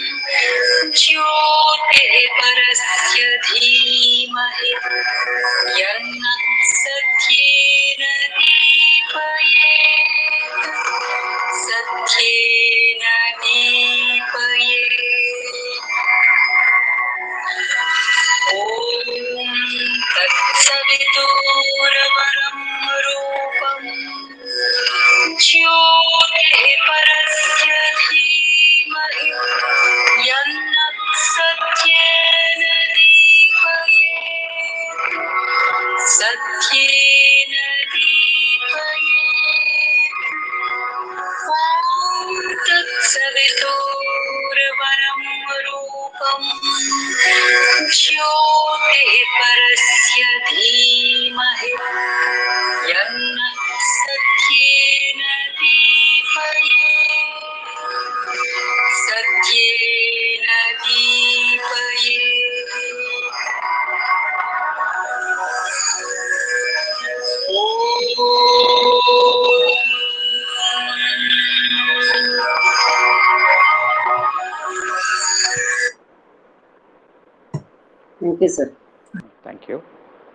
ज्योतिः परस्य धीमहि यन्नः सत्येन दीपयेत् सत्येन दीपयेत्। ॐ तत्सवितुर्वरं रूपम् ज्योतिः परस्य धीमहि यन्नः सत्येन दीपयेत् सत्येन दीपयेत्। ॐ तत्सवितुर्वरं रूपम् ज्योतिः परस्य धीमहि यन्नः सत्येन दीपयेत् सत्येन दीपयेत्। Thank you, sir. Thank you.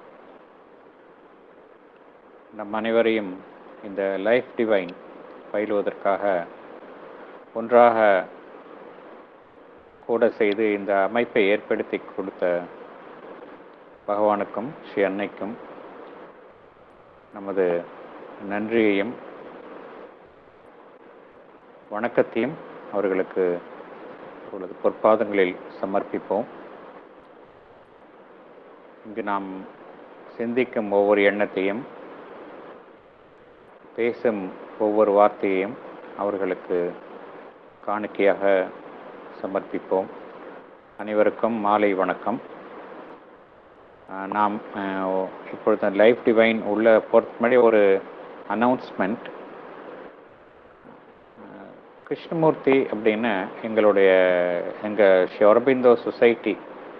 நம் அனைவரையும் இந்த லைஃப் டிவைன் பயிலுவதற்காக ஒன்றாக கூட செய்து இந்த அமைப்பை ஏற்படுத்தி கொடுத்த பகவானுக்கும் ஸ்ரீ அன்னைக்கும் நமது நன்றியையும் வணக்கத்தையும் அவர்களுக்கு அவர்களது பொற்பாதங்களில் சமர்ப்பிப்போம். இங்கு நாம் சிந்திக்கும் ஒவ்வொரு எண்ணத்தையும் பேசும் ஒவ்வொரு வார்த்தையையும் அவர்களுக்கு காணிக்கையாக சமர்ப்பிப்போம். அனைவருக்கும் மாலை வணக்கம். நாம் இப்பொழுது லைஃப் டிவைன் உள்ள பொறுத்தமடி ஒரு அனௌன்ஸ்மெண்ட். கிருஷ்ணமூர்த்தி அப்படின்னு எங்கள் ஸ்ரீ அரபிந்தோ சொசைட்டி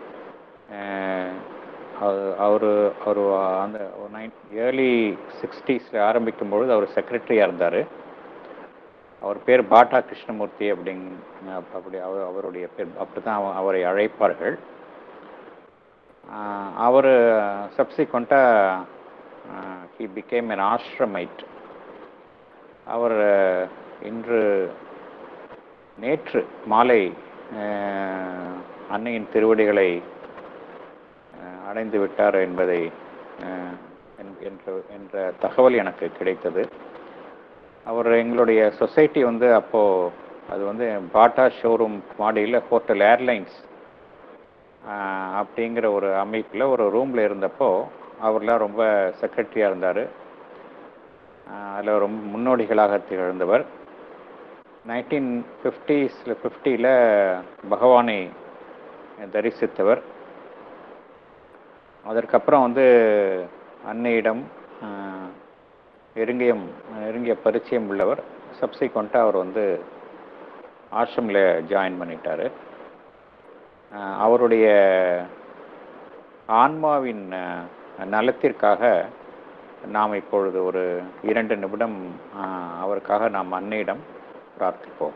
அவர் அந்த ஏர்லி 60s ஆரம்பிக்கும்பொழுது அவர் செக்ரட்டரியாக இருந்தார். அவர் பேர் பாட்டா கிருஷ்ணமூர்த்தி அப்படி அவருடைய பேர் அப்படி தான் அவரை அழைப்பார்கள். அவர் சப்சிக்வெண்ட்டாக ஹி பிகேம் an ஆஷ்ரமைட். அவர் நேற்று மாலை அன்னையின் திருவடிகளை அடைந்து விட்டார் என்பதை என்ற தகவல் எனக்கு கிடைத்தது. அவர் எங்களுடைய சொசைட்டி அப்போது அது பாட்டா ஷோரூம் மாடியில் ஹோட்டல் ஏர்லைன்ஸ் அப்படிங்கிற ஒரு அமைப்பில் ஒரு ரூமில் இருந்தப்போ அவர்லாம் ரொம்ப செக்ரட்டரியாக இருந்தார். அதில் ரொம்ப முன்னோடிகளாக திகழ்ந்தவர். 1950s பகவானை தரிசித்தவர். அதற்கப்புறம் அன்னையிடம் நெருங்கிய பரிச்சயம் உள்ளவர். சப்சிக்வெண்ட்டாக அவர் ஆசிரமில் ஜாயின் பண்ணிட்டார். அவருடைய ஆன்மாவின் நலத்திற்காக நாம் இப்பொழுது ஒரு 2 நிமிடம் அவருக்காக நாம் அன்னையிடம் பிரார்த்திப்போம்.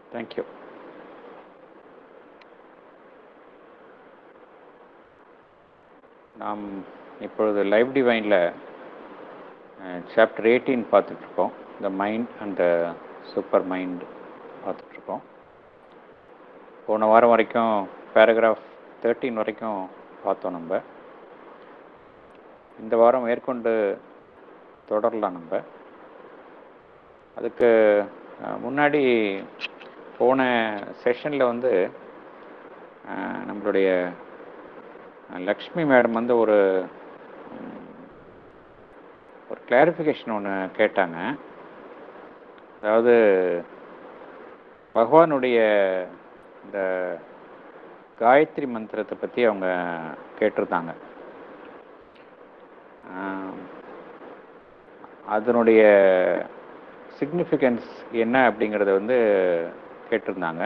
தேங்க்யூ. நாம் இப்பொழுது லைவ் டிவைனில் சாப்டர் 18 பார்த்துட்ருக்கோம். The mind and the super mind பார்த்துட்ருக்கோம். போன வாரம் வரைக்கும் பேராகிராஃப் 13 வரைக்கும் பார்த்தோம். நம்ம இந்த வாரம் மேற்கொண்டு தொடரலாம். நம்ம அதுக்கு முன்னாடி போன செஷனில் வந்து நம்மளுடைய லக்ஷ்மி மேடம் வந்து ஒரு கிளாரிஃபிகேஷன் ஒன்று கேட்டாங்க. அதாவது பகவானுடைய இந்த காயத்ரி மந்திரத்தை பற்றி அவங்க கேட்டிருந்தாங்க. அதனுடைய சிக்னிஃபிகன்ஸ் என்ன அப்படிங்கிறத வந்து கேட்டிருந்தாங்க.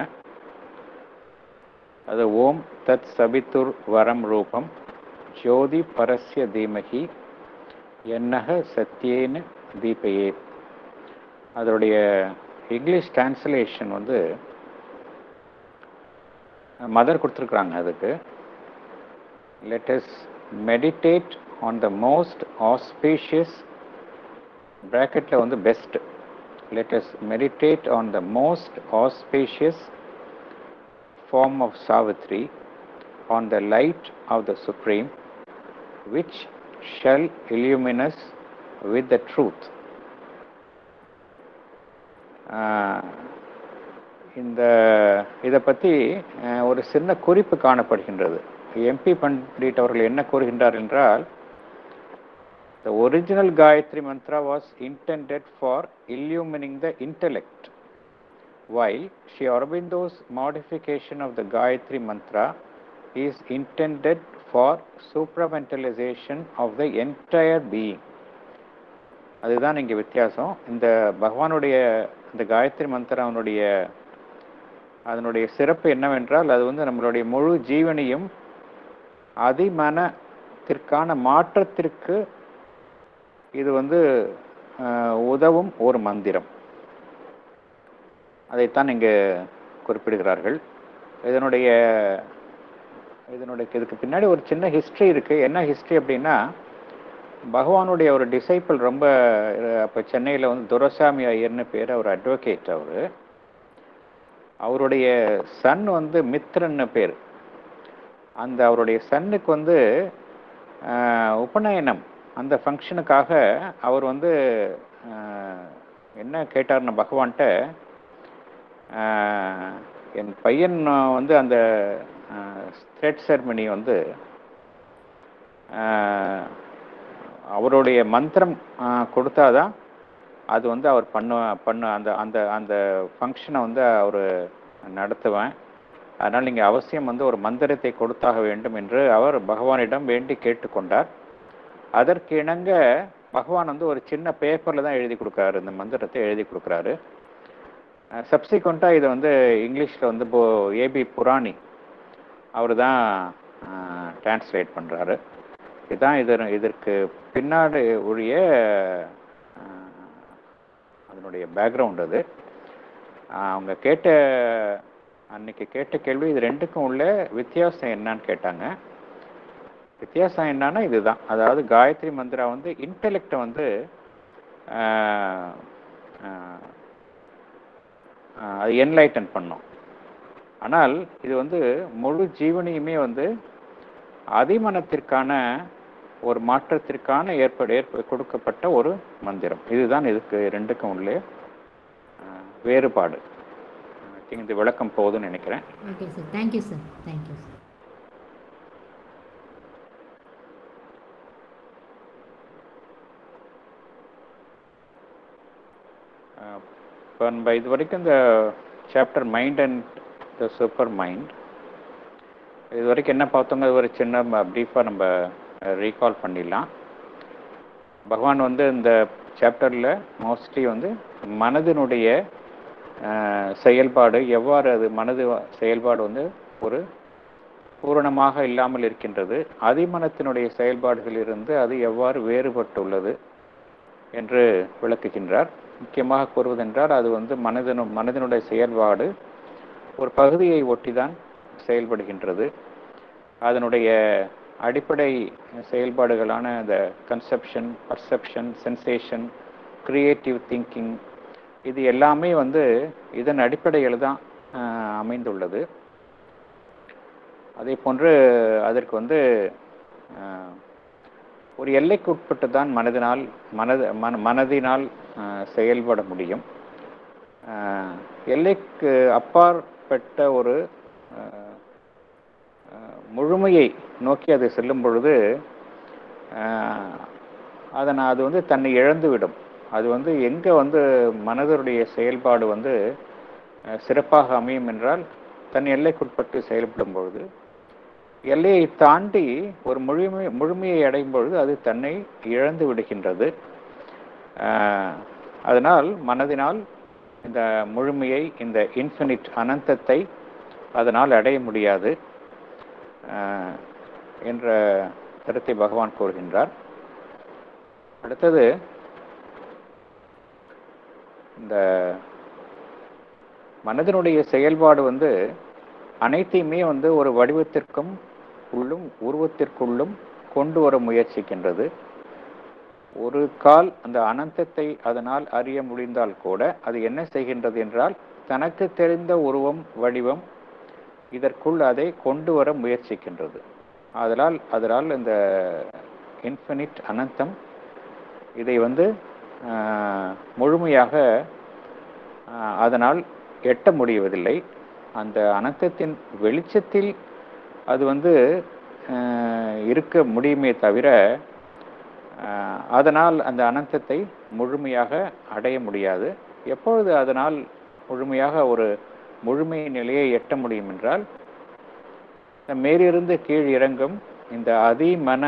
அது ஓம் தத் சபித்துர் வரம் ரூபம் ஜோதி பரஸ்ய தீமகி என்னக சத்தியேன தீபையே. அதோடைய இங்கிலீஷ் டிரான்ஸ்லேஷன் வந்து மதர் கொடுத்துருக்குறாங்க. அதுக்கு let us meditate on the most auspicious, bracketல வந்து best, let us meditate on the most auspicious form of Savitri, on the light of the Supreme, which shall illumine us with the truth. இதை பற்றி ஒரு சின்ன குறிப்பு காணப்படுகின்றது. MP Pandit அவர்கள் என்ன கூறுகின்றார் என்றால், the original Gayatri mantra was intended for illumining the intellect, while Sri Aurobindo's modification of the Gayatri mantra is intended for supramentalization of the entire being. அதுதான் இங்கே வித்தியாசம். இந்த பகவானுடைய இந்த காயத்ரி மந்திரம் அதனுடைய சிறப்பு என்னவென்றால், அது வந்து நம்மளுடைய முழு ஜீவனையும் அதிமனத்திற்கான மாற்றத்திற்கு இது வந்து உதவும் ஒரு மந்திரம். அதைத்தான் இங்கே குறிப்பிடுகிறார்கள். இதுக்கு பின்னாடி ஒரு சின்ன ஹிஸ்ட்ரி இருக்கு. என்ன ஹிஸ்ட்ரி அப்படின்னா, பகவானுடைய ஒரு டிசைபிள் ரொம்ப அப்போ சென்னையில் வந்து துரசாமி ஐயர்னு பேர், அவர் அட்வொகேட். அவருடைய சன் வந்து மித்ரன்னு பேர். அவருடைய சன்னுக்கு வந்து உபநயனம் அந்த ஃபங்க்ஷனுக்காக அவர் வந்து என்ன கேட்டார்னா பகவான்கிட்ட, என் பையன் வந்து அந்த த்ரெட் செர்மனி வந்து அவருடைய மந்திரம் கொடுத்தாதான் அது வந்து அவர் பண்ண அந்த ஃபங்க்ஷனை வந்து அவர் நடத்துவேன். அதனால் நீங்கள் அவசியம் வந்து ஒரு மந்திரத்தை கொடுத்தாக வேண்டும் என்று அவர் பகவானிடம் வேண்டி கேட்டுக்கொண்டார். அதற்கு இணங்க பகவான் வந்து ஒரு சின்ன பேப்பரில் தான் எழுதி கொடுக்குறாரு, இந்த மந்திரத்தை எழுதி கொடுக்குறாரு. சப்சிக்வெண்ட்டாக இதை வந்து இங்கிலீஷில் வந்து ஏபி புராணி அவர் தான் டிரான்ஸ்லேட் பண்ணுறாரு. இதுதான் இதற்கு பின்னாடி உடைய அதனுடைய பேக்ரவுண்ட். அது அவங்க அன்னைக்கு கேட்ட கேள்வி, இது ரெண்டுக்கும் உள்ள வித்தியாசம் என்னன்னு கேட்டாங்க. வித்தியாசம் என்னன்னா இதுதான், அதாவது காயத்ரி மந்திரா வந்து இன்டெலெக்டை வந்து அது என்லைட்டன் பண்ணும். ஆனால் இது வந்து முழு ஜீவனையுமே வந்து அதிமனத்திற்கான ஒரு மாற்றத்திற்கான கொடுக்கப்பட்ட ஒரு மந்திரம். இதுதான் இதுக்கு ரெண்டுக்கும் உள்ளே வேறுபாடு. இந்த விளக்கம் போதும்னு நினைக்கிறேன். Okay sir, thank you sir. Thank you sir. இப்போ நம்ம இது வரைக்கும் இந்த chapter mind and the super mind இது வரைக்கும் என்ன பார்த்தோங்க, ஒரு சின்ன ப்ரீஃபாக நம்ம ரீகால் பண்ணிடலாம். பகவான் வந்து இந்த சாப்டரில் மோஸ்ட்லி வந்து மனதினுடைய செயல்பாடு எவ்வாறு, அது மனது செயல்பாடு வந்து ஒரு பூரணமாக இல்லாமல் இருக்கின்றது, அதிமனத்தினுடைய செயல்பாடுகளிலிருந்து அது எவ்வாறு வேறுபட்டுள்ளது என்று விளக்குகின்றார். முக்கியமாக கூறுவதென்றால் அது வந்து மனதினுடைய செயல்பாடு ஒரு பகுதியை ஒட்டிதான் செயல்படுகின்றது. அதனுடைய அடிப்படை செயல்பாடுகளான இந்த conception, perception, sensation, creative thinking, இது எல்லாமே இதன் அடிப்படையில் தான் அமைந்துள்ளது. அதே போன்று அதற்கு ஒரு எல்லைக்கு உட்பட்டு தான் மனதினால் செயல்பட முடியும். எல்லைக்கு அப்பாற்பட்ட ஒரு முழுமையை நோக்கி அது செல்லும் பொழுது அது தன்னை இழந்துவிடும். அது எங்கே மனதனுடைய செயல்பாடு சிறப்பாக அமையும் என்றால், தன் எல்லைக்குட்பட்டு செயல்படும் பொழுது, எல்லையை தாண்டி ஒரு முழுமையை அடையும் பொழுது அது தன்னை இழந்து விடுகின்றது. அதனால் மனதினால் இந்த முழுமையை, இந்த இன்ஃபினிட் அனந்தத்தை அதனால் அடைய முடியாது என்ற கருத்தை பகவான் கூறுகின்றார். அடுத்தது, இந்த மனதினுடைய செயல்பாடு அனைத்தையுமே ஒரு வடிவத்திற்கும் உருவத்திற்குள்ளும் கொண்டு வர முயற்சிக்கின்றது. ஒரு கால் அந்த அனந்தத்தை அதனால் அறிய முடிந்தால் கூட அது என்ன செய்கின்றது என்றால், தனக்கு தெரிந்த உருவம், வடிவம், இதற்குள் அதை கொண்டு வர முயற்சிக்கின்றது. அதனால் இந்த இன்ஃபினிட் அனந்தம் இதை முழுமையாக அதனால் எட்ட முடிவதில்லை. அந்த அனந்தத்தின் வெளிச்சத்தில் அது இருக்க முடியுமே தவிர, அதனால் அந்த அனந்தத்தை முழுமையாக அடைய முடியாது. எப்பொழுது அதனால் முழுமையாக ஒரு முழுமை நிலையை எட்ட முடியும் என்றால், மேலிருந்து கீழ் இறங்கும் இந்த அதிமன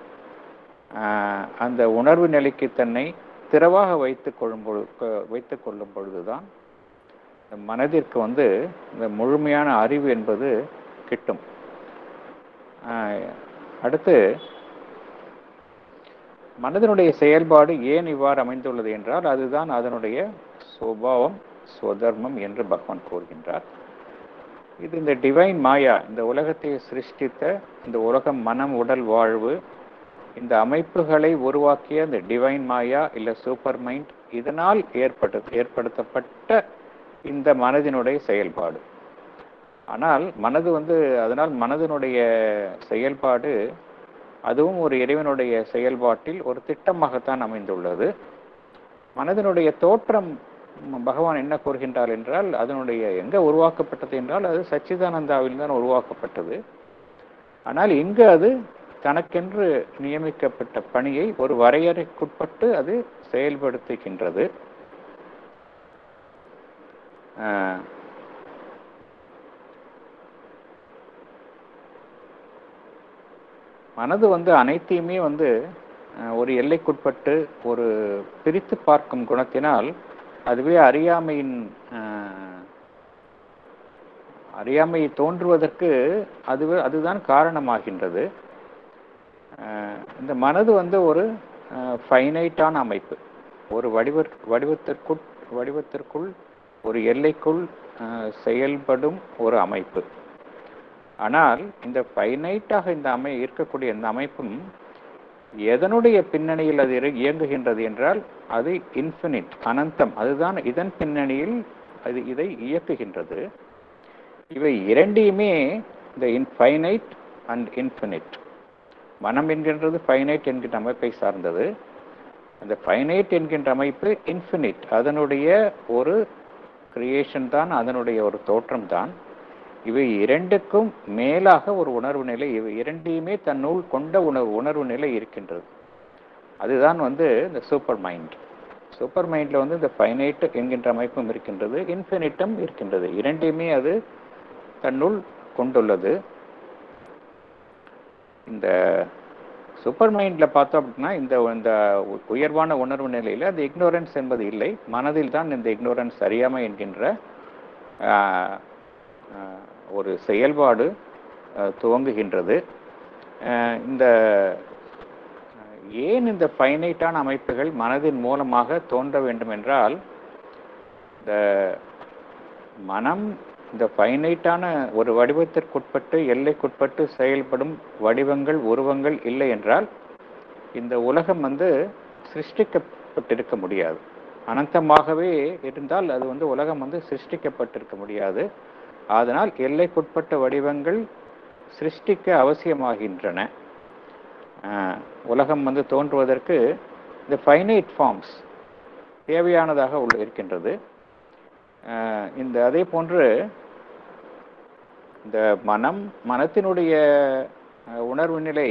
அந்த உணர்வு நிலைக்கு தன்னை திறவாக வைத்துக் கொள்ளும் பொழுதுதான் மனதிற்கு இந்த முழுமையான அறிவு என்பது கிட்டும். அடுத்து, மனதினுடைய செயல்பாடு ஏன் இவ்வாறு அமைந்துள்ளது என்றால், அதுதான் அதனுடைய சுபாவம், ஸ்வதர்மம் என்று பகவான் கூறுகின்றார். இது இந்த டிவைன் மாயா, இந்த உலகத்தை சிருஷ்டித்த, இந்த உலகம், மனம், உடல், வாழ்வு, இந்த அமைப்புகளை உருவாக்கிய இந்த டிவைன் மாயா இல்ல சூப்பர் மைண்ட், இதனால் ஏற்படுத்தப்பட்ட இந்த மனதினுடைய செயல்பாடு. ஆனால் அதனால் மனதினுடைய செயல்பாடு அதுவும் ஒரு இறைவனுடைய செயல்பாட்டில் ஒரு திட்டமாகத்தான் அமைந்துள்ளது. மனதினுடைய தோற்றம் பகவான் என்ன கூறுகின்றார் என்றால், அதனுடைய எங்கே உருவாக்கப்பட்டது என்றால், அது சச்சிதானந்தாவில் தான் உருவாக்கப்பட்டது. ஆனால் இங்கு அது தனக்கென்று நியமிக்கப்பட்ட பணியை ஒரு வரையறைக்குட்பட்டு அது செயல்படுத்துகின்றது. மனது அனைத்தையுமே ஒரு எல்லைக்குட்பட்டு ஒரு பிரித்து பார்க்கும் குணத்தினால் அதுவே அறியாமையை தோன்றுவதற்கு அதுதான் காரணமாகின்றது. இந்த மனது ஒரு ஃபைனைட்டான அமைப்பு, ஒரு வடிவத்திற்குள் ஒரு எல்லைக்குள் செயல்படும் ஒரு அமைப்பு. ஆனால் இந்த ஃபைனைட்டாக இருக்கக்கூடிய இந்த அமைப்பும் எதனுடைய பின்னணியில் அது இயங்குகின்றது என்றால், அது இன்ஃபினிட், அனந்தம், அதுதான் இதன் பின்னணியில் அது இதை இயக்குகின்றது. இவை இரண்டையுமே, இந்த இன்ஃபைனைட் அண்ட் இன்ஃபினிட், மனம் என்கின்றது ஃபைனைட் என்கின்ற அமைப்பை சார்ந்தது. அந்த ஃபைனைட் என்கின்ற அமைப்பு இன்ஃபினிட், அதனுடைய ஒரு கிரியேஷன் தான், அதனுடைய ஒரு தோற்றம் தான். இவை இரண்டுக்கும் மேலாக ஒரு உணர்வு நிலை, இவை இரண்டையுமே தன்னுள் கொண்ட உணர்வு நிலை இருக்கின்றது. அதுதான் இந்த சூப்பர் மைண்ட். சூப்பர் மைண்ட்ல இந்த ஃபைனைட் என்கின்ற அமைப்பும் இருக்கின்றது, இன்ஃபினிட்டும் இருக்கின்றது. இரண்டையுமே அது தன்னுள் கொண்டுள்ளது. இந்த சூப்பர் மைண்ட்ல பார்த்தோம் அப்படின்னா, இந்த உயர்வான உணர்வு நிலையில அந்த இக்னோரன்ஸ் என்பது இல்லை. மனதில் தான் இந்த இக்னோரன்ஸ், அறியாமை என்கின்ற ஒரு செயல்பாடு துவங்குகின்றது. ஏன் இந்த ஃபைனைட்டான அமைப்புகள் மனதின் மூலமாக தோன்ற வேண்டும் என்றால், இந்த மனம் இந்த ஃபைனைட்டான ஒரு வடிவத்திற்குட்பட்டு எல்லைக்குட்பட்டு செயல்படும் வடிவங்கள் உருவங்கள் இல்லை என்றால் இந்த உலகம் சிருஷ்டிக்கப்பட்டிருக்க முடியாது. அனந்தமாகவே இருந்தால் அது உலகம் சிருஷ்டிக்கப்பட்டிருக்க முடியாது. அதனால் எல்லைக்குட்பட்ட வடிவங்கள் சிருஷ்டிக்க அவசியமாகின்றன. உலகம் தோன்றுவதற்கு இந்த ஃபைனைட் ஃபார்ம்ஸ் தேவையானதாக இருக்கின்றது. அதே போன்று இந்த மனத்தினுடைய உணர்வு நிலை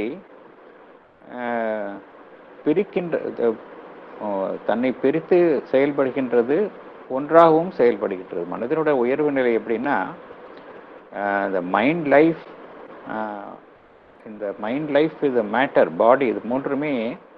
தன்னை பிரித்து செயல்படுகின்றது, ஒன்றாகவும் செயல்படுகின்றது. மனதினுடைய உயர்வு நிலை எப்படின்னா, இந்த மைண்ட் லைஃப், இது மேட்டர், பாடி, இது மூன்றுமே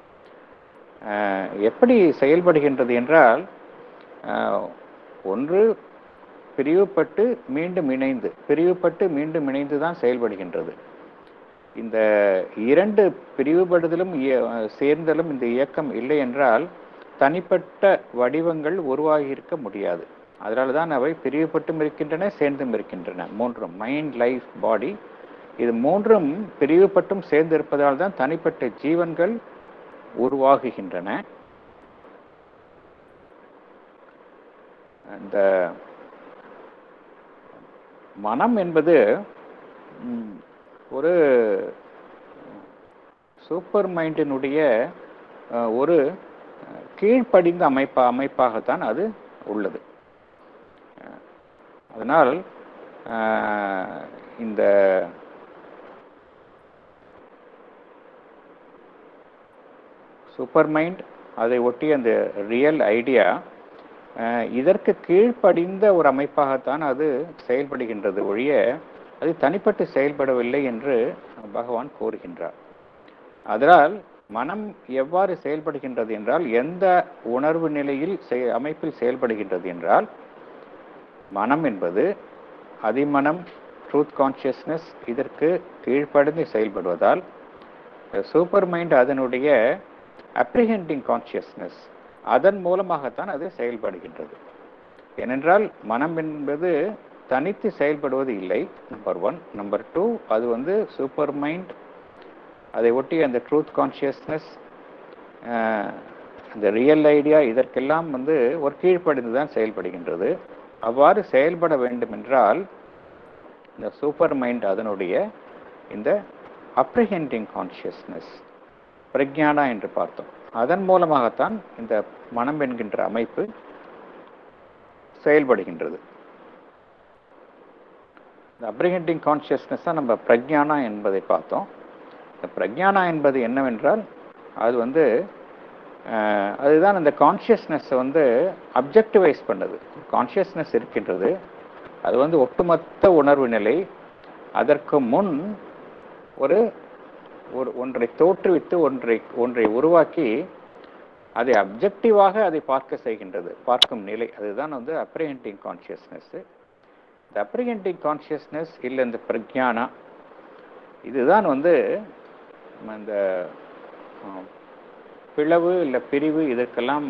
எப்படி செயல்படுகின்றது என்றால், ஒன்று பிரிவுபட்டு மீண்டும் இணைந்து தான் செயல்படுகின்றது. இந்த இரண்டு பிரிவுபடுதலும் சேர்ந்தலும் இந்த இயக்கம் இல்லை என்றால் தனிப்பட்ட வடிவங்கள் உருவாகி இருக்க முடியாது. அதனால தான் அவை பிரிவுபட்டும் இருக்கின்றன, சேர்ந்தும் இருக்கின்றன. மூன்றும், மைண்ட், லைஃப், பாடி, இது மூன்றும் பிரிவுபட்டும் சேர்ந்து இருப்பதால் தான் தனிப்பட்ட ஜீவன்கள் உருவாகுகின்றன. இந்த மனம் என்பது ஒரு சூப்பர் மைண்டினுடைய ஒரு கீழ்ப்படிந்த அமைப்பாகத்தான் அது உள்ளது. அதனால் இந்த சூப்பர் மைண்ட், அதை ஒட்டி அந்த ரியல் ஐடியா, இதற்கு கீழ்ப்படிந்த ஒரு அமைப்பாகத்தான் அது செயல்படுகின்றது ஒழிய அது தனிப்பட்டு செயல்படவில்லை என்று பகவான் கூறுகின்றார். அதனால் மனம் எவ்வாறு செயல்படுகின்றது என்றால், எந்த உணர்வு நிலையில் அமைப்பில் செயல்படுகின்றது என்றால், மனம் என்பது அதிமனம், ட்ரூத் கான்சியஸ்னஸ், இதற்கு கீழ்ப்படிந்து செயல்படுவதால் சூப்பர் மைண்ட் அதனுடைய அப்ரிஹெண்டிங் கான்சியஸ்னஸ், அதன் மூலமாகத்தான் அது செயல்படுகின்றது. ஏனென்றால் மனம் என்பது தனித்து செயல்படுவது இல்லை, நம்பர் 1. நம்பர் 2, அது சூப்பர் மைண்ட், அதை ஒட்டி அந்த ட்ரூத் கான்சியஸ்னஸ், அந்த ரியல் ஐடியா, இதற்கெல்லாம் ஒரு கீழ்ப்படிந்து தான் செயல்படுகின்றது. அவ்வாறு செயல்பட வேண்டும் என்றால் இந்த சூப்பர் மைண்ட் அதனுடைய இந்த அப்ரிஹெண்டிங் கான்சியஸ்னஸ், பிரக்ஞானா என்று பார்த்தோம், அதன் மூலமாகத்தான் இந்த மனம் என்கின்ற அமைப்பு செயல்படுகின்றது. இந்த அப்ரிஹெண்டிங் கான்சியஸ்னஸ் தான் நம்ம பிரக்ஞானா என்பதை பார்த்தோம். இந்த பிரக்ஞானா என்பது என்னவென்றால், அது அதுதான் அந்த கான்சியஸ்னஸ் அப்ஜெக்டிவைஸ் பண்ணது. கான்சியஸ்னஸ் இருக்கின்றது, அது ஒட்டுமொத்த உணர்வு நிலை. அதற்கு முன் ஒன்றை தோற்றுவித்து ஒன்றை உருவாக்கி அதை அப்ஜெக்டிவாக அதை பார்க்க செய்கின்றது, பார்க்கும் நிலை, அதுதான் அப்ரிஹெண்டிங் கான்சியஸ்னஸ். இந்த அப்ரிஹெண்டிங் கான்சியஸ்னஸ் இல்லை இந்த பிரக்ஞானா, இதுதான் இந்த பிளவு இல்லை பிரிவு இதற்கெல்லாம்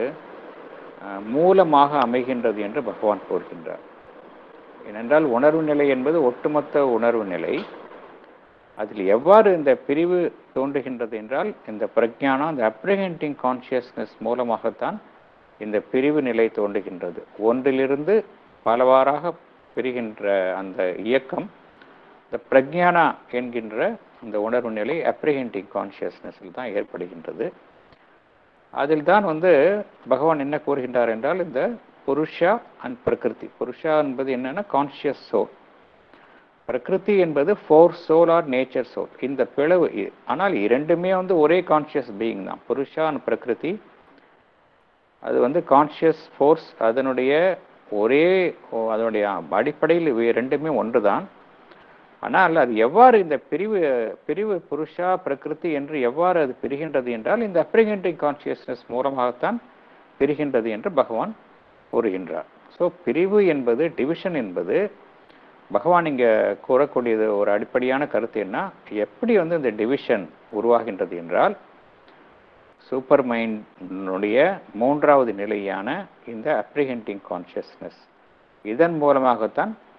மூலமாக அமைகின்றது என்று பகவான் கூறுகின்றார். ஏனென்றால் உணர்வு நிலை என்பது ஒட்டுமொத்த உணர்வு நிலை. அதில் எவ்வாறு இந்த பிரிவு தோன்றுகின்றது என்றால், இந்த பிரக்ஞானா, இந்த அப்ரிஹெண்டிங் கான்சியஸ்னஸ் மூலமாகத்தான் இந்த பிரிவு நிலை தோன்றுகின்றது. ஒன்றிலிருந்து பலவாறாக பிரிகின்ற அந்த இயக்கம் இந்த பிரக்ஞானா என்கின்ற இந்த உணர்வு நிலை அப்ரிஹெண்டிங் கான்சியஸ்னஸில் தான் ஏற்படுகின்றது. அதில் தான் பகவான் என்ன கூறுகின்றார் என்றால், இந்த புருஷா அண்ட் பிரகிருதி. புருஷா என்பது என்னன்னா கான்சியஸ் சோல், பிரகிருதி என்பது for soul or nature soul. இந்த பிளவு, ஆனால் இரண்டுமே ஒரே கான்சியஸ் பீயிங் தான். புருஷா அண்ட் பிரகிருதி அது கான்சியஸ் ஃபோர்ஸ், அதனுடைய அடிப்படையில் ரெண்டுமே ஒன்று தான். ஆனால் அது எவ்வாறு இந்த பிரிவு புருஷா பிரகிருதி என்று எவ்வாறு அது பிரிகின்றது என்றால், இந்த அப்ரிஹெண்டிங் கான்சியஸ்னஸ் மூலமாகத்தான் பிரிகின்றது என்று பகவான் கூறுகின்றார். ஸோ பிரிவு என்பது, டிவிஷன் என்பது, பகவான் இங்கே கூறக்கூடியது ஒரு அடிப்படையான கருத்து என்ன, எப்படி இந்த டிவிஷன் உருவாகின்றது என்றால், சூப்பர் மைண்டினுடைய மூன்றாவது நிலையான இந்த அப்ரிஹெண்டிங் கான்சியஸ்னஸ், இதன் மூலமாகத்தான்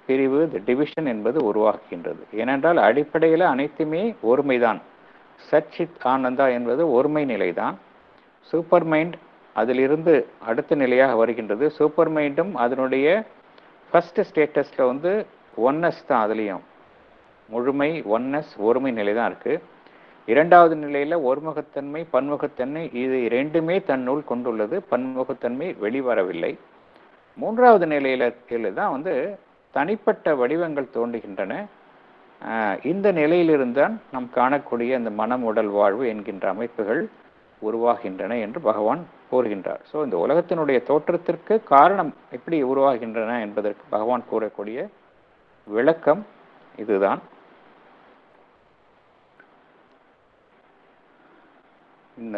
பிரிவு, இந்த டிவிஷன் என்பது உருவாக்குகின்றது. ஏனென்றால் அடிப்படையில் அனைத்துமே ஒருமைதான். சச்சித் ஆனந்தா என்பது ஒருமை நிலைதான். சூப்பர் மைண்ட் அதிலிருந்து அடுத்த நிலையாக வருகின்றது. சூப்பர் மைண்டும் அதனுடைய ஃபர்ஸ்ட் ஸ்டேட்டஸில் வந்து ஒன்னஸ் தான். அதுலேயும் முழுமை, ஒன்னஸ், ஒருமை நிலை தான் இருக்குது. இரண்டாவது நிலையில் ஒருமுகத்தன்மை, பன்முகத்தன்மை, இது ரெண்டுமே தன்னுள் கொண்டுள்ளது. பன்முகத்தன்மை வெளிவரவில்லை. மூன்றாவது நிலையில தான் வந்து தனிப்பட்ட வடிவங்கள் தோன்றுகின்றன. இந்த நிலையிலிருந்தான் நாம் காணக்கூடிய அந்த மனம், உடல், வாழ்வு என்கின்ற அமைப்புகள் உருவாகின்றன என்று பகவான் கூறுகின்றார். ஸோ இந்த உலகத்தினுடைய தோற்றத்திற்கு காரணம் எப்படி உருவாகின்றன என்பதற்கு பகவான் கூறக்கூடிய விளக்கம் இதுதான். இந்த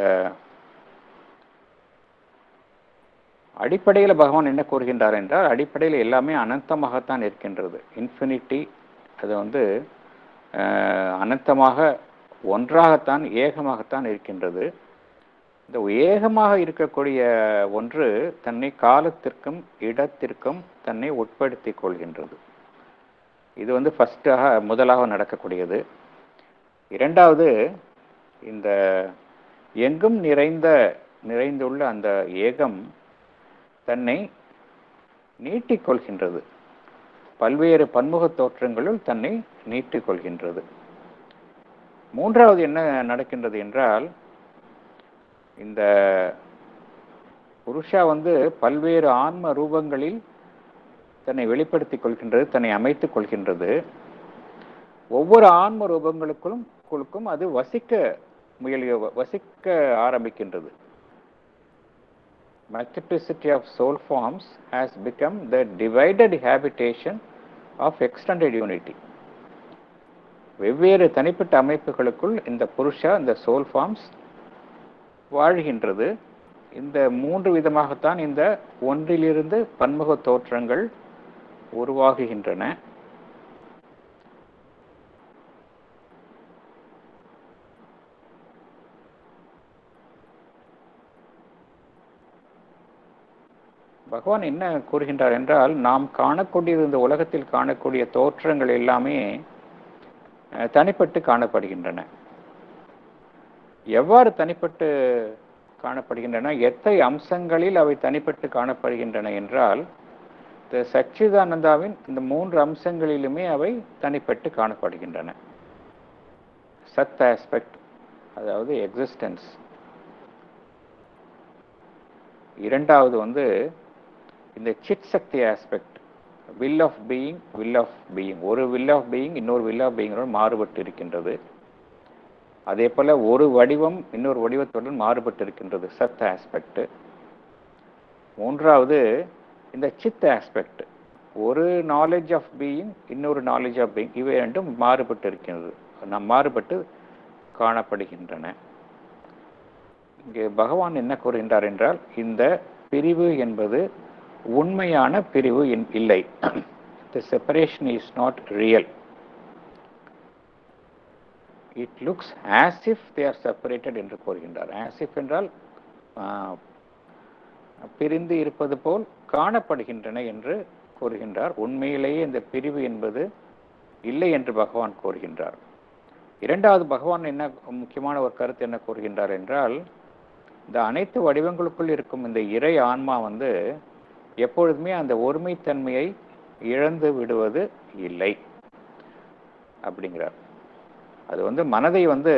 அடிப்படையில் பகவான் என்ன கூறுகின்றார் என்றால், அடிப்படையில் எல்லாமே அனந்தமாகத்தான் இருக்கின்றது. இன்ஃபினிட்டி அது வந்து அனந்தமாக ஒன்றாகத்தான், ஏகமாகத்தான் இருக்கின்றது. இந்த ஏகமாக இருக்கக்கூடிய ஒன்று தன்னை காலத்திற்கும் இடத்திற்கும் தன்னை உட்படுத்தி கொள்கின்றது. இது வந்து முதலாக நடக்கக்கூடியது. இரண்டாவது, இந்த எங்கும் நிறைந்துள்ள அந்த ஏகம் தன்னை நீட்டிக்கொள்கின்றது. பல்வேறு பன்முக தோற்றங்களுள் தன்னை நீட்டிக்கொள்கின்றது. மூன்றாவது என்ன நடக்கின்றது என்றால், இந்த புருஷா வந்து பல்வேறு ஆன்ம ரூபங்களில் தன்னை வெளிப்படுத்திக் கொள்கின்றது, தன்னை அமைத்துக் கொள்கின்றது. ஒவ்வொரு ஆன்ம ரூபங்களுக்கும் அது வசிக்க ஆரம்பிக்கின்றது. Multiplicity of soul forms has become the divided habitation of extended unity. வெவ்வேறு தனிப்பட்ட அமைப்புகளுக்குள் இந்த புருஷா, இந்த சோல் ஃபார்ம்ஸ் வாழ்கின்றது. இந்த மூன்று விதமாகத்தான் இந்த ஒன்றிலிருந்து பன்முக தோற்றங்கள் உருவாகுகின்றன. பகவான் என்ன கூறுகின்றார் என்றால், நாம் காணக்கூடிய இந்த உலகத்தில் காணக்கூடிய தோற்றங்கள் எல்லாமே தனிப்பட்டு காணப்படுகின்றன. எவ்வாறு தனிப்பட்டு காணப்படுகின்றன, எத்தனை அம்சங்களில் அவை தனிப்பட்டு காணப்படுகின்றன என்றால், இந்த சச்சிதானந்தாவின் இந்த மூன்று அம்சங்களிலுமே அவை தனிப்பட்டு காணப்படுகின்றன. சத் ஆஸ்பெக்ட், அதாவது எக்ஸிஸ்டன்ஸ். இரண்டாவது வந்து இந்த சித் சக்தி ஆஸ்பெக்ட், வில் ஆஃப் பீயிங். ஒரு வில் ஆஃப் பீயிங் இன்னொரு வில் ஆஃப் பீயிங்கோடு மாறுபட்டு இருக்கின்றது. அதே போல ஒரு வடிவம் இன்னொரு வடிவத்துடன் மாறுபட்டு இருக்கின்றது, சத் ஆஸ்பெக்ட். மூன்றாவது இந்த சித் ஆஸ்பெக்ட், ஒரு நாலேஜ் ஆஃப் பீயிங் இன்னொரு நாலேஜ் ஆஃப் பீயிங், இவை ரெண்டும் மாறுபட்டு இருக்கின்றது, மாறுபட்டு காணப்படுகின்றன. இங்கே பகவான் என்ன கூறுகின்றார் என்றால், இந்த பிரிவு என்பது உண்மையான பிரிவு இல்லை. The separation is not real. It looks as if they are separated என்று கூறுகின்றார். as if என்றால் பிரிந்து இருப்பது போல் காணப்படுகின்றன என்று கூறுகின்றார். உண்மையிலேயே இந்த பிரிவு என்பது இல்லை என்று பகவான் கூறுகின்றார். இரண்டாவது, பகவான் என்ன முக்கியமான ஒரு கருத்து என்ன கூறுகின்றார் என்றால், இந்த அனைத்து வடிவங்களுக்குள் இருக்கும் இந்த இறை ஆன்மா வந்து எப்பொழுதுமே அந்த ஒருமைத்தன்மையை இழந்து விடுவது இல்லை அப்படிங்கிறார். அது வந்து மனதை வந்து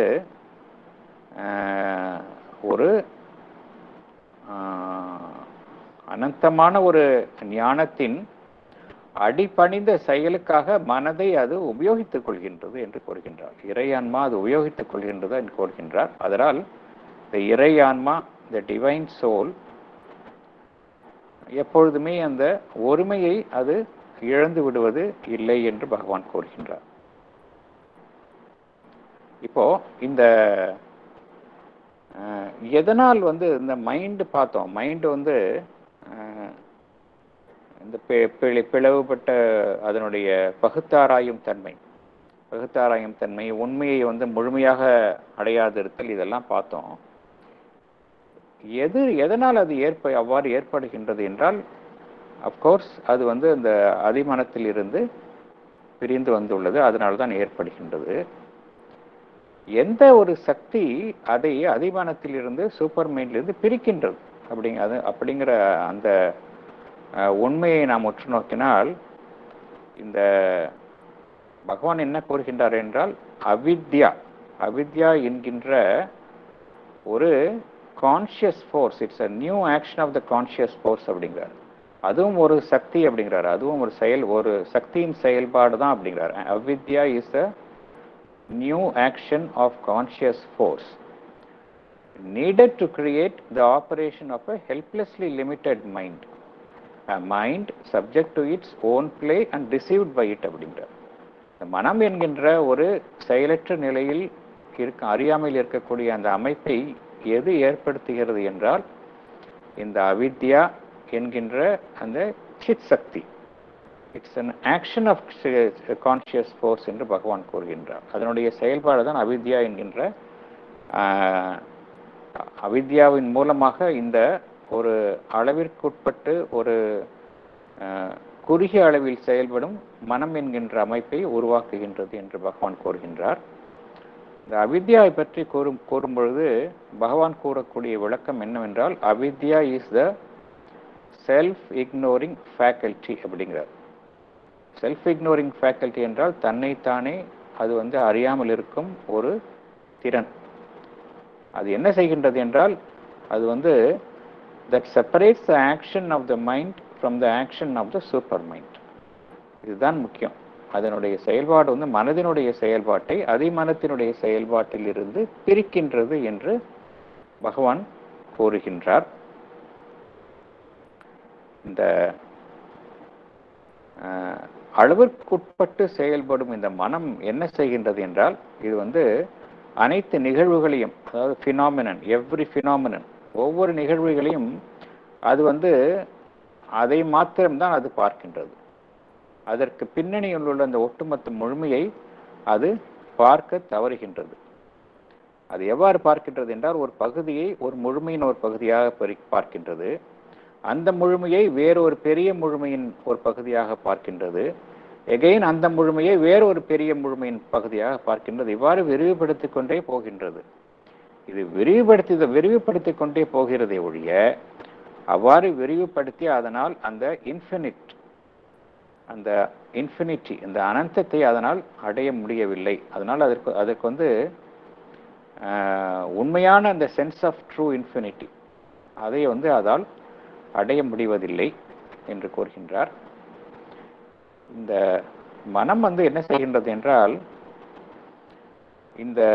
ஒரு அனந்தமான ஒரு ஞானத்தின் அடிபணிந்த செயலுக்காக மனதை அது உபயோகித்துக் கொள்கின்றது என்று கூறுகின்றார். இறையான்மா அது உபயோகித்துக் கொள்கின்றது என்று கூறுகின்றார். அதனால் இந்த இறையான்மா, இந்த டிவைன் சோல் எப்பொழுதுமே அந்த ஒருமையை அது இழந்து விடுவது இல்லை என்று பகவான் கூறுகின்றார். இப்போ இந்த எதனால் வந்து இந்த மைண்டு பார்த்தோம், மைண்டு வந்து இந்த பிளவுபட்ட அதனுடைய பகுத்தாராயும் தன்மை, உண்மையை வந்து முழுமையாக அடையாதிருத்தல், இதெல்லாம் பார்த்தோம். எதனால் அது அவ்வாறு ஏற்படுகின்றது என்றால், அஃப்கோர்ஸ் அது வந்து அந்த அதிமனத்தில் இருந்து பிரிந்து வந்துள்ளது, அதனால தான் ஏற்படுகின்றது. எந்த ஒரு சக்தி அதை அதிமனத்தில் இருந்து சூப்பர் மைண்டிலிருந்து பிரிக்கின்றது அப்படிங்கிற அந்த உண்மையை நாம் உற்று நோக்கினால், இந்த பகவான் என்ன கூறுகின்றார் என்றால், அவித்யா என்கின்ற ஒரு conscious force, it's a new action of the conscious force அப்படிங்கிறார். அதுவும் ஒரு சக்தி அப்படிங்கிறார், அதுவும் ஒரு சக்தியின் செயல்பாடு தான் அப்படிங்கிறார். அவித்யா is a new action of conscious force needed to create the operation of a helplessly limited mind, a mind subject to its own play and deceived by it அப்படிங்கிறார். மனம் என்கின்ற ஒரு செயலற்ற நிலையில் அறியாமையில் இருக்கக்கூடிய அந்த அமைப்பை எது ஏற்படுத்துகிறது என்றால், இந்த அவித்யா என்கின்ற அந்த சித் சக்தி. It's an action of conscious force என்று பகவான் கூறுகின்றார். அதனுடைய செயல்பாடு தான் அவித்யா என்கின்ற அவித்யாவின் மூலமாக இந்த ஒரு அளவிற்குட்பட்டு ஒரு குறுகிய அளவில் செயல்படும் மனம் என்கின்ற அமைப்பை உருவாக்குகின்றது என்று பகவான் கூறுகின்றார். இந்த அவித்யாவை பற்றி கூறும் பொழுது பகவான் கூறக்கூடிய விளக்கம் என்னவென்றால், அவித்யா is the self ignoring faculty அப்படிங்கிறார். செல்ஃப் இக்னோரிங் ஃபேக்கல்டி என்றால் தன்னைத்தானே அது வந்து அறியாமல் இருக்கும் ஒரு திறன். அது என்ன செய்கின்றது என்றால், அது வந்து that separates the action of the mind from the action of the super mind. இதுதான் முக்கியம். அதனுடைய செயல்பாடு வந்து மனதினுடைய செயல்பாட்டை அதிமனத்தினுடைய செயல்பாட்டில் இருந்து பிரிக்கின்றது என்று பகவான் கூறுகின்றார். இந்த அளவிற்குட்பட்டு செயல்படும் இந்த மனம் என்ன செய்கின்றது என்றால், இது வந்து அனைத்து நிகழ்வுகளையும், அதாவது ஃபினாமினன், எவ்ரி ஃபினாமினன், ஒவ்வொரு நிகழ்வுகளையும் அது வந்து அதை மாத்திரம்தான் அது பார்க்கின்றது. அதற்கு பின்னணியில் உள்ள அந்த ஒட்டுமொத்த முழுமையை அது பார்க்க தவறுகின்றது. அது எவ்வாறு பார்க்கின்றது என்றால், ஒரு பகுதியை ஒரு முழுமையின் ஒரு பகுதியாக பார்க்கின்றது. அந்த முழுமையை வேறொரு பெரிய முழுமையின் ஒரு பகுதியாக பார்க்கின்றது. எகைன் அந்த முழுமையை வேறொரு பெரிய முழுமையின் பகுதியாக பார்க்கின்றது. இவ்வாறு விரிவுபடுத்திக் கொண்டே போகின்றது. இது விரிவுபடுத்திக் கொண்டே போகிறதை ஒழிய, அவ்வாறு விரிவுபடுத்தி அதனால் அந்த இன்ஃபினிட்டி, இந்த அனந்தத்தை அதனால் அடைய முடியவில்லை. அதனால் அதற்கு வந்து உண்மையான அந்த சென்ஸ் ஆஃப் ட்ரூ இன்ஃபினிட்டி அதை வந்து அதால் அடைய முடிவதில்லை என்று கூறுகின்றார். இந்த மனம் வந்து என்ன செய்கின்றது என்றால், இந்த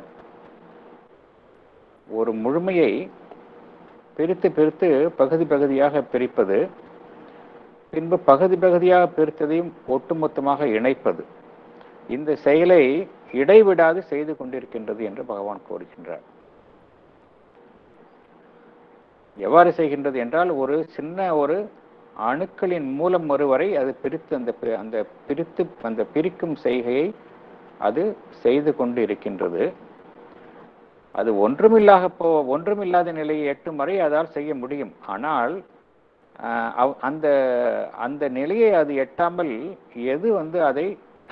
ஒரு முழுமையை பிரித்து பகுதி பகுதியாக பிரிப்பது, பின்பு பகுதி பகுதியாக பிரித்ததையும் ஒட்டுமொத்தமாக இணைப்பது, இந்த செயலை இடைவிடாது செய்து கொண்டிருக்கின்றது என்று பகவான் கூறுகின்றார். எவ்வாறு செய்கின்றது என்றால், ஒரு சின்ன ஒரு அணுக்களின் மூலம் ஒருவரை அது பிரித்து அந்த பிரிக்கும் செய்கையை அது செய்து கொண்டு இருக்கின்றது. அது ஒன்றுமில்லாத நிலையை எட்டும் வரை அதால் செய்ய முடியும். ஆனால் அந்த நிலையை அது எட்டாமல் எது வந்து அதை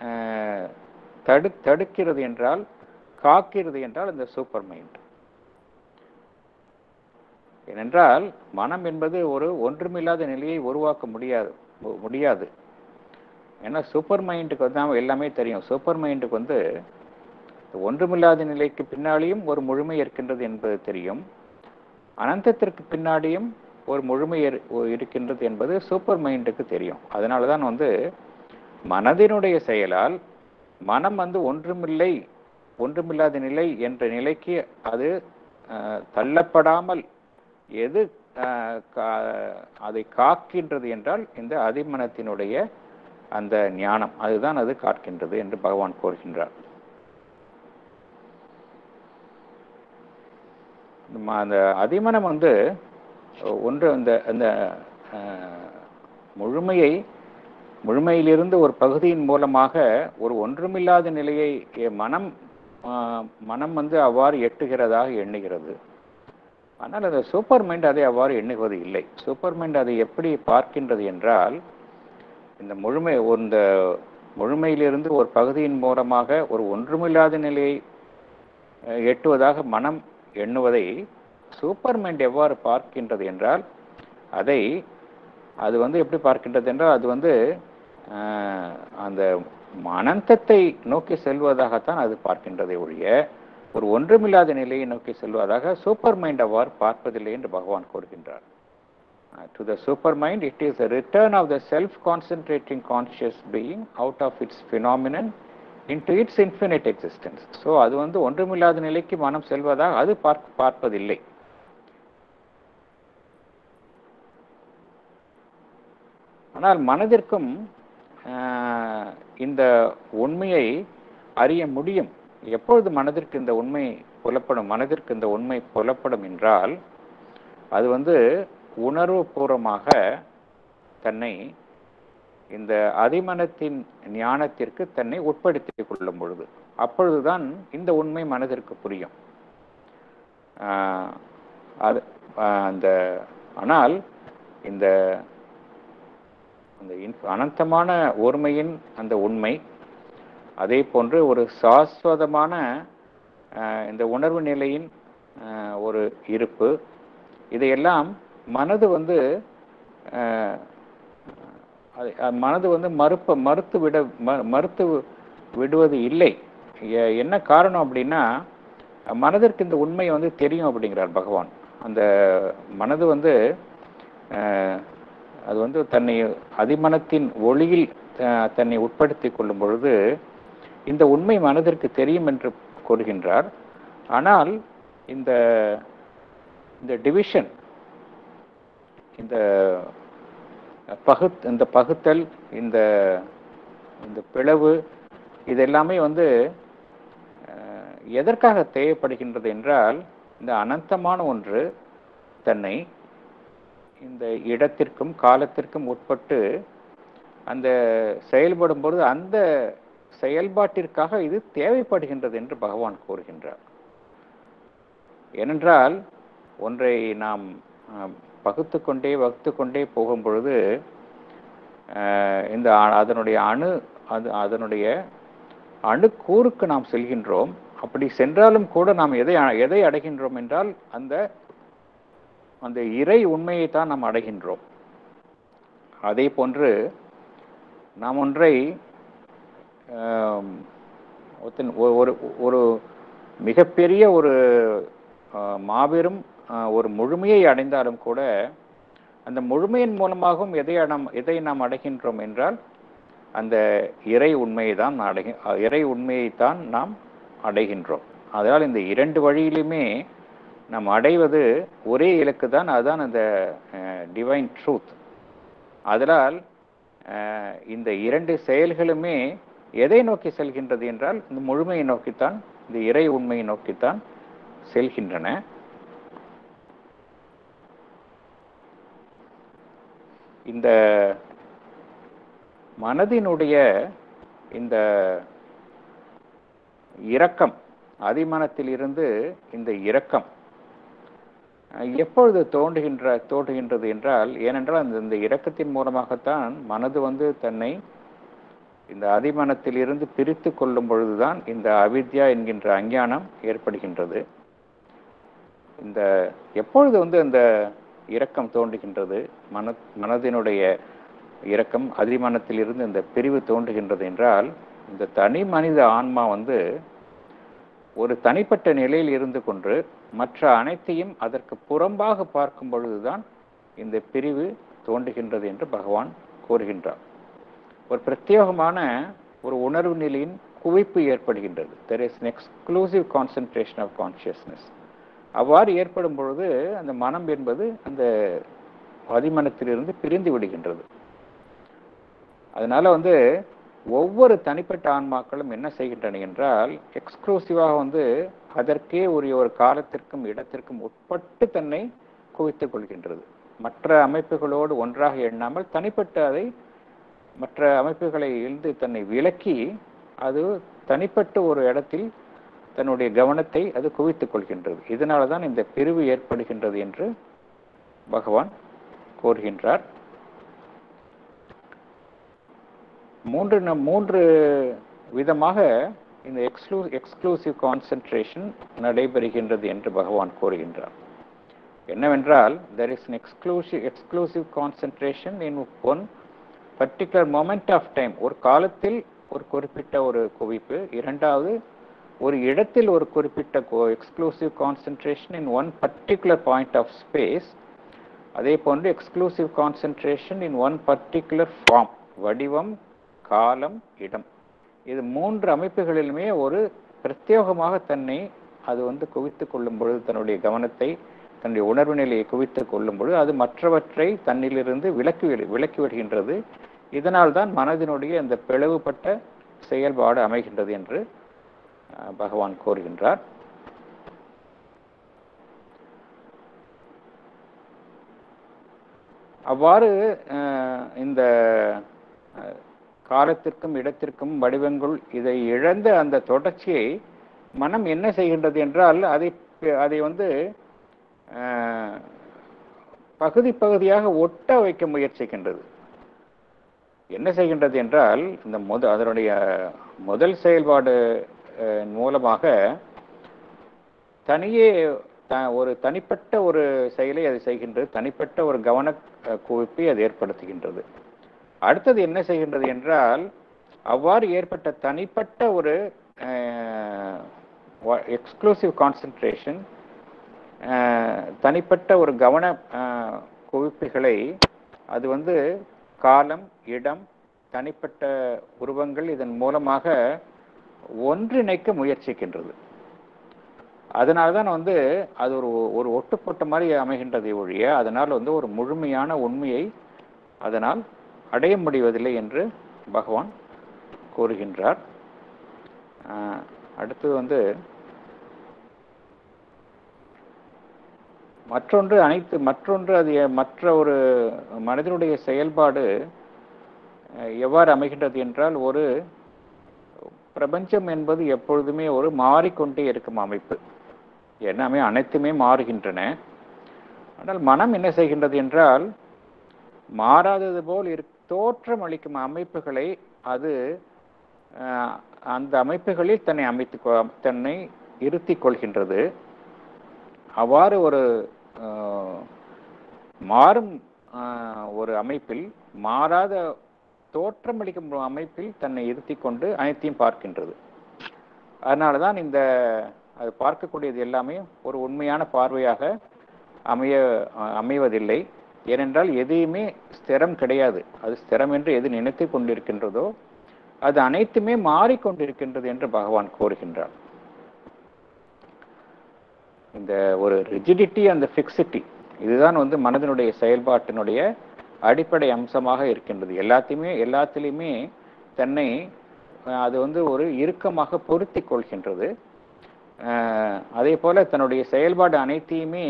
தடுக்கிறது என்றால், காக்கிறது என்றால் அந்த சூப்பர் மைண்ட். ஏனென்றால் மனம் என்பது ஒரு ஒன்றுமில்லாத நிலையை உருவாக்க முடியாது. ஏன்னா சூப்பர் மைண்டுக்கு வந்து எல்லாமே தெரியும். சூப்பர் மைண்டுக்கு வந்து ஒன்றுமில்லாத நிலைக்கு பின்னாடியும் ஒரு முழுமை இருக்கின்றது என்பது தெரியும். அனந்தத்திற்கு பின்னாடியும் ஒரு முழுமை இருக்கின்றது என்பது சூப்பர் மைண்டுக்கு தெரியும். அதனால தான் வந்து மனதினுடைய செயலால் மனம் வந்து ஒன்றுமில்லாத நிலை என்ற நிலைக்கு அது தள்ளப்படாமல் எது அதை காக்கின்றது என்றால் இந்த அதிமனத்தினுடைய அந்த ஞானம், அதுதான் அது காக்கின்றது என்று பகவான் கூறுகின்றார். அந்த அதிமனம் வந்து அந்த முழுமையிலிருந்து ஒரு பகுதியின் மூலமாக ஒரு ஒன்றுமில்லாத நிலையை மனம் வந்து அவ்வாறு எட்டுகிறதாக எண்ணுகிறது. ஆனால் அந்த சூப்பர் மைண்ட் அதை அவ்வாறு எண்ணுவது இல்லை. சூப்பர் மைண்ட் அதை எப்படி பார்க்கின்றது என்றால், இந்த முழுமையிலிருந்து ஒரு பகுதியின் மூலமாக ஒரு ஒன்றுமில்லாத நிலையை எட்டுவதாக மனம் எண்ணுவதை சூப்பர் மைண்ட் எவ்வாறு பார்க்கின்றது என்றால், அது எப்படி பார்க்கின்றது என்றால், அது அந்த அனந்தத்தை நோக்கி செல்வதாகத்தான் அது பார்க்கின்றதை ஒழிய ஒரு ஒன்றுமில்லாத நிலையை நோக்கி செல்வதாக சூப்பர் மைண்ட் அவ்வாறு பார்ப்பதில்லை என்று பகவான் கூறுகின்றார். To the super mind, it is a return of the self-concentrating conscious being out of its phenomenon into its infinite existence. So, அது ஒன்றுமில்லாத நிலைக்கு மனம் செல்வதாக அது பார்ப்பதில்லை. ஆனால் மனதிற்கும் இந்த உண்மையை அறிய முடியும். எப்பொழுது மனதிற்கு இந்த உண்மை புலப்படும் என்றால், அது உணர்வு பூர்வமாக தன்னை இந்த அதிமனத்தின் ஞானத்திற்கு தன்னை உட்படுத்திக் கொள்ளும் பொழுது, அப்பொழுதுதான் இந்த உண்மை மனதிற்கு புரியும். ஆனால் இந்த அனந்தமான ஒருமையின் அந்த உண்மை, அதே போன்று ஒரு சாஸ்வதமான இந்த உணர்வு நிலையின் ஒரு இருப்பு, இதையெல்லாம் மனது மறுத்து விடுவது இல்லை. என்ன காரணம் அப்படின்னா, மனதிற்கு இந்த உண்மை தெரியும் அப்படிங்கிறார் பகவான். அந்த மனது அது தன்னை அதிமனத்தின் ஒளியில் தன்னை உட்படுத்திக் கொள்ளும் பொழுது இந்த உண்மை மனதிற்கு தெரியும் என்று கூறுகின்றார். ஆனால் இந்த டிவிஷன், இந்த பகுத்தல், இந்த பிளவு, இதெல்லாமே எதற்காக தேவைப்படுகின்றது என்றால், இந்த அனந்தமான ஒன்று தன்னை இந்த இடத்திற்கும் காலத்திற்கும் உட்பட்டு அந்த செயல்படும் பொழுது அந்த செயல்பாட்டிற்காக இது தேவைப்படுகின்றது என்று பகவான் கூறுகின்றார். ஏனென்றால் ஒன்றை நாம் வகுத்து கொண்டே போகும் பொழுது அதனுடைய அணுக்கூறுக்கு நாம் செல்கின்றோம். அப்படி சென்றாலும் கூட நாம் எதை அடைகின்றோம் என்றால் அந்த இறை உண்மையை தான் நாம் அடைகின்றோம். அதே போன்று நாம் ஒன்றை ஒரு மிகப்பெரிய ஒரு மாபெரும் ஒரு முழுமையை அடைந்தாலும் கூட அந்த முழுமையின் மூலமாகவும் எதை நாம் அடைகின்றோம் என்றால் அந்த இறை உண்மையைத்தான் நாம் அடைகின்றோம். அதனால் இந்த இரண்டு வழியிலுமே நாம் அடைவது ஒரே இலக்கு தான், அதுதான் அந்த டிவைன் ட்ரூத். அதனால் இந்த இரண்டு செயல்களுமே எதை நோக்கி செல்கின்றது என்றால் இந்த முழுமையை நோக்கித்தான், இந்த இறை உண்மையை நோக்கித்தான் செல்கின்றன. இந்த மனதினுடைய இந்த இரக்கம், அதிமனத்தில் இருந்து இந்த இரக்கம் எப்பொழுது தோன்றுகின்றது என்றால், ஏனென்றால் இந்த இரக்கத்தின் மூலமாகத்தான் மனது தன்னை இந்த அதிமனத்தில் இருந்து பிரித்து கொள்ளும் பொழுதுதான் இந்த அவித்யா என்கின்ற அஞ்ஞானம் ஏற்படுகின்றது. இந்த எப்பொழுது அந்த இரக்கம் தோன்றுகின்றது, மனதினுடைய இரக்கம் அதிமனத்தில் இருந்து இந்த பிரிவு தோன்றுகின்றது என்றால், இந்த தனி மனித ஆன்மா ஒரு தனிப்பட்ட நிலையில் இருந்து கொண்டு மற்ற அனைத்தையும் அதற்கு புறம்பாக பார்க்கும் பொழுதுதான் இந்த பிரிவு தோன்றுகின்றது என்று பகவான் கூறுகின்றார். ஒரு பிரத்யேகமான ஒரு உணர்வு நிலையின் குவிப்பு ஏற்படுகின்றது. There is an exclusive concentration of consciousness. அவ்வாறு ஏற்படும் பொழுது அந்த மனம் என்பது அந்த அதிமனத்திலிருந்து பிரிந்து விடுகின்றது. அதனால ஒவ்வொரு தனிப்பட்ட ஆன்மாக்களும் என்ன செய்கின்றன என்றால், எக்ஸ்க்ளூசிவாக அதற்கே உரிய ஒரு காலத்திற்கும் இடத்திற்கும் உட்பட்டு தன்னை குவித்துக் கொள்கின்றது. மற்ற அமைப்புகளோடு ஒன்றாக எண்ணாமல் தனிப்பட்ட மற்ற அமைப்புகளை இருந்து தன்னை விலக்கி அது தனிப்பட்ட ஒரு இடத்தில் தன்னுடைய கவனத்தை அது குவித்துக் கொள்கின்றது. இதனால தான் இந்த பிரிவு ஏற்படுகின்றது என்று பகவான் கூறுகின்றார். மூன்று விதமாக இந்த எக்ஸ்க்ளூசிவ் கான்சென்ட்ரேஷன் நடைபெறுகின்றது என்று பகவான் கூறுகின்றார். என்னவென்றால், there is an exclusive concentration in one particular moment of time. ஒரு காலத்தில் ஒரு குறிப்பிட்ட ஒரு குவிப்பு. இரண்டாவது, ஒரு இடத்தில் ஒரு குறிப்பிட்ட exclusive concentration in one particular point of space. அதே போன்று exclusive concentration in one particular form, வடிவம், காலம், இடம். இது மூன்று அமைப்புகளிலுமே ஒரு பிரத்யேகமாக தன்னை அது குவித்துக் கொள்ளும் பொழுது, தன்னுடைய கவனத்தை, தன்னுடைய உணர்வு நிலையை குவித்துக் கொள்ளும் பொழுது அது மற்றவற்றை தன்னிலிருந்து விலக்கி விடுகின்றது. இதனால் தான் மனதினுடைய அந்த பிளவுபட்ட செயல்பாடு அமைகின்றது என்று பகவான் கூறுகின்றார். அவ்வாறு இந்த காலத்திற்கும் இடத்திற்கும் வடிவங்கள் இதை இழந்த அந்த தொடர்ச்சியை மனம் என்ன செய்கின்றது என்றால், அதை பகுதி பகுதியாக ஒட்ட வைக்க முயற்சிக்கின்றது. என்ன செய்கின்றது என்றால், அதனுடைய முதல் செயல்பாடு மூலமாக தனியே ஒரு தனிப்பட்ட ஒரு செயலை அது செய்கின்றது, தனிப்பட்ட ஒரு கவன குவிப்பை அது ஏற்படுத்துகின்றது. அடுத்தது என்ன செய்கின்றது என்றால், அவ்வாறு ஏற்பட்ட தனிப்பட்ட ஒரு எக்ஸ்க்ளூசிவ் கான்சென்ட்ரேஷன், தனிப்பட்ட ஒரு கவன குவிப்புகளை அது காலம், இடம், தனிப்பட்ட உருவங்கள் இதன் மூலமாக ஒன்றிணைக்க முயற்சிக்கின்றது. அதனால்தான் அது ஒரு ஒட்டுப்போட்ட மாதிரி அமைகின்றது ஒழிய, அதனால் ஒரு முழுமையான உண்மையை அதனால் அடைய முடிவதில்லை என்று பகவான் கூறுகின்றார். அடுத்து மற்றொன்று அது மற்ற ஒரு மனிதனுடைய செயல்பாடு எவ்வாறு அமைகின்றது என்றால், ஒரு பிரபஞ்சம் என்பது எப்பொழுதுமே ஒரு மாறிக்கொண்டே இருக்கும் அமைப்பு. எல்லாமே அனைத்துமே மாறுகின்றன. ஆனால் மனம் என்ன செய்கின்றது என்றால், மாறாதது போல் தோற்றம் அளிக்கும் அமைப்புகளை அது அந்த அமைப்புகளில் தன்னை இருத்திக் கொள்கின்றது. அவ்வாறு ஒரு மாறும் ஒரு அமைப்பில், மாறாத தோற்றம் அளிக்கும் அமைப்பில் தன்னை இருத்தி கொண்டு அனைத்தையும் பார்க்கின்றது. அதனால தான் அது பார்க்கக்கூடியது எல்லாமே ஒரு உண்மையான பார்வையாக அமைவதில்லை. ஏனென்றால் எதையுமே ஸ்திரம் கிடையாது. அது ஸ்திரம் என்று எது நினைத்து கொண்டிருக்கின்றதோ அது அனைத்துமே மாறிக்கொண்டிருக்கின்றது என்று பகவான் கூறுகின்றார். இந்த ஒரு ரிஜிடிட்டி அந்த ஃபிக்சிட்டி, இதுதான் மனதினுடைய செயல்பாட்டினுடைய அடிப்படை அம்சமாக இருக்கின்றது. எல்லாத்திலையுமே தன்னை அது ஒரு இறுக்கமாக பொருத்தி கொள்கின்றது. அதே போல தன்னுடைய செயல்பாடு அனைத்தையுமே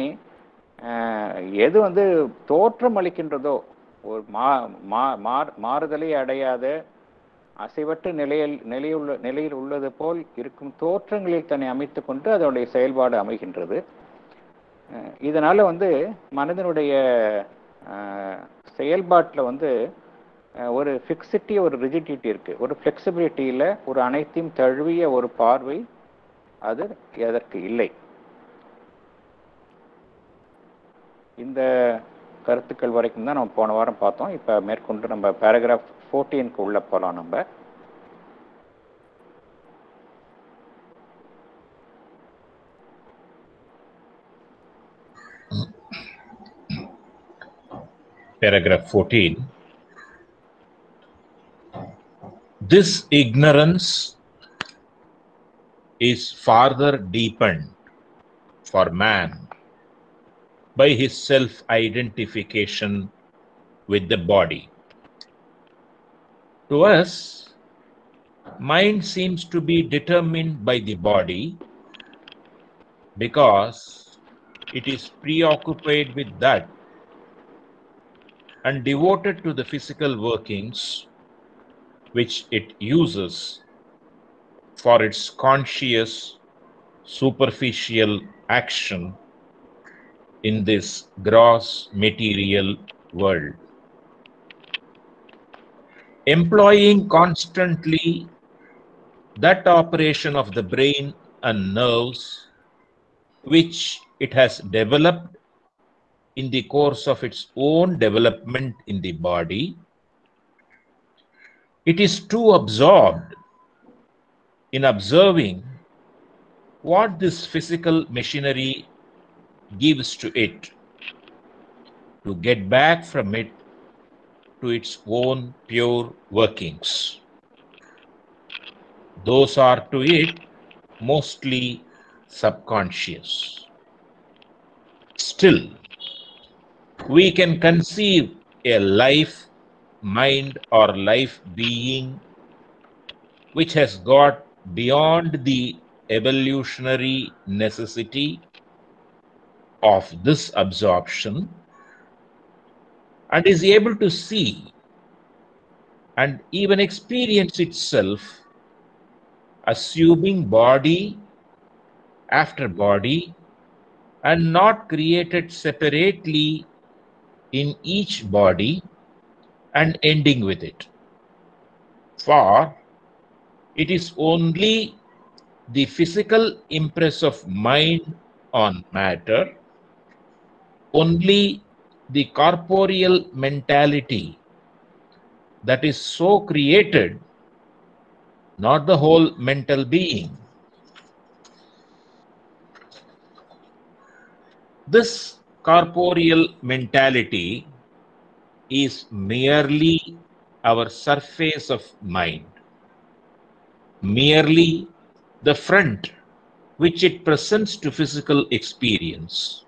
எது தோற்றம் அளிக்கின்றதோ, ஒரு மாறுதலை அடையாத அசைவற்ற நிலையில் உள்ளது போல் இருக்கும் தோற்றங்களில் தன்னை அமைத்து கொண்டு அதனுடைய செயல்பாடு அமைகின்றது. இதனால மனதினுடைய செயல்பாட்டில் ஒரு ஃபிக்சிட்டி, ஒரு ரிஜிடிட்டி இருக்கு, ஒரு ஃப்ளெக்சிபிலிட்டியில் ஒரு அனைத்தையும் தழுவிய ஒரு பார்வை அது எதற்கு இல்லை. இந்த கருத்துக்கள் வரைக்கும் தான் நம்ம போன வாரம் பார்த்தோம். இப்போ மேற்கொண்டு நம்ம பேராகிராஃப் 14க்கு உள்ள போகலாம். நம்ம Paragraph 14. This ignorance is farther deepened for man by his self-identification with the body. To us, mind seems to be determined by the body because it is preoccupied with that and devoted to the physical workings which it uses for its conscious superficial action in this gross material world. Employing constantly that operation of the brain and nerves which it has developed in the course of its own development in the body, it is too absorbed in observing what this physical machinery gives to it to get back from it to its own pure workings. Those are to it mostly subconscious. Still, we can conceive a life, mind, or life being which has got beyond the evolutionary necessity of this absorption and is able to see and even experience itself assuming body after body and not created separately in each body and ending with it. For it is only the physical impress of mind on matter, only the corporeal mentality that is so created, not the whole mental being. This corporeal mentality is merely our surface of mind, merely the front which it presents to physical experience.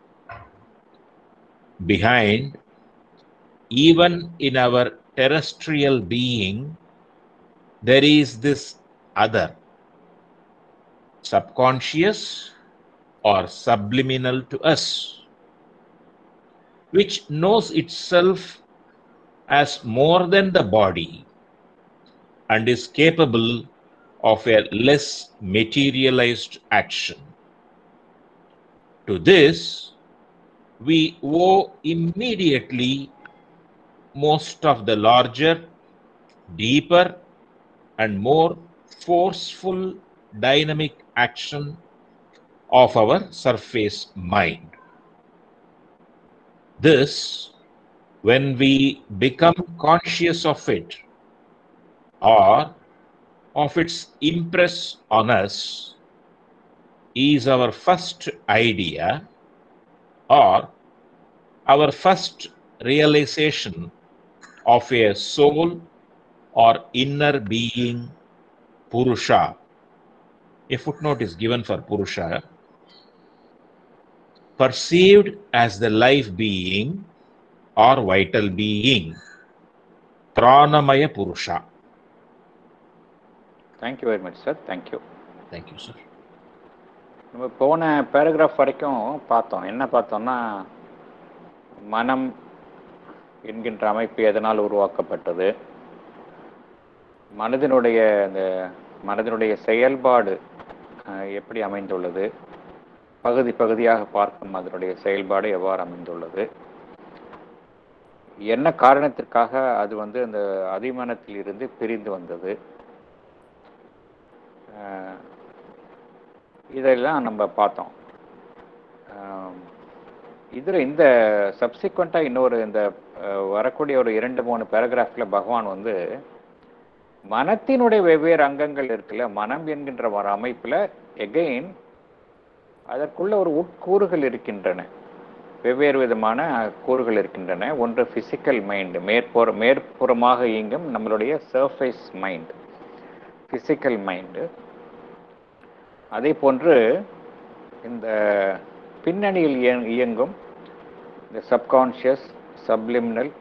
Behind, even in our terrestrial being, there is this other, subconscious or subliminal to us, which knows itself as more than the body and is capable of a less materialized action. To this, we owe immediately most of the larger, deeper, and more forceful dynamic action of our surface mind. This, when we become conscious of it or of its impress on us, is our first idea or our first realization of a soul or inner being, Purusha. A footnote is given for Purusha, perceived as the life being or vital being, Pranamaya Purusha. Thank you very much sir. Thank you. Thank you, sir. நம்ம போன paragraph வரைக்கும் பார்த்தோம். என்ன பார்த்தோம்னா, மனம் என்கின்ற அமைப்பு எதனால் உருவாக்கப்பட்டது, மனதினுடைய செயல்பாடு எப்படி அமைந்துள்ளது, பகுதி பகுதியாக பார்க்கும் அதனுடைய செயல்பாடு எவ்வாறு அமைந்துள்ளது, என்ன காரணத்திற்காக அது அந்த அதிமனத்தில் இருந்து பிரிந்து வந்தது, இதெல்லாம் நம்ம பார்த்தோம். இதில் இந்த சப்சிக்வெண்ட்டாக இன்னொரு இந்த வரக்கூடிய ஒரு 2-3 பேராகிராஃபில் பகவான் மனத்தினுடைய வெவ்வேறு அங்கங்கள் இருக்குல்ல, மனம் என்கின்ற ஒரு அமைப்பில் எகெயின் அதற்குள்ள ஒரு உட்கூறுகள் இருக்கின்றன, வெவ்வேறு விதமான கூறுகள் இருக்கின்றன. ஒன்று ஃபிசிக்கல் மைண்டு, மேற்புறமாக இயங்கும் நம்மளுடைய சர்ஃபேஸ் மைண்டு, ஃபிசிக்கல் மைண்டு. அதே போன்று இந்த பின்னணியில் இயங்கும் இந்த சப்கான்ஷியஸ், சப்லிமினல்,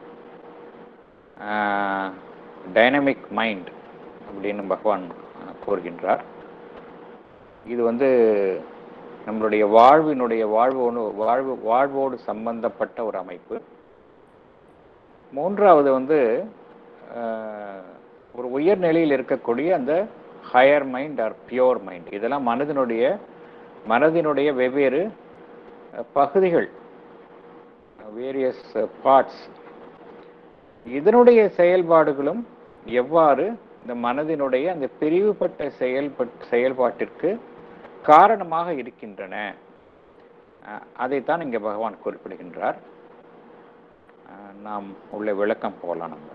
டைனமிக் மைண்ட் அப்படின்னு பகவான் கூறுகின்றார். இது நம்மளுடைய வாழ்வோடு சம்பந்தப்பட்ட ஒரு அமைப்பு. மூன்றாவது ஒரு உயர் நிலையில் இருக்கக்கூடிய அந்த higher mind or pure mind. இதெல்லாம் மனதினுடைய மனதினுடைய வெவ்வேறு பகுதிகள், வேரியஸ் பார்ட்ஸ், இதனுடைய செயல்பாடுகளும் எவ்வாறு இந்த மனதினுடைய அந்த பிரிவுபட்ட செயல்பாட்டிற்கு காரணமாக இருக்கின்றன, அதைத்தான் இங்கே பகவான் குறிப்பிடுகின்றார். நாம் உள்ள விளக்கம் போகலாம். நம்ம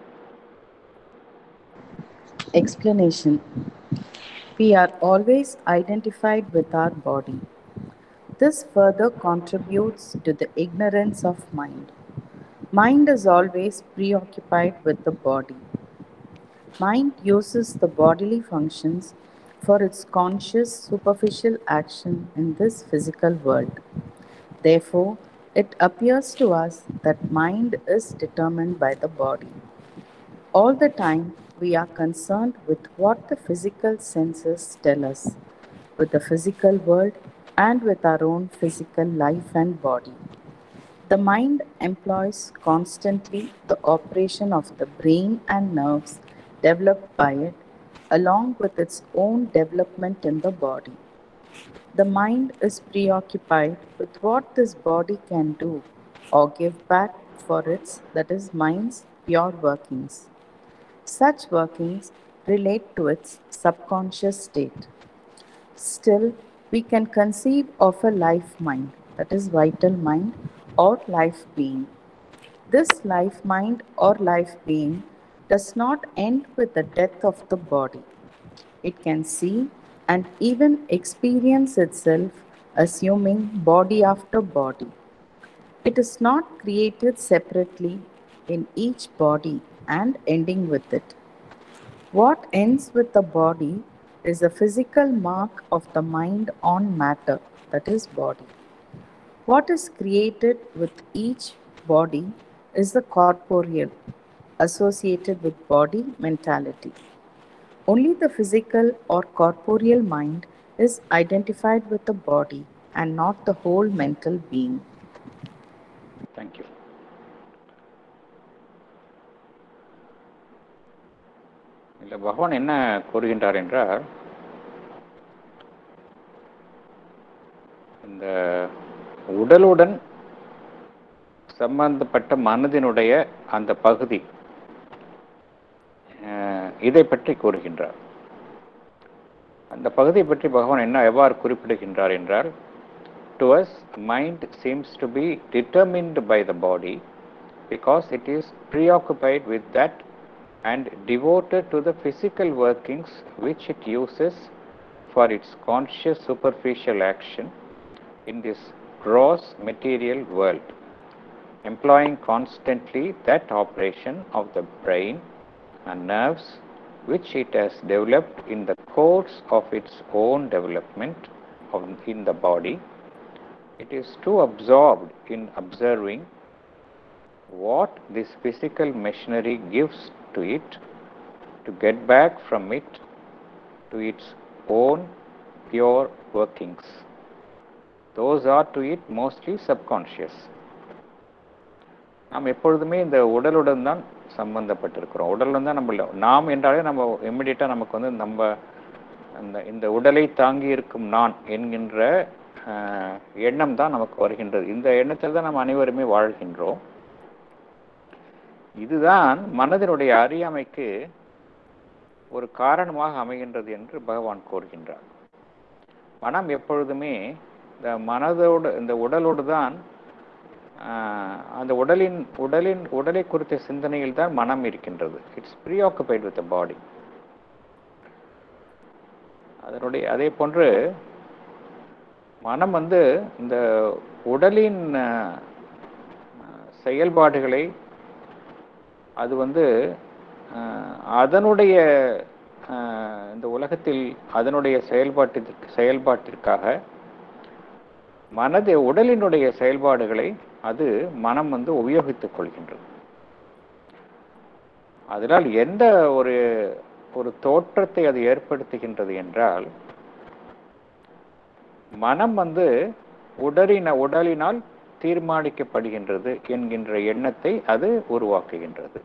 Explanation. We are always identified with our body. This further contributes to the ignorance of mind. Mind is always preoccupied with the body. Mind uses the bodily functions for its conscious superficial action in this physical world. Therefore, it appears to us that mind is determined by the body. All the time, we are concerned with what the physical senses tell us, with the physical world and with our own physical life and body. The mind employs constantly the operation of the brain and nerves developed by it, along with its own development in the body. The mind is preoccupied with what this body can do or give back for its, that is, mind's pure workings. Such workings relate to its subconscious state. Still, we can conceive of a life mind, that is, vital mind or life being. This life mind or life being does not end with the death of the body. It can see and even experience itself assuming body after body. It is not created separately in each body and ending with it. What ends with the body is a physical mark of the mind on matter, that is, body. What is created with each body is the corporeal, associated with body mentality. Only the physical or corporeal mind is identified with the body and not the whole mental being. Thank you. இல்லை, பகவான் என்ன கூறுகின்றார் என்றால், இந்த உடலுடன் சம்பந்தப்பட்ட மனதினுடைய அந்த பகுதி, இதை பற்றி கூறுகின்றார். அந்த பகுதியை பற்றி பகவான் என்ன எவ்வாறு குறிப்பிடுகின்றார் என்றால், to us mind seems to be determined by the body because it is preoccupied with that and devoted to the physical workings which it uses for its conscious superficial action in this gross material world, employing constantly that operation of the brain and nerves which it has developed in the course of its own development in the body. It is too absorbed in observing what this physical machinery gives to it to get back from it to its own pure workings. Those are to it mostly subconscious. நாம் எப்பொழுதுமே இந்த உடலுடன் தான் சம்பந்தப்பட்டிருக்கிறோம். உடலுடன் தான் நம்ம, நாம் என்றாலே நம்ம இம்மிடியட்டாக நமக்கு வந்து நம்ம இந்த உடலை தாங்கி இருக்கும் நான் என்கின்ற எண்ணம் தான் நமக்கு வருகின்றது. இந்த எண்ணத்தில் தான் நம்ம அனைவருமே வாழ்கின்றோம். இதுதான் மனதினுடைய அறியாமைக்கு ஒரு காரணமாக அமைகின்றது என்று பகவான் கூறுகின்றார். மனம் எப்பொழுதுமே இந்த மனதோடு, இந்த உடலோடு தான், அந்த உடலை குறித்த சிந்தனையில் தான் மனம் இருக்கின்றது. It's preoccupied with the body. அதே போன்று மனம் வந்து இந்த உடலின் செயல்பாடுகளை அது வந்து அதனுடைய இந்த உலகத்தில் அதனுடைய செயல்பாட்டிற்காக உடலினுடைய செயல்பாடுகளை அது மனம் வந்து உபயோகித்துக் கொள்கின்றது. அதனால் எந்த ஒரு தோற்றத்தை அது ஏற்படுத்துகின்றது என்றால், மனம் வந்து உடலினால் தீர்மானிக்கப்படுகின்றது என்கின்ற எண்ணத்தை அது உருவாக்குகின்றது.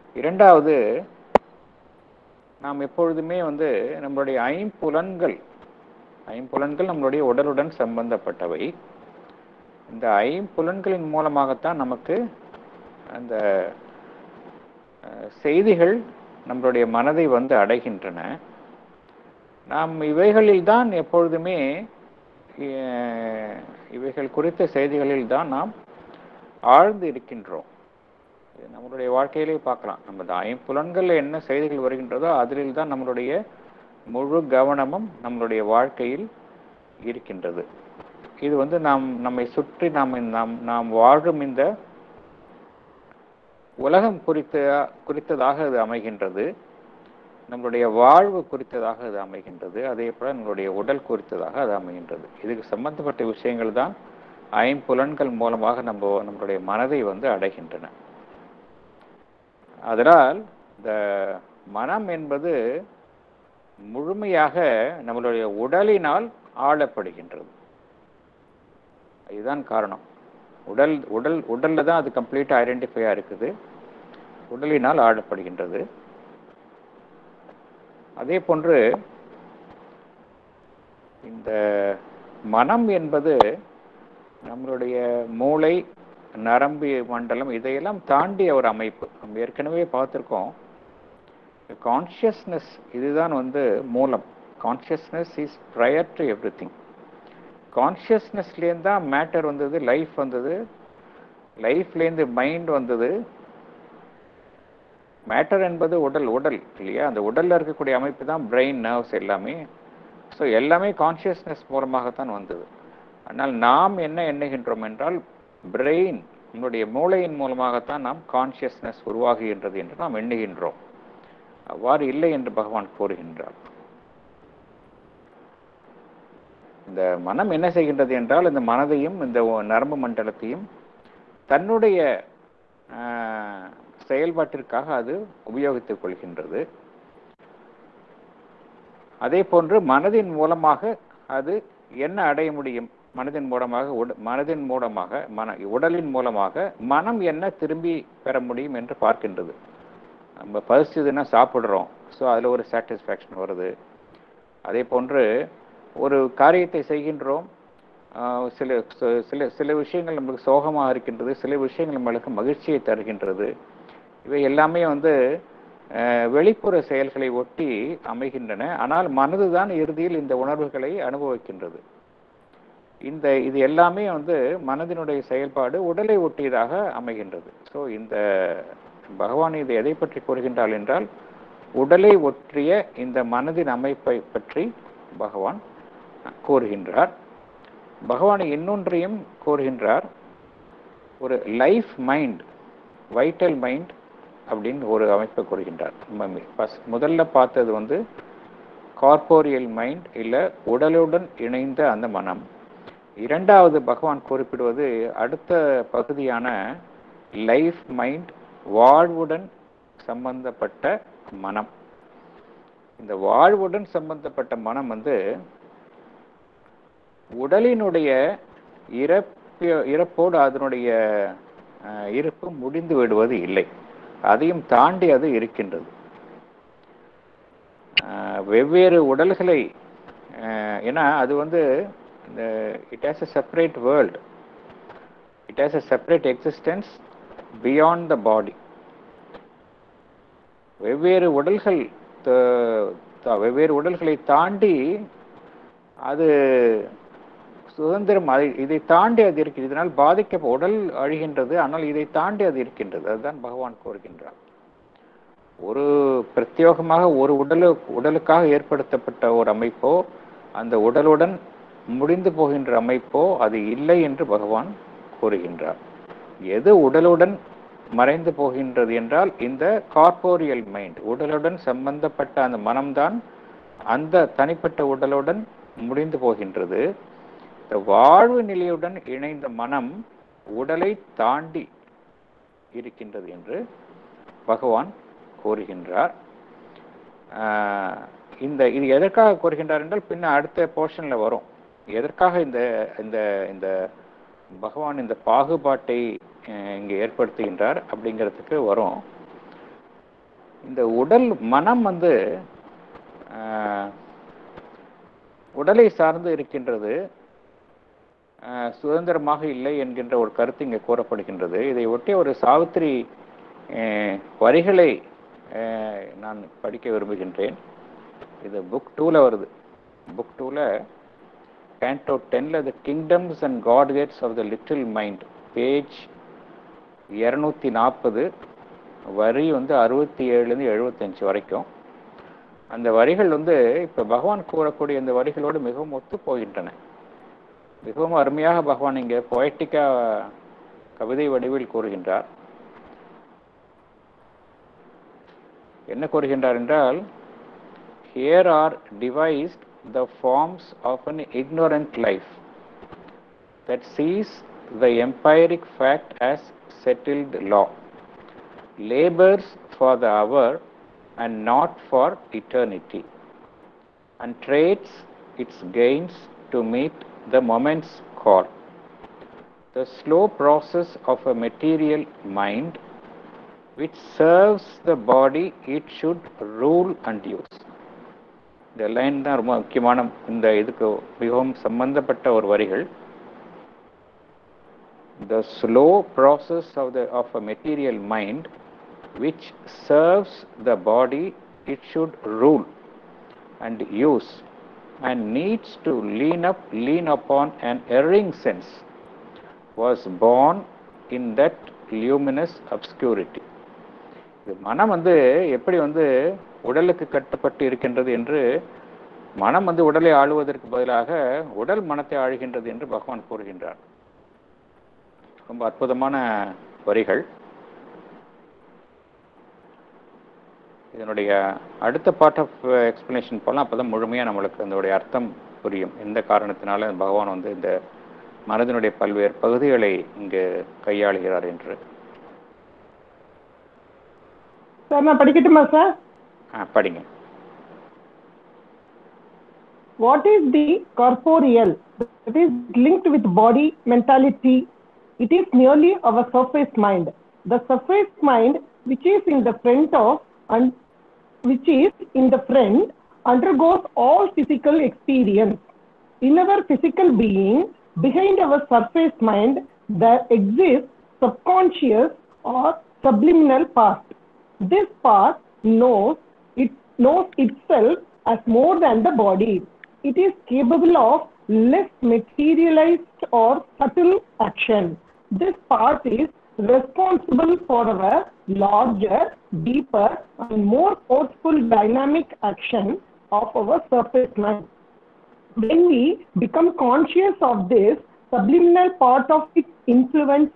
இரண்டாவது, நாம் எப்பொழுதுமே வந்து நம்மளுடைய ஐம்புலன்கள் ஐம்புலன்கள் நம்மளுடைய உடலுடன் சம்பந்தப்பட்டவை. இந்த ஐம்புலன்களின் மூலமாகத்தான் நமக்கு அந்த செய்திகள் நம்மளுடைய மனதை வந்து அடைகின்றன. நாம் இவைகளில் தான் எப்பொழுதுமே இவைகள் குறித்த செய்திகளில் தான் நாம் ஆழ்ந்து இருக்கின்றோம். நம்மளுடைய வாழ்க்கையிலே பார்க்கலாம். நம்ம ஐம்புலன்களில் என்ன செய்திகள் வருகின்றதோ அதில் தான் நம்மளுடைய முழு கவனமும் நம்மளுடைய வாழ்க்கையில் இருக்கின்றது. இது வந்து நம்மை சுற்றி நாம் வாழும் இந்த உலகம் குறித்ததாக அது அமைகின்றது. நம்மளுடைய வாழ்வு குறித்ததாக அது அமைகின்றது. அதே போல நம்மளுடைய உடல் குறித்ததாக அது அமைகின்றது. இதுக்கு சம்பந்தப்பட்ட விஷயங்கள் தான் ஐம்புலன்கள் மூலமாக நம்மளுடைய மனதை வந்து அடைகின்றன. அதனால் இந்த மனம் என்பது முழுமையாக நம்மளுடைய உடலினால் ஆளப்படுகின்றது. இதுதான் காரணம். உடல்ல தான் அது கம்ப்ளீட்டா ஐடென்டிஃபையா இருக்குது. உடலினால் ஆளப்படுகின்றது. அதே போன்று இந்த மனம் என்பது நம்மளுடைய மூளை, நரம்பு மண்டலம் இதையெல்லாம் தாண்டிய ஒரு அமைப்பு. நம்ம ஏற்கனவே பார்த்துருக்கோம். கான்ஷியஸ்னஸ் இதுதான் வந்து மூலம். Consciousness is prior to everything. கான்ஷியஸ்னஸ்லேருந்து தான் மேட்டர் வந்தது, லைஃப் வந்தது. லைஃப்லேருந்து மைண்ட் வந்தது. மேட்டர் என்பது உடல் இல்லையா? அந்த உடலில் இருக்கக்கூடிய அமைப்பு தான் பிரெயின், நர்வ்ஸ் எல்லாமே. ஸோ எல்லாமே கான்ஷியஸ்னஸ் மூலமாகத்தான் வந்தது. ஆனால் நாம் என்ன எண்ணுகின்றோம் என்றால் பிரெயின், நம்முடைய மூளையின் மூலமாகத்தான் நாம் கான்ஷியஸ்னஸ் உருவாகுகின்றது என்று நாம் எண்ணுகின்றோம். அவ்வாறு இல்லை என்று பகவான் கூறுகின்றார். இந்த மனம் என்ன செய்கின்றது என்றால் இந்த மனதையும் இந்த நரம்பு மண்டலத்தையும் தன்னுடைய செயல்பாட்டிற்காக அது உபயோகித்துக் கொள்கின்றது. அதே போன்று மனதின் மூலமாக அது என்ன அடைய முடியும்? மனதின் மூலமாக உடலின் மூலமாக மனம் என்ன திரும்பி பெற முடியும் என்று பார்க்கின்றது. நம்ம பசிச்சதுன்னா சாப்பிட்றோம். ஸோ அதில் ஒரு சாட்டிஸ்ஃபேக்ஷன் வருது. அதே போன்று ஒரு காரியத்தை செய்கின்றோம். சில விஷயங்கள் நம்மளுக்கு சோகமாக இருக்கின்றது, சில விஷயங்கள் நம்மளுக்கு மகிழ்ச்சியை தருகின்றது. இவை எல்லாமே வந்து வெளிப்புற செயல்களை ஒட்டி அமைகின்றன. ஆனால் மனது தான் இறுதியில் இந்த உணர்வுகளை அனுபவிக்கின்றது. இது எல்லாமே வந்து மனதினுடைய செயல்பாடு உடலை ஒட்டியதாக அமைகின்றது. ஸோ இந்த பகவான் இதை எதை பற்றி கூறுகின்றார் என்றால் உடலை ஒற்றிய இந்த மனதின் அமைப்பை பற்றி பகவான் கூறுகின்றார். பகவான் இன்னொன்றையும் கூறுகின்றார். ஒரு லைஃப் மைண்ட், வைட்டல் மைண்ட் அப்படின்னு ஒரு அமைப்பை கூறுகின்றார். முதல்ல பார்த்தது வந்து கார்போரியல் மைண்ட், இல்லை உடலுடன் இணைந்த அந்த மனம். இரண்டாவது பகவான் குறிப்பிடுவது அடுத்த பகுதியான லைஃப் மைண்ட், வாழ்வுடன் சம்பந்தப்பட்ட மனம். இந்த வாழ்வுடன் சம்பந்தப்பட்ட மனம் வந்து உடலினுடைய இறப்போடு அதனுடைய இருப்பு முடிந்து விடுவது இல்லை. அதையும் தாண்டி அது இருக்கின்றது. வெவ்வேறு உடல்களை, ஏன்னா அது வந்து it has a separate world, it has a separate existence beyond the body. வெவ்வேறு உடல்களை தாண்டி அது சுதந்திரம், இதை தாண்டி அது இருக்கிறது. இதனால் உடல் அழிகின்றது, ஆனால் இதை தாண்டி அது இருக்கின்றது. அதுதான் பகவான் கூறுகின்றார். ஒரு பிரத்யேகமாக ஒரு உடலுக்காக ஏற்படுத்தப்பட்ட ஒரு அமைப்போ, அந்த உடலுடன் முடிந்து போகின்ற அமைப்போ அது இல்லை என்று பகவான் கூறுகின்றார். எது உடலுடன் மறைந்து போகின்றது என்றால் இந்த கார்போரியல் மைண்ட், உடலுடன் சம்பந்தப்பட்ட அந்த மனம்தான் அந்த தனிப்பட்ட உடலுடன் முடிந்து போகின்றது. இந்த வாழ்வு நிலையுடன் இணைந்த மனம் உடலை தாண்டி இருக்கின்றது என்று பகவான் கூறுகின்றார். இது எதற்காக கூறுகின்றார் என்றால் பின்ன அடுத்த போர்ஷன்ல வரும். எதற்காக இந்த பகவான் இந்த பாகுபாட்டை இங்கே ஏற்படுத்துகின்றார் அப்படிங்கிறதுக்கு வரும். இந்த உடல் மனம் வந்து உடலை சார்ந்து இருக்கின்றது, சுதந்திரமாக இல்லை என்கின்ற ஒரு கருத்து இங்கே கூறப்படுகின்றது. இதை ஒட்டிய ஒரு சாவித்திரி வரிகளை நான் படிக்க விரும்புகின்றேன். இது புக் 2ல வருது. புக் 2ல கேண்டோ 10ல the kingdoms and godheads of the little mind, page 240, வரி 67லேருந்து 75 வரைக்கும். அந்த வரிகள் இப்போ பகவான் கூறக்கூடிய இந்த வரிகளோடு மிகவும் ஒத்து போகின்றன. மிகவும் அருமையாக பகவான் இங்கே பொயட்டிக்கா கவிதை வடிவில் கூறுகின்றார். என்ன கூறுகின்றார் என்றால், here are devised the forms of an ignorant life that sees the empiric fact as settled law, labors for the hour and not for eternity, and trades its gains to meet the moment's call. The slow process of a material mind which serves the body it should rule and use. இந்த line தான் ரொம்ப முக்கியமான, இந்த இதுக்கு மிகவும் சம்பந்தப்பட்ட ஒரு வரிகள். The slow process of a material mind which serves the body it should rule and use and needs to lean upon an erring sense was born in that luminous obscurity. மனம் எப்படி உடலுக்கு கட்டுப்பட்டு இருக்கின்றது என்று, மனம் உடலை ஆளுவதற்கு பதிலாக உடல் மனத்தை ஆளுகின்றது என்று பகவான் கூறுகின்றார். ரொம்ப அற்புதமான வரிகள். இதனுடைய அடுத்த பார்ட் ஆஃப் எக்ஸ்பிளனேஷன் போகலாம். அப்போ தான் முழுமையாக நம்மளுக்கு அதனுடைய அர்த்தம் புரியும். எந்த காரணத்தினால பகவான் இந்த மனதினுடைய பல்வேறு பகுதிகளை இங்கு கையாளுகிறார் என்று. சார் நான் படிக்கட்டுமா சார்? படிங்க. What is the corporeal that is linked with body mentality? It is merely our surface mind. The surface mind, which is in the front undergoes all physical experience. In our physical being, behind our surface mind, there exists subconscious or subliminal part. This part knows itself as more than the body. It is capable of less materialized or subtle action. This part is responsible for our larger, deeper, and more forceful dynamic action of our surface mind. When we become conscious of this subliminal part of its influence,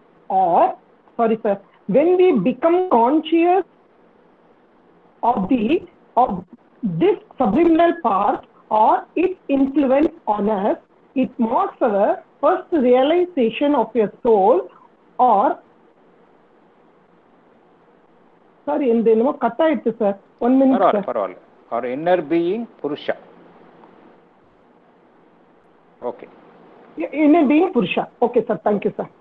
when we become conscious of this subliminal part or its influence on us, it marks our first realization of your soul or cut ஆயிடுச்சு sir. 1 minute sir. பரவாயில்ல. Or inner being Purusha. Okay. Inner being Purusha. Okay sir, thank you sir.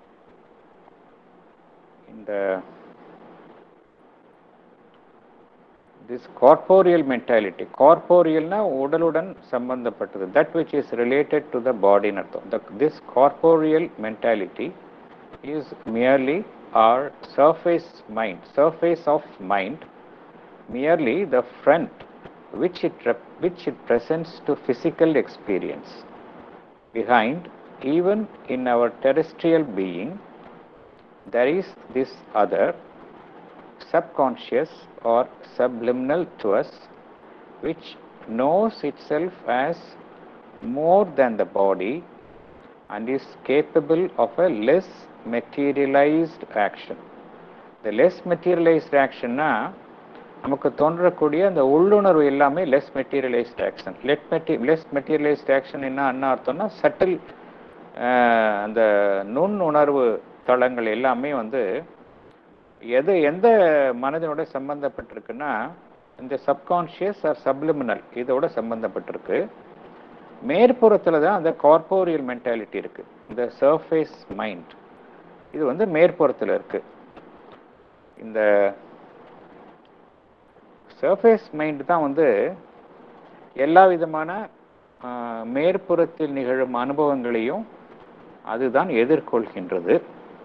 This corporeal mentality, corporealனா உடலுடன் சம்பந்தப்பட்டது, that which is related to the body ன்னு அர்த்தம். This corporeal mentality is merely our surface of mind, merely the front which it presents to physical experience. Behind, even in our terrestrial being, there is this other, subconscious or subliminal to us, which knows itself as more than the body and is capable of a less materialized action. The less materialized action na நமக்கு தோன்றக்கூடிய அந்த உள்ளுணர்வு எல்லாமே less materialized action. Less materialized action என்ன அர்த்தம்னா subtle, அந்த நுண் உணர்வு தளங்கள் எல்லாமே எந்த மனதினோட சம்பந்தப்பட்டிருக்குன்னா இந்த சப்கான்ஷியஸ் ஆர் சப்லிமினல் இதோட சம்பந்தப்பட்டிருக்கு. மேற்புறத்தில் தான் அந்த கார்போரியல் மென்டாலிட்டி இருக்கு. இந்த சர்ஃபேஸ் மைண்ட் இது மேற்புறத்தில் இருக்கு. இந்த சர்ஃபேஸ் மைண்ட் தான் எல்லா விதமான மேற்புறத்தில் நிகழும் அனுபவங்களையும் அதுதான் எதிர்கொள்கின்றது.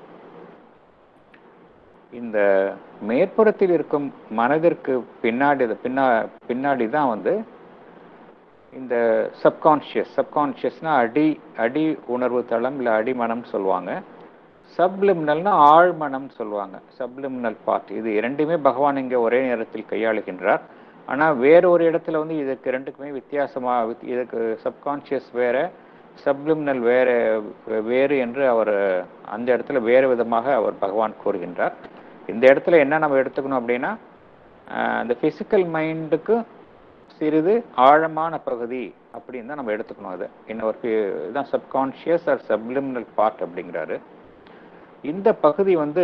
இந்த மேற்புறத்தில் இருக்கும் மனதிற்கு பின்னாடி தான் வந்து இந்த சப்கான்ஷியஸ்னா அடி உணர்வு தளம் இல்லை அடிமனம் சொல்லுவாங்க. சப்லிமினல்னா ஆழ்மனம் சொல்லுவாங்க. சப்லிமினல் பார்ட், இது இரண்டுமே பகவான் இங்கே ஒரே நேரத்தில் கையாளுகின்றார். ஆனால் வேற ஒரு இடத்துல வந்து இதுக்கு ரெண்டுக்குமே வித்தியாசமாக, இதுக்கு சப்கான்ஷியஸ் வேற, சப்லிமினல் வேறு என்று அவர் அந்த இடத்துல வேறு விதமாக அவர் பகவான் கூறுகின்றார். இந்த இடத்துல என்ன நம்ம எடுத்துக்கணும் அப்படின்னா, அந்த ஃபிசிக்கல் மைண்டுக்கு சிறிது ஆழமான பகுதி அப்படின்னு தான் நம்ம எடுத்துக்கணும். அது இன்னொரு இதுதான் சப்கான்ஷியஸ் ஆர் சப்லிமினல் பார்ட் அப்படிங்கிறாரு. இந்த பகுதி வந்து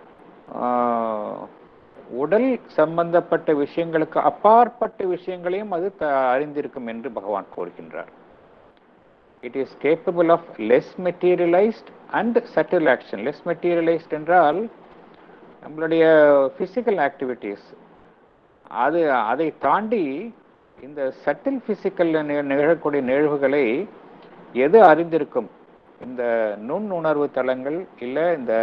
உடல் சம்பந்தப்பட்ட விஷயங்களுக்கு அப்பாற்பட்ட விஷயங்களையும் அது அறிந்திருக்கும் என்று பகவான் கூறுகின்றார். It is capable of less materialised and subtle action. Less materialised என்றால் நம்மளுடைய பிசிக்கல் ஆக்டிவிட்டீஸ், அதை தாண்டி இந்த சட்டில் பிசிக்கல் நிகழக்கூடிய நிகழ்வுகளை எது அறிந்திருக்கும்? இந்த நுண்ணுணர்வு தளங்கள் இல்லை இந்த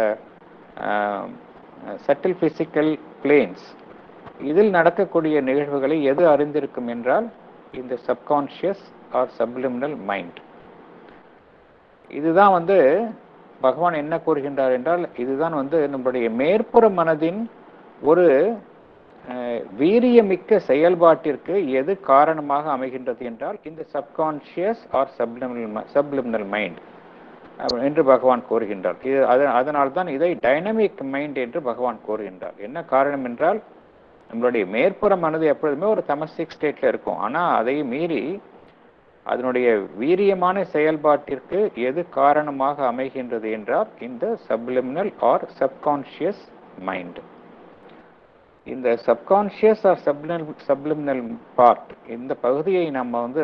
சட்டில் பிசிக்கல் பிளேன்ஸ், இதில் நடக்கக்கூடிய நிகழ்வுகளை எது அறிந்திருக்கும் என்றால் இந்த சப்கான்ஷியஸ் ஆர் சப்லிமினல் மைண்ட். இதுதான் வந்து பகவான் என்ன கூறுகின்றார் என்றால், இதுதான் வந்து நம்முடைய மேற்புற மனதின் ஒரு வீரியமிக்க செயல்பாட்டிற்கு எது காரணமாக அமைகின்றது என்றால் இந்த சப்கான்ஷியஸ் ஆர் சப்லிமினல் மைண்ட் என்று பகவான் கூறுகின்றார். இது அதனால்தான் இதை டைனமிக் மைண்ட் என்று பகவான் கூறுகின்றார். என்ன காரணம் என்றால், நம்மளுடைய மேற்புற மனது எப்பொழுதுமே ஒரு தமசிக் ஸ்டேட்ல இருக்கும். ஆனால் அதை மீறி அதனுடைய வீரியமான செயல்பாட்டிற்கு எது காரணமாக அமைகின்றது என்றால் இந்த சப்லிமினல் ஆர் சப்கான்ஷியஸ் மைண்ட். இந்த சப்கான்ஷியஸ் ஆர் சப்லிமினல் பார்ட், இந்த பகுதியை நம்ம வந்து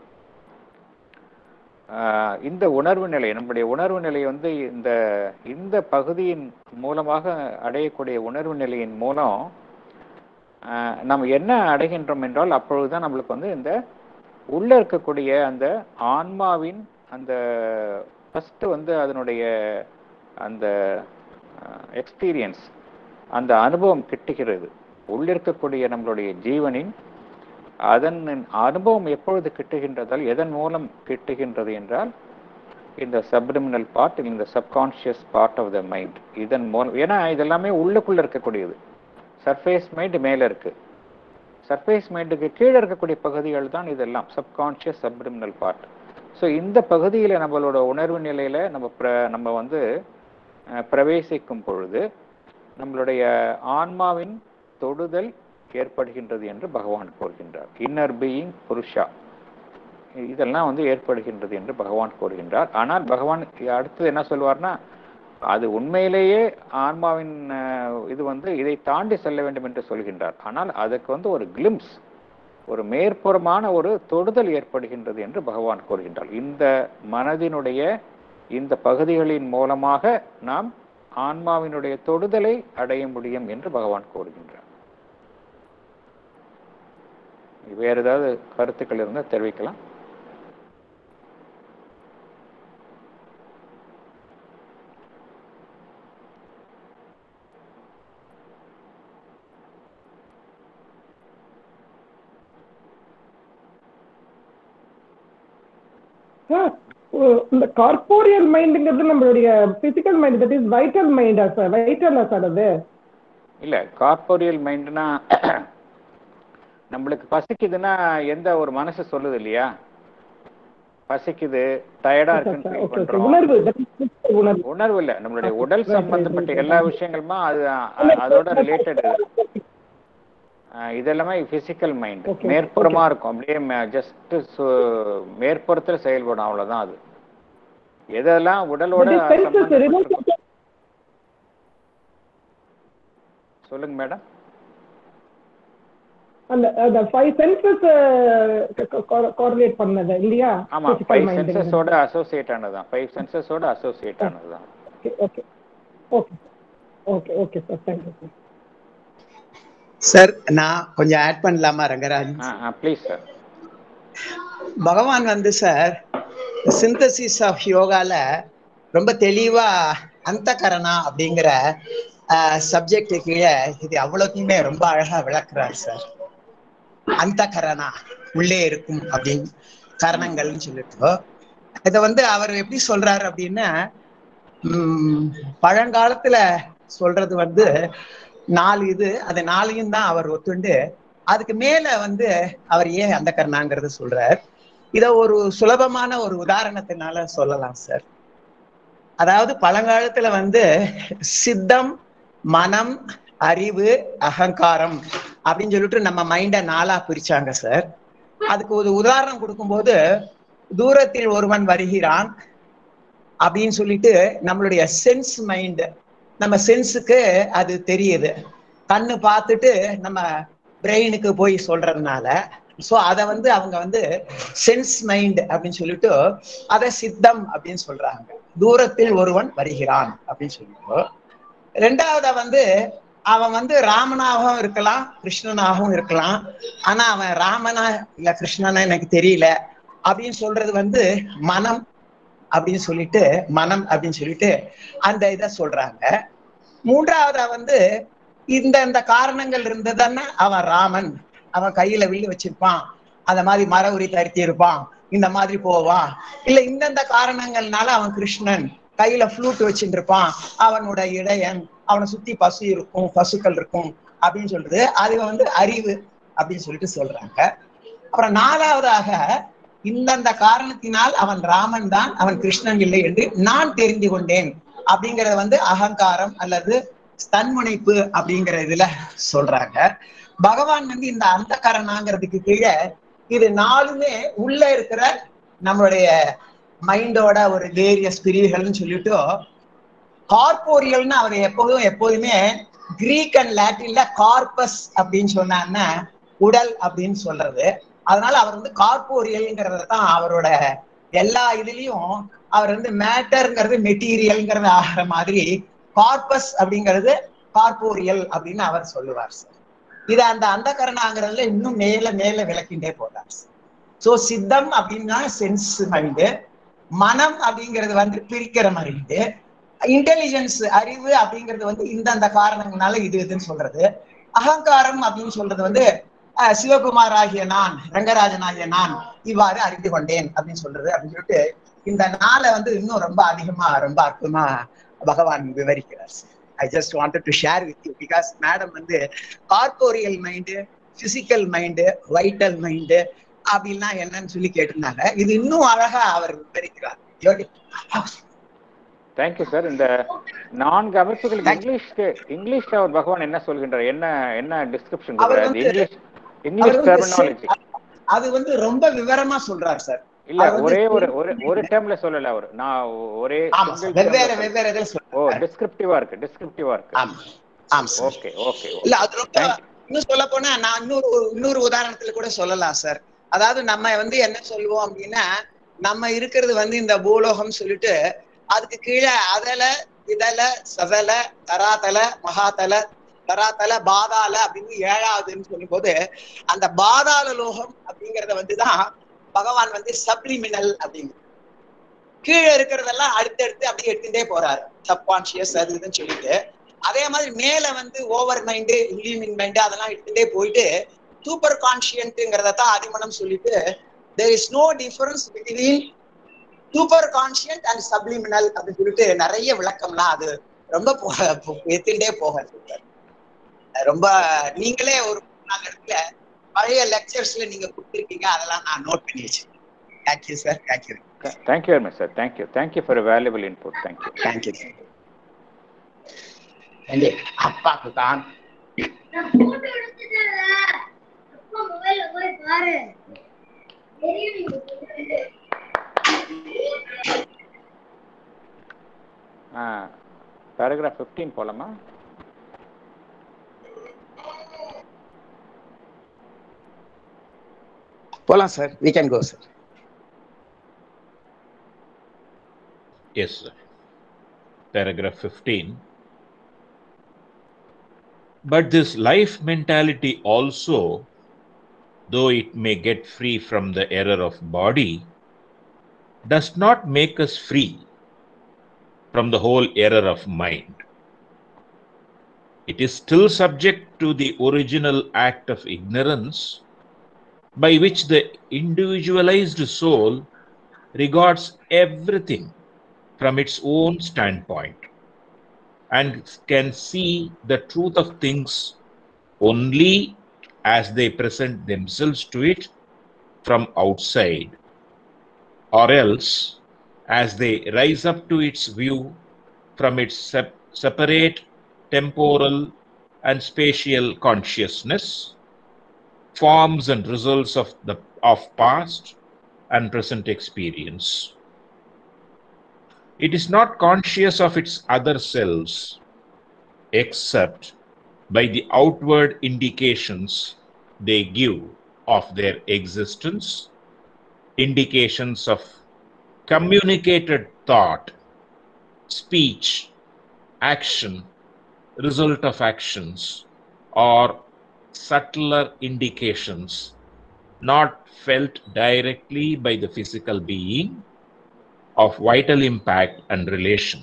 இந்த உணர்வு நிலை, நம்முடைய உணர்வு நிலை வந்து இந்த பகுதியின் மூலமாக அடையக்கூடிய உணர்வு நிலையின் மூலம் நம்ம என்ன அடைகின்றோம் என்றால், அப்பொழுதுதான் நம்மளுக்கு வந்து இந்த உள்ள இருக்கக்கூடிய அந்த ஆன்மாவின் அந்த ஃபர்ஸ்ட் வந்து அதனுடைய அந்த எக்ஸ்பீரியன்ஸ், அந்த அனுபவம் கிட்டுகிறது. உள்ளிருக்கக்கூடிய நம்மளுடைய ஜீவனின் அதன் அனுபவம் எப்பொழுது கிட்டுகின்றதால், எதன் மூலம் கிட்டுகின்றது என்றால் இந்த சப்லிமினல் பார்ட், இந்த subconscious part of the mind. இதன் மூலம், ஏன்னா இதெல்லாமே உள்ளுக்குள்ள இருக்கக்கூடியது. சர்ஃபேஸ் மைண்ட் மேலே இருக்கு, சர்ஃபேஸ் மைண்டுக்கு கீழே இருக்கக்கூடிய பகுதிகள் தான் இதெல்லாம் சப்கான்ஷியஸ் சப்லிமினல் பார்ட். ஸோ இந்த பகுதியில் நம்மளோட உணர்வு நிலையில நம்ம வந்து பிரவேசிக்கும் பொழுது நம்மளுடைய ஆன்மாவின் தொடுதல் ஏற்படுகின்றது என்று பகவான் கூறுகின்றார். இன்னர் பீயிங் புருஷா, இதெல்லாம் வந்து ஏற்படுகின்றது என்று பகவான் கூறுகின்றார். ஆனால் பகவான் அடுத்தது என்ன சொல்வார்னா, அது உண்மையிலேயே ஆன்மாவின் இது வந்து இதை தாண்டி செல்ல வேண்டும் என்று சொல்கின்றார். ஆனால் அதுக்கு வந்து ஒரு கிளிம்ஸ், ஒரு மேற்புறமான ஒரு தொடுதல் ஏற்படுகின்றது என்று பகவான் கூறுகின்றார். இந்த மனதினுடைய இந்த பகுதிகளின் மூலமாக நாம் ஆன்மாவினுடைய தொடுதலை அடைய முடியும் என்று பகவான் கூறுகின்றார். வேறு ஏதாவது கருத்துக்கள் இருந்தால் தெரிவிக்கலாம். இந்த கார்போரியல் மைண்ட்ங்கிறது நம்மளுடைய physical mind, that is vital மைண்டா சார்? வைட்டலா சார் அது? இல்ல, கார்போரியல் மைண்ட்னா நம்மளுக்கு பசிக்குதுன்னா எந்த ஒரு மனசு சொல்லுது இல்லையா, பசிக்குது, டயர்டா இருக்குன்னு ஃபீல் பண்றோம். உணர்வு இல்ல, நம்மளுடைய உடல் சம்பந்தப்பட்ட எல்லா விஷயங்களுமா அதோட ரிலேட்டட். இதெல்லாமே பிசிக்கல் மைண்ட், மேற்புறமா இருக்கும், அப்படியே ஜஸ்ட் மேற்புறத்துல செயல்படும், அவ்வளவுதான். அது எதெல்லாம் உடலோட சொல்லுங்க மேடம். அந்த 5 சென்சஸ் கோரிலேட் பண்ணது இல்லையா? ஆமா, 5 சென்சஸோட அசோசியேட் ஆனதுதான். 5 சென்சஸோட அசோசியேட் ஆனதுதான். Okay okay okay okay sir, thank you sir. Sir நான் கொஞ்சம் ஆட் பண்ணலாமா ரங்கராஜ்? Please sir. பகவான் வந்து சார் சிந்தசிஸ் ஆஃப் யோகால ரொம்ப தெளிவா அந்த கரணா அப்படிங்கிற சப்ஜெக்ட் கீழே இது அவ்வளோத்தையுமே ரொம்ப அழகா விளக்குறாரு சார். அந்த கரணா உள்ளே இருக்கும் அப்படின்னு காரணங்கள்னு சொல்லிட்டு இதை வந்து அவர் எப்படி சொல்றாரு அப்படின்னா, பழங்காலத்துல சொல்றது வந்து 4 இது, அது 4யும் தான் அவர் ஒத்துண்டு அதுக்கு மேல வந்து அவர் ஏன் அந்த கரணாங்கிறது சொல்றார். இத ஒரு சுலபமான ஒரு உதாரணத்தினால சொல்லலாம் சார். அதாவது பழங்காலத்துல வந்து சித்தம், மனம், அறிவு, அகங்காரம் அப்படின்னு சொல்லிட்டு நம்ம மைண்ட 4ஆ பிரிச்சாங்க சார். அதுக்கு ஒரு உதாரணம் கொடுக்கும்போது, தூரத்தில் ஒருவன் வருகிறான் அப்படின்னு சொல்லிட்டு நம்மளுடைய சென்ஸ் மைண்ட், நம்ம சென்ஸுக்கு அது தெரியுது. கண்ணு பார்த்துட்டு நம்ம பிரெயினுக்கு போய் சொல்றதுனால ஸோ அதை வந்து அவங்க வந்து சென்ஸ் மைண்ட் அப்படின்னு சொல்லிட்டு அதை சித்தம் அப்படின்னு சொல்றாங்க. தூரத்தில் ஒருவன் வருகிறான் அப்படின்னு சொல்லிட்டு, ரெண்டாவத வந்து அவன் வந்து ராமனாகவும் இருக்கலாம், கிருஷ்ணனாகவும் இருக்கலாம். ஆனா அவன் ராமனா இல்ல கிருஷ்ணனா எனக்கு தெரியல அப்படின்னு சொல்றது வந்து மனம் அப்படின்னு சொல்லிட்டு அந்த இதை சொல்றாங்க. மூன்றாவதா வந்து இந்த காரணங்கள் இருந்ததுன்னா அவன் ராமன், அவன் கையில வில்லு வச்சிருப்பான், அந்த மாதிரி மர உரி தரித்தி இருப்பான், இந்த மாதிரி போவான். இல்ல இந்தந்த காரணங்கள்னால அவன் கிருஷ்ணன், கையில ஃப்ளூட் வச்சுட்டு இருப்பான், அவனோட இடையன், அவனை சுத்தி பசுக்கள் இருக்கும் அப்படின்னு சொல்றது அது வந்து அறிவு அப்படின்னு சொல்லிட்டு சொல்றாங்க. அப்புறம் நாலாவதாக இந்தந்த காரணத்தினால் அவன் ராமன் தான், அவன் கிருஷ்ணன் இல்லை என்று நான் தெரிந்து கொண்டேன் அப்படிங்கறது வந்து அகங்காரம் அல்லது தன்முனைப்பு அப்படிங்கிற இதுல சொல்றாங்க. பகவான் வந்து இந்த அந்த கரணாங்கிறதுக்கு கீழே இது 4மே உள்ள இருக்கிற நம்மளுடைய மைண்டோட ஒரு வேரியஸ் பிரிவுகள்னு சொல்லிட்டு கார்போரியல்னு அவர் எப்போதுமே கிரீக் அண்ட் லாட்டின்ல கார்பஸ் அப்படின்னு சொன்னான்னா உடல் அப்படின்னு சொல்றது. அதனால அவர் வந்து கார்போரியல்ங்கிறத தான் அவரோட எல்லா இதுலயும் அவர் வந்து மேட்டர்ங்கிறது மெட்டீரியல்ங்கிறது ஆகிற மாதிரி கார்பஸ் அப்படிங்கிறது கார்போரியல் அப்படின்னு அவர் சொல்லுவார் சார். இத அந்த கரணாங்கிறதுல இன்னும் மேல விளக்கிண்டே போறார் சார். சோ சித்தம் அப்படின்னா சென்ஸ் மைண்டு, மனம் அப்படிங்கிறது வந்து பிரிக்கிற மைண்டு, இன்டெலிஜென்ஸ் அறிவு அப்படிங்கிறது வந்து இந்த காரணங்களால இதுன்னு சொல்றது, அகங்காரம் அப்படின்னு சொல்றது வந்து சிவகுமார் ஆகிய நான், ரங்கராஜன் ஆகிய நான் இவ்வாறு அறிந்து கொண்டேன் அப்படின்னு சொல்றது அப்படின்னு சொல்லிட்டு இந்த நாளை வந்து இன்னும் ரொம்ப அதிகமா ரொம்ப அற்புதமா பகவான் விவரிக்கிறார். I just wanted to share with you because madam வந்து corporeal mind, physical mind, vital mind அப்படின்னா என்னன்னு சொல்லி கேட்டிருந்தாங்க. இது இன்னும் அழகா அவர் விவரிக்கிறார். Thank you sir. இந்த 4 அமைப்புகளுக்கு இங்கிலீஷ்ல அவர் பகவான் என்ன சொல்கின்றார், என்ன டிஸ்கிரிப்ஷன் கொடுக்கிறார்? இங்கிலீஷ் டெர்மினாலஜி அது வந்து ரொம்ப விவரமா சொல்றார் சார். இல்ல ஒரு டேர்ம்ல சொல்லல அவர், நான் ஒரே வெவ்வேறு டிஸ்கிரிப்டிவா இருக்கு. ஓகே இல்ல அது ரொம்ப இன்னும் சொல்ல போனா நான் இன்னொரு உதாரணத்துல கூட சொல்லலாம் சார். அதாவது நம்ம வந்து என்ன சொல்லுவோம் அப்படின்னா, நம்ம இருக்கிறது வந்து இந்த பூலோகம் சொல்லிட்டு அதுக்கு கீழே அதல இதல சதல தராதல மகாதல தராதல பாதாள அப்படின்னு 7ஆவதுன்னு சொல்லும் போது அந்த பாதாள லோகம் அப்படிங்கறத வந்துதான் பகவான் வந்து சப்ளிமினல் அப்படிங்கிற கீழே இருக்கிறதெல்லாம் அடுத்தடுத்து அப்படி எடுத்துட்டே போறாரு, சப்கான்சியஸ் அது இதுன்னு சொல்லிட்டு. அதே மாதிரி மேல வந்து ஓவர் மைண்டு, இல்யூமின் மைண்டு அதெல்லாம் எடுத்துட்டே போயிட்டு சூப்பர் கான்சியன்ட்ங்கிறத தான் அதிமனம் சொல்லிட்டு there is no difference between superconscient and subliminal அப்படின்னு சொல்லிட்டு நிறைய விளக்கம்லாம் அது ரொம்ப எடுத்துட்டே போக ரொம்ப நீங்களே ஒரு 4 இடத்துல பழைய லெக்சர்ஸ்ல நீங்க கொடுத்துருக்கீங்க, அதெல்லாம் நான் நோட் பண்ணி வச்சிருக்கேன். Thank you sir. Thank you very much sir. Thank you for a valuable input. Thank you. அப்பாக்கு தான் paragraph 15 போலாமா? போலாம் sir. we can go sir. Yes sir. Paragraph 15. But this life mentality also though it may get free from the error of body, does not make us free from the whole error of mind. It is still subject to the original act of ignorance by which the individualized soul regards everything from its own standpoint and can see the truth of things only as they present themselves to it from outside, or else as they rise up to its view from its separate temporal and spatial consciousness, forms and results of past and present experience. It is not conscious of its other selves except by the outward indications they give of their existence, indications of communicated thought, speech, action, result of actions, or subtler indications not felt directly by the physical being of vital impact and relation.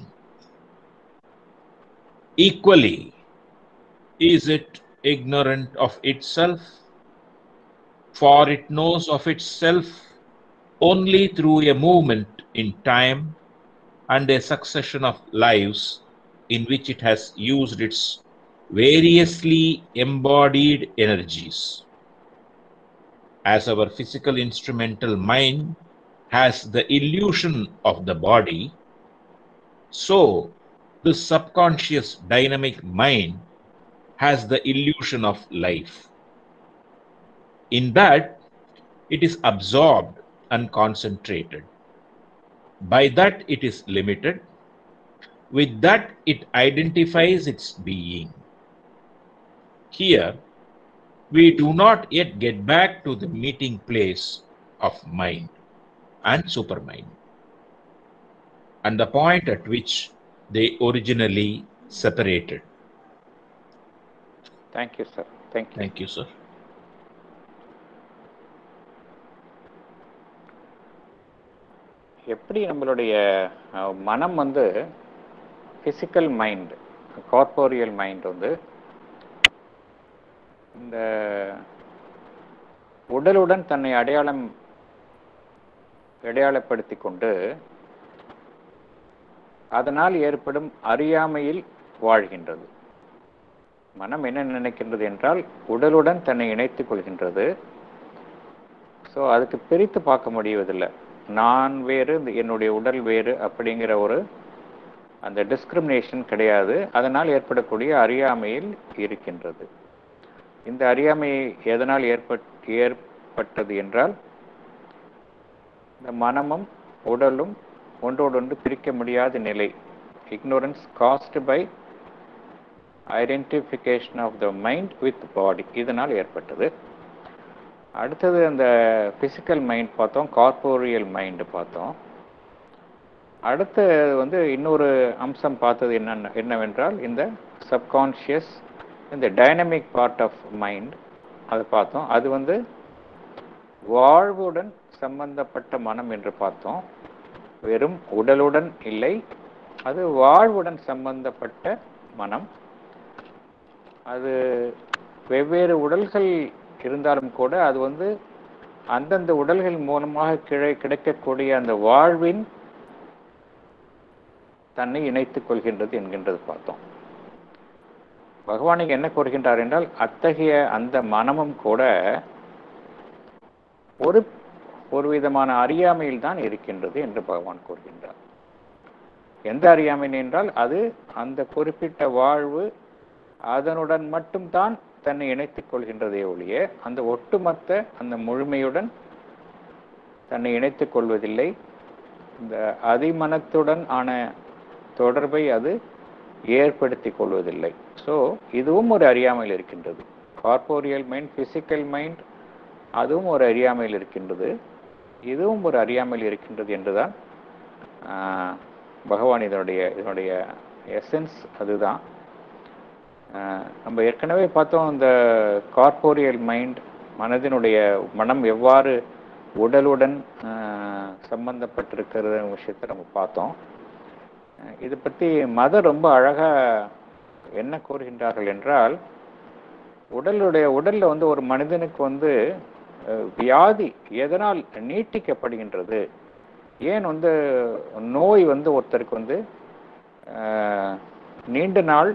Equally, is it ignorant of itself? For it knows of itself only through a movement in time and a succession of lives in which it has used its variously embodied energies. As our physical instrumental mind has the illusion of the body, so the subconscious dynamic mind has the illusion of life. In that, it is absorbed and concentrated. By that, it is limited. With that, it identifies its being. Here, we do not yet get back to the meeting place of mind and supermind, and the point at which they originally separated. Thank you, sir. Thank you. Thank you, sir. எப்படி நம்மளுடைய மனம் வந்து physical mind, corporeal mind வந்து இந்த உடலுடன் தன்னை அடையாளப்படுத்தி கொண்டு அதனால் ஏற்படும் அறியாமையில் வாழ்கின்றது. மனம் என்ன நினைக்கின்றது என்றால் உடலுடன் தன்னை இணைத்துக் கொள்கின்றது. ஸோ அதுக்கு பிரித்து பார்க்க முடிவதில்லை. நான் வேறு, என்னுடைய உடல் வேறு அப்படிங்கிற ஒரு அந்த டிஸ்கிரிமினேஷன் கிடையாது. அதனால் ஏற்படக்கூடிய அறியாமையில் இருக்கின்றது. இந்த அறியாமை எதனால் ஏற்பட்டது என்றால் இந்த மனமும் உடலும் ஒன்றோடொன்று பிரிக்க முடியாத நிலை, ignorance caused by identification of the mind with body, இதனால் ஏற்பட்டது. அடுத்தது அந்த பிசிக்கல் மைண்ட் பார்த்தோம், கார்போரியல் மைண்டு பார்த்தோம். அடுத்து வந்து இன்னொரு அம்சம் பார்த்தது என்னவென்றால் இந்த சப்கான்ஷியஸ், இந்த டைனமிக் பார்ட் ஆஃப் மைண்ட் அதை பார்த்தோம். அது வந்து வாழ்வுடன் சம்பந்தப்பட்ட மனம் என்று பார்த்தோம். வெறும் உடலுடன் இல்லை, அது வாழ்வுடன் சம்பந்தப்பட்ட மனம். அது வெவ்வேறு உடல்கள் இருந்தாலும் கூட அது வந்து அந்தந்த உடல்கள் மூலமாக கிடைக்கக்கூடிய அந்த வாழ்வின் தன்னை இணைத்துக் கொள்கின்றது என்கின்றது பார்த்தோம். பகவான் இங்கே என்ன கூறுகின்றார் என்றால் அத்தகைய அந்த மனமும் கூட ஒரு விதமான அறியாமையில் தான் இருக்கின்றது என்று பகவான் கூறுகின்றார். எந்த அறியாமை என்றால் அது அந்த குறிப்பிட்ட வாழ்வு அதனுடன் மட்டும்தான் தன்னை இணைத்துக் கொள்கின்றதே ஒழிய அந்த ஒட்டுமொத்த அந்த முழுமையுடன் தன்னை இணைத்துக் கொள்வதில்லை. இந்த அதிமனத்துடன் ஆன தொடர்பை அது ஏற்படுத்திக் கொள்வதில்லை. ஸோ இதுவும் ஒரு அறியாமையில் இருக்கின்றது. கார்போரியல் மைண்ட், பிசிக்கல் மைண்ட், அதுவும் ஒரு அறியாமையில் இருக்கின்றது, இதுவும் ஒரு அறியாமையில் இருக்கின்றது என்றுதான் பகவான் இதனுடைய எசன்ஸ் அதுதான். நம்ம ஏற்கனவே பார்த்தோம், இந்த கார்போரியல் மைண்ட் மனதினுடைய மனம் எவ்வாறு உடலுடன் சம்பந்தப்பட்டிருக்கிறது விஷயத்தை நம்ம பார்த்தோம். இதை பற்றி மதம் ரொம்ப அழகாக என்ன கூறுகின்றார்கள் என்றால், உடல்ல வந்து ஒரு மனிதனுக்கு வந்து வியாதி எதனால் நீட்டிக்கப்படுகின்றது, ஏன் வந்து நோய் வந்து ஒருத்தருக்கு வந்து நீண்ட நாள்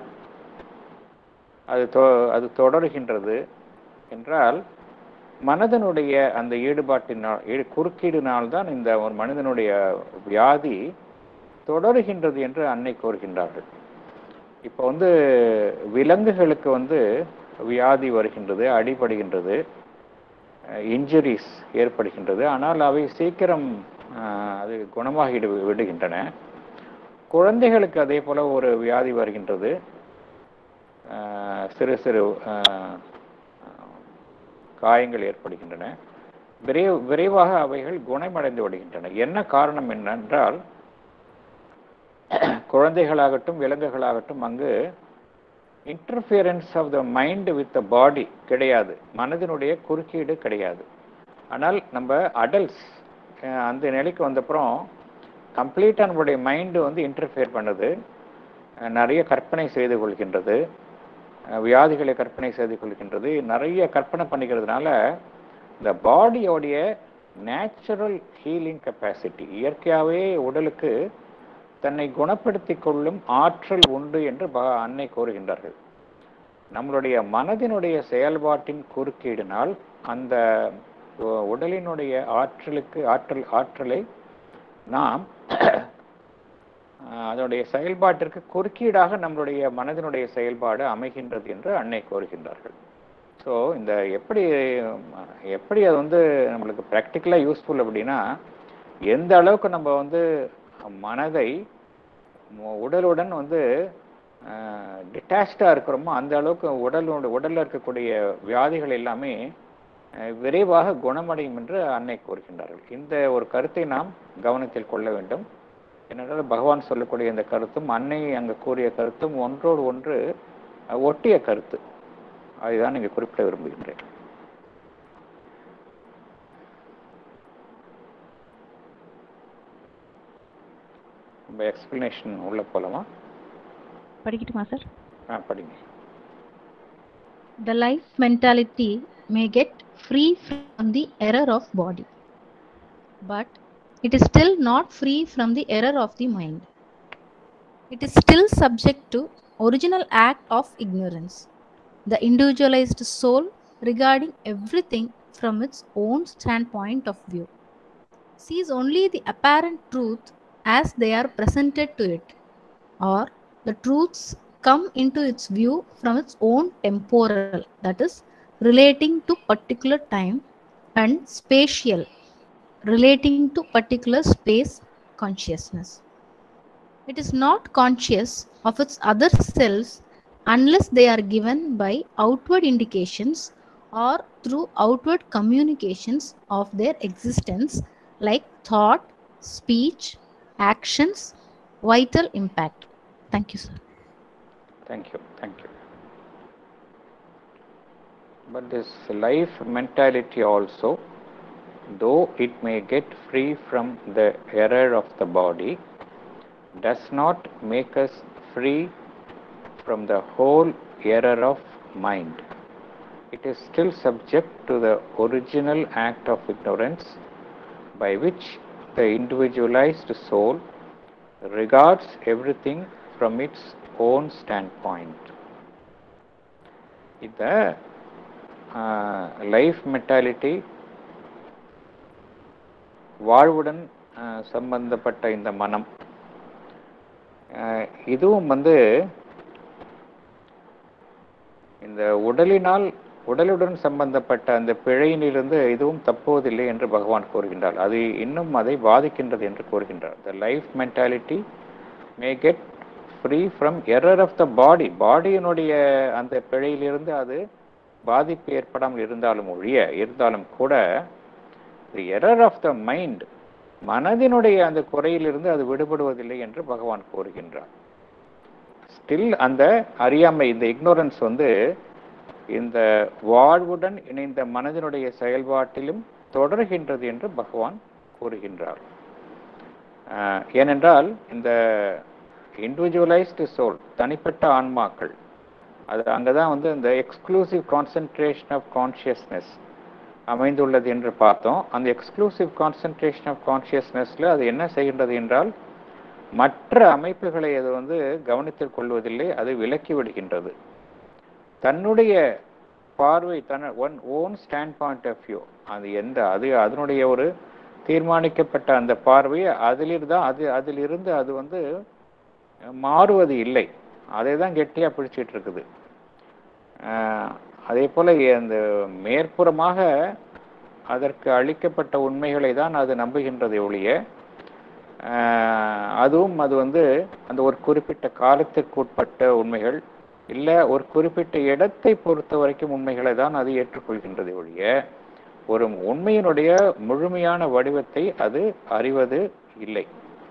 அது தொடர்கின்றது என்றால், மனதனுடைய அந்த ஈடுபாட்டினால் குறுக்கீடுனால் தான் இந்த ஒரு மனிதனுடைய வியாதி தொடர்கின்றது என்று அன்னை கூறுகின்றார்கள். இப்போ வந்து விலங்குகளுக்கு வந்து வியாதி வருகின்றது, அடிபடுகின்றது, இன்ஜுரிஸ் ஏற்படுகின்றது. ஆனால் அவை சீக்கிரம் அது குணமாகி விடுகின்றன. குழந்தைகளுக்கு அதே போல ஒரு வியாதி வருகின்றது, சிறு சிறு காயங்கள் ஏற்படுகின்றன, விரைவாக அவைகள் குணமடைந்து விடுகின்றன. என்ன காரணம் என்னென்றால், குழந்தைகளாகட்டும் விலங்குகளாகட்டும் அங்கு interference of the mind with the body கிடையாது, மனதினுடைய குறுக்கீடு கிடையாது. ஆனால் நம்ம அடல்ட்ஸ் அந்த நிலைக்கு வந்தப்புறம் கம்ப்ளீட்டாக நம்மளுடைய மைண்டு வந்து இன்டர்ஃபியர் பண்ணுது, நிறைய கற்பனை செய்து கொள்கின்றது, வியாதிகளை கற்பனை செய்து கொள்கின்றது, நிறைய கற்பனை பண்ணிக்கிறதுனால இந்த பாடியோடைய நேச்சுரல் ஹீலிங் கெப்பாசிட்டி, இயற்கையாகவே உடலுக்கு தன்னை குணப்படுத்தி கொள்ளும் ஆற்றல் உண்டு என்று அன்னை கூறுகின்றார்கள். நம்மளுடைய மனதினுடைய செயல்பாட்டின் குறுக்கீடினால் அந்த உடலினுடைய ஆற்றலை நாம் அதனுடைய செயல்பாட்டிற்கு குறுக்கீடாக நம்மளுடைய மனதினுடைய செயல்பாடு அமைகின்றது என்று அன்னை கூறுகின்றார்கள். ஸோ இந்த எப்படி அது வந்து நம்மளுக்கு ப்ராக்டிக்கலாக யூஸ்ஃபுல் அப்படின்னா, எந்த அளவுக்கு நம்ம வந்து மனதை உடலுடன் வந்து டிட்டாச்சாக இருக்கிறோமோ அந்த அளவுக்கு உடலில் இருக்கக்கூடிய வியாதிகள் எல்லாமே விரைவாக குணமடையும் என்று அன்னை கூறுகின்றார்கள். இந்த ஒரு கருத்தை நாம் கவனத்தில் கொள்ள வேண்டும். என்னென்றால் பகவான் சொல்லக்கூடிய இந்த கருத்தும் அன்னை அங்கே கூறிய கருத்தும் ஒன்றோடு ஒன்று ஒட்டிய கருத்து. அதுதான் இங்கே குறிப்பிட விரும்புகின்றேன். நம்ம எக்ஸ்பிளனேஷன் உள்ள போலாமா? படிக்கட்டுமா சார்? படிங்க. The life mentality may get free from the error of body, but it is still not free from the error of the mind. It is still subject to original act of ignorance. The individualized soul regarding everything from its own standpoint of view sees only the apparent truth as they are presented to it, or the truths come into its view from its own temporal, that is relating to particular time, and spatial, relating to particular space consciousness. It is not conscious of its other selves unless they are given by outward indications or through outward communications of their existence, like thought, speech, actions, vital impact. Thank you, sir. Thank you. But this life mentality also, though it may get free from the error of the body, does not make us free from the whole error of mind. It is still subject to the original act of ignorance by which the individualized soul regards everything from its own standpoint. இந்த life mentality, வாழ்வுடன் சம்பந்தப்பட்ட இந்த மனம், இதுவும் வந்து இந்த உடலுடன் சம்பந்தப்பட்ட அந்த பிழையிலிருந்து இதுவும் தப்புவதில்லை என்று பகவான் கூறுகின்றார். அது இன்னும் அதை பாதிக்கின்றது என்று கூறுகின்றார். The life mentality may get free from error of the body. பாடியினுடைய அந்த பிழையிலிருந்து அது பாதிப்பு ஏற்படாமல் இருந்தாலும் கூட the error of the mind, மனதினுடைய அந்த குறையிலிருந்து அது விடுபடுவதில்லை என்று பகவான் கூறுகின்றார். ஸ்டில் அந்த அறியாமை, இந்த இக்னோரன்ஸ் வந்து இந்த வாழ்வுடன் இணைந்த மனதினுடைய செயல்பாட்டிலும் தொடர்கின்றது என்று பகவான் கூறுகின்றார். ஏனென்றால் இந்த இண்டிவிஜுவலைஸ்டு சோல், தனிப்பட்ட ஆன்மாக்கள், அது அங்கதான் வந்து இந்த எக்ஸ்க்ளூசிவ் கான்சென்ட்ரேஷன் ஆஃப் கான்ஷியஸ்னஸ் அமைந்துள்ளது என்று பார்த்தோம். அந்த எக்ஸ்க்ளூசிவ் கான்சென்ட்ரேஷன் ஆஃப் கான்ஷியஸ்னஸ்ல அது என்ன செய்கின்றது என்றால் மற்ற அமைப்புகளை அது வந்து கவனித்துக் கொள்வதில்லை, அது விலக்கி விடுகின்றது. தன்னுடைய பார்வை, own standpoint of view, அது அதனுடைய ஒரு தீர்மானிக்கப்பட்ட அந்த பார்வையை அதிலிருந்து அது வந்து மாறுவது இல்லை, அதை தான் கெட்டியா பிடிச்சிட்டு இருக்குது. அதே போல அந்த மேற்புறமாக அதற்கு அளிக்கப்பட்ட உண்மைகளை தான் அது நம்புகின்றதை ஒழிய அதுவும் அது வந்து அந்த ஒரு குறிப்பிட்ட காலத்திற்கு உட்பட்ட உண்மைகள் இல்லை ஒரு குறிப்பிட்ட இடத்தை பொறுத்த வரைக்கும் உண்மைகளை தான் அது ஏற்றுக்கொள்கின்றதை ஒழிய ஒரு உண்மையினுடைய முழுமையான வடிவத்தை அது அறிவது இல்லை.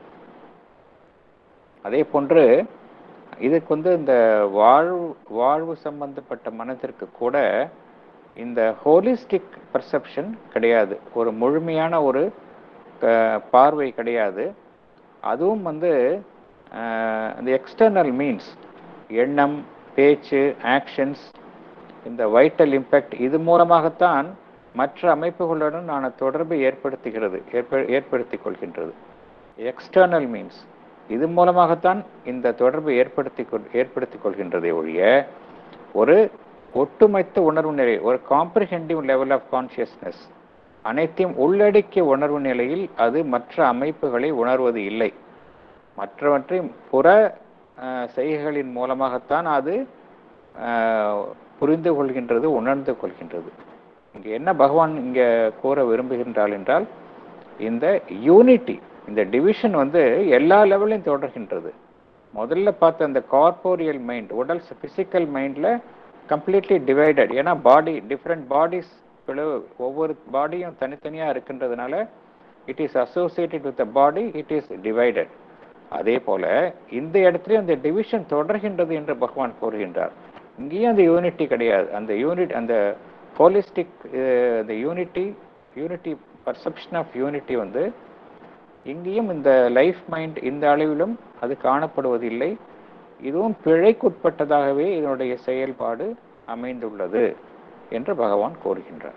அதே போன்று இதுக்கு வந்து இந்த வாழ்வு சம்பந்தப்பட்ட மனதிற்கு கூட இந்த ஹோலிஸ்டிக் பர்செப்ஷன் கிடையாது, ஒரு முழுமையான ஒரு பார்வை கிடையாது. அதுவும் வந்து இந்த எக்ஸ்டர்னல் மீன்ஸ், எண்ணம், பேச்சு, ஆக்ஷன்ஸ், இந்த வைட்டல் இம்பேக்ட், இது மூலமாகத்தான் மற்ற அமைப்புகளுடன் நான் தொடர்பை ஏற்படுத்திக் கொள்கின்றது. எக்ஸ்டர்னல் மீன்ஸ், இது மூலமாகத்தான் இந்த தொடர்பை ஏற்படுத்திக் கொள்கின்றதை ஒழிய ஒரு ஒட்டுமொத்த உணர்வு நிலை, ஒரு காம்ப்ரிஹெண்டிவ் லெவல் ஆஃப் கான்சியஸ்னஸ், அனைத்தையும் உள்ளடக்கிய உணர்வு நிலையில் அது மற்ற அமைப்புகளை உணர்வது இல்லை. மற்றவற்றை புற செய்கைகளின் மூலமாகத்தான் அது புரிந்து கொள்கின்றது, உணர்ந்து கொள்கின்றது. இங்கே என்ன பகவான் இங்கே கூற விரும்புகின்றாள் என்றால் இந்த யூனிட்டி, இந்த டிவிஷன் வந்து எல்லா லெவலையும் தொடர்கின்றது. முதல்ல பார்த்த அந்த கார்போரியல் மைண்ட், உடல் பிசிக்கல் மைண்டில் கம்ப்ளீட்லி டிவைடட். ஏன்னா பாடி, டிஃப்ரெண்ட் பாடிஸ், ஒவ்வொரு பாடியும் தனித்தனியாக இருக்கின்றதுனால it is associated with the body, it is divided. அதே போல இந்த இடத்துலையும் அந்த டிவிஷன் தொடர்கின்றது என்று பகவான் கூறுகின்றார். இங்கேயும் அந்த யூனிட்டி கிடையாது. அந்த holistic the unity perception of unity வந்து இங்கேயும் இந்த லைஃப் மைண்ட் இந்த அளவிலும் அது காணப்படுவதில்லை. இதுவும் பிழைக்குட்பட்டதாகவே இதனுடைய செயல்பாடு அமைந்துள்ளது என்று பகவான் கூறுகின்றார்.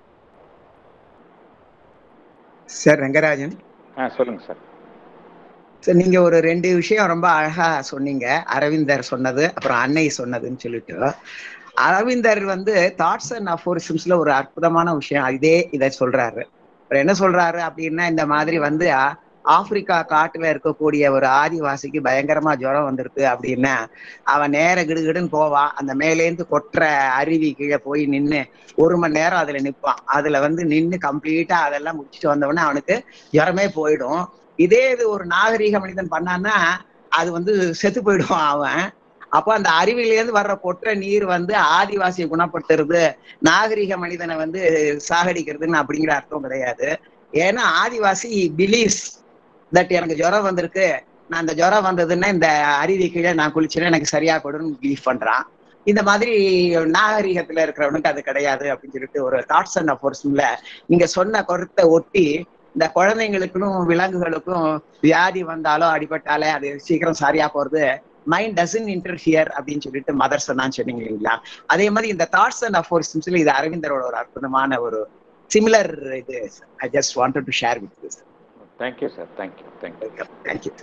சார் ரங்கராஜன், சொல்லுங்க சார். சார், நீங்க ஒரு 2 விஷயம் ரொம்ப அழகா சொன்னீங்க. அரவிந்தர் சொன்னது, அப்புறம் அன்னை சொன்னதுன்னு சொல்லிட்டு. அரவிந்தர் வந்து தாட்ஸ் அண்ட் அஃபோரிசம்ஸ்ல ஒரு அற்புதமான விஷயம் இதை சொல்றாரு. என்ன சொல்றாரு அப்படின்னா, இந்த மாதிரி வந்து ஆப்பிரிக்கா காட்டுல இருக்கக்கூடிய ஒரு ஆதிவாசிக்கு பயங்கரமா ஜுரம் வந்துருக்கு அப்படின்னா அவன் நேர கிடுகிடுன்னு போவான். அந்த மேலேந்து கொட்டுற அருவி கீழே போய் நின்று 1 மணி நேரம் அதுல நிற்பான். அதுல வந்து நின்று கம்ப்ளீட்டா அதெல்லாம் முடிச்சுட்டு வந்தவொடனே அவனுக்கு ஜுரமே போயிடும். இதே இது ஒரு நாகரீக மனிதன் பண்ணான்னா அது வந்து செத்து போயிடுவான் அவன். அப்போ அந்த அருவிலேருந்து வர்ற கொற்ற நீர் வந்து ஆதிவாசியை குணப்படுத்துறது, நாகரிக மனிதனை வந்து சாகடிக்கிறதுன்னு அப்படிங்கிற அர்த்தம் கிடையாது. ஏன்னா ஆதிவாசி பிலீவ்ஸ் தட் எனக்கு ஜுரம் வந்திருக்கு, நான் அந்த ஜுரம் வந்ததுன்னா இந்த அருவி கீழே நான் குளிச்சுன்னா எனக்கு சரியா போடுன்னு பிலீவ் பண்றான். இந்த மாதிரி நாகரிகத்துல இருக்கிறவனுக்கு அது கிடையாது அப்படின்னு சொல்லிட்டு ஒரு தாட்ஸ் அண்ட் அஃபோர்ஸ்ல நீங்க சொன்ன கருத்தை ஒட்டி இந்த குழந்தைங்களுக்கும் விலங்குகளுக்கும் வியாதி வந்தாலோ அடிபட்டாலே அது சீக்கிரம் சரியா போறது, மைண்ட் டசன்ட் இன்டர்ஃபியர் அப்படின்னு சொல்லிட்டு மதர் சொன்னான்னு சொன்னீங்க இல்லைங்களா? அதே மாதிரி இந்த தாட்ஸ் அண்ட் அஃபோர்ஸ்ல இது அரவிந்தரோட ஒரு அற்புதமான ஒரு சிமிலர் இது. I just wanted to share with you sir. Thank you sir. Thank you. Thank you.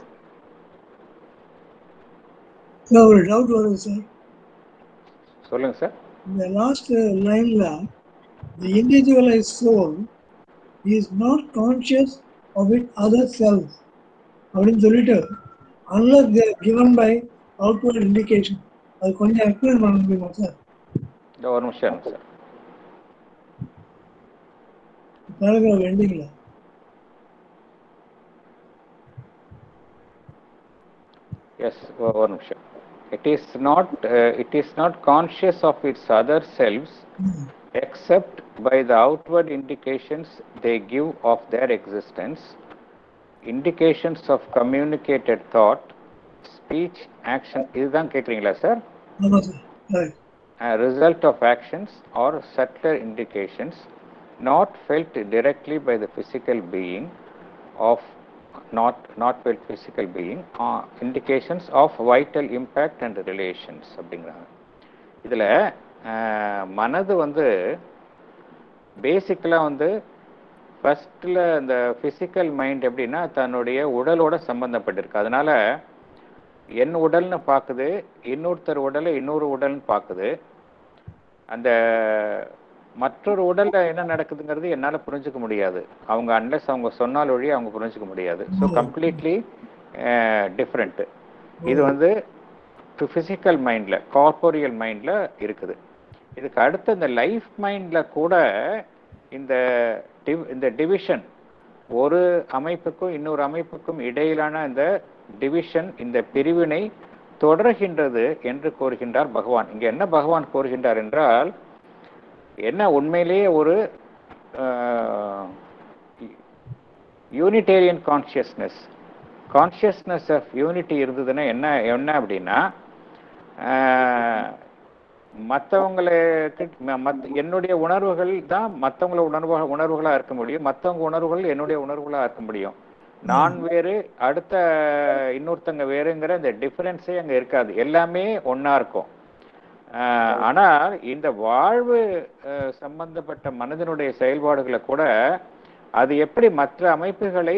ஒரு டவுட் வருது சார். சொல்லுங்க சார். இந்த லாஸ்ட் லைன்ல the individualized soul is not conscious of its other selves அப்படின்னு சொல்லிட்டு unless they are given by outward indication, அது கொஞ்சம் explain பண்ண முடியுமா சார்? ஒரு நிமிஷம் சார். பேராகிராஃப் எண்டிங்ல எஸ், ஒரு நிமிஷம். It is not conscious of its other selves except by the outward indications they give of their existence, indications of communicated thought, speech, action. இதுதான் கேட்குறீங்களா சார்? ஆமாம் sir. a result of actions or subtler indications not felt directly by the physical being of not felt physical being, indications of vital impact and relations அப்படிங்கிறாங்க. இதில் மனது வந்து பேசிக்கலாக வந்து ஃபஸ்ட்டில் இந்த ஃபிசிக்கல் மைண்ட் எப்படின்னா தன்னுடைய உடலோட சம்பந்தப்பட்டிருக்கு. அதனால என் உடல்னு பார்க்குது, இன்னொருத்தர் உடலை இன்னொரு உடல்னு பார்க்குது. அந்த மற்றொரு உடலில் என்ன நடக்குதுங்கிறது என்னால் புரிஞ்சுக்க முடியாது. அவங்க அன்லெஸ் அவங்க சொன்னால் ஒழிய அவங்க புரிஞ்சுக்க முடியாது. So completely different. இது வந்து ஃபிசிக்கல் மைண்டில், கார்போரியல் மைண்டில் இருக்குது. இதுக்கு அடுத்து இந்த லைஃப் மைண்டில் கூட இந்த டிவிஷன், ஒரு அமைப்புக்கும் இன்னொரு அமைப்புக்கும் இடையிலான இந்த டிவிஷன், இந்த பிரிவினை தொடர்கின்றது என்று கூறுகின்றார் பகவான். இங்கே என்ன பகவான் கூறுகின்றார் என்றால், என்ன உண்மையிலேயே ஒரு யூனிடேரியன் கான்ஷியஸ்னஸ் ஆஃப் யூனிட்டி இருந்ததுன்னா என்ன அப்படின்னா, மற்றவங்களுக்கு என்னுடைய உணர்வுகள் தான் மற்றவங்களோட உணர்வுகளாக இருக்க முடியும், மற்றவங்க உணர்வுகள் என்னுடைய உணர்வுகளாக இருக்க முடியும். நான் வேறு, அடுத்த இன்னொருத்தங்க வேறுங்கிற இந்த டிஃபரன்ஸே அங்கே இருக்காது, எல்லாமே ஒன்றா இருக்கும். ஆனால் இந்த வாழ்வு சம்பந்தப்பட்ட மனிதனுடைய செயல்பாடுகளை கூட அது எப்படி மற்ற அமைப்புகளை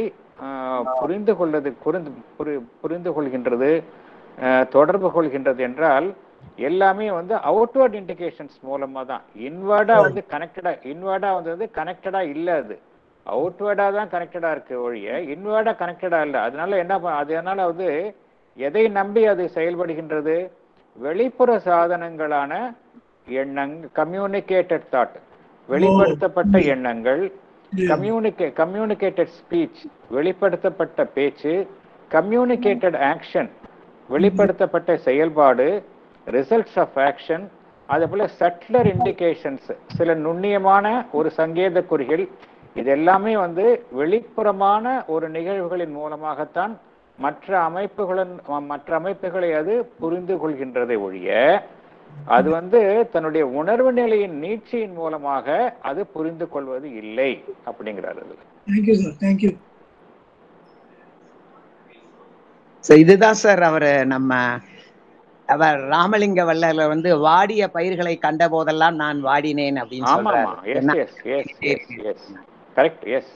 புரிந்து கொள்கின்றது, தொடர்பு கொள்கின்றது என்றால் எல்லாமே வந்து அவுட்வர்ட் இண்டிகேஷன்ஸ் மூலமாக தான். இன்வர்டாக வந்து இன்வர்டாக வந்து கனெக்டடாக இல்லை, அது அவுட்வேர்டாக தான் கனெக்டடாக இருக்கு ஒழிய இன்வேர்டாக கனெக்டடாக இல்லை. அதனால வந்து எதை நம்பி அது செயல்படுகின்றது? வெளிப்புற சாதனங்களான எண்ணங்கள், கம்யூனிகேட்டட் தாட், வெளிப்படுத்தப்பட்ட எண்ணங்கள், கம்யூனிகேட்டட் ஸ்பீச், வெளிப்படுத்தப்பட்ட பேச்சு, கம்யூனிகேட்டட் ஆக்ஷன், வெளிப்படுத்தப்பட்ட செயல்பாடு, ரிசல்ட்ஸ் ஆஃப் ஆக்ஷன், அதே போல சட்லர் இண்டிகேஷன்ஸ், சில நுண்ணியமான ஒரு சங்கேத குறிகள், இது எல்லாமே வந்து வெளிப்புறமான ஒரு நிகழ்வுகளின் மூலமாகத்தான் மற்ற அமைப்புகளை அது புரிந்து கொள்கின்றதை ஒழிய அது வந்து தன்னுடைய உணர்வு நிலையின் நீட்சியின் மூலமாக அது புரிந்து கொள்வது இல்லை அப்படிங்கிறார். இதுதான் சார் அவர் ராமலிங்க வள்ளல வந்து வாடிய பயிர்களை கண்ட போதெல்லாம் நான் வாடினேன் அப்படின்னு சொல்றாரு. கரெக்ட். எஸ்,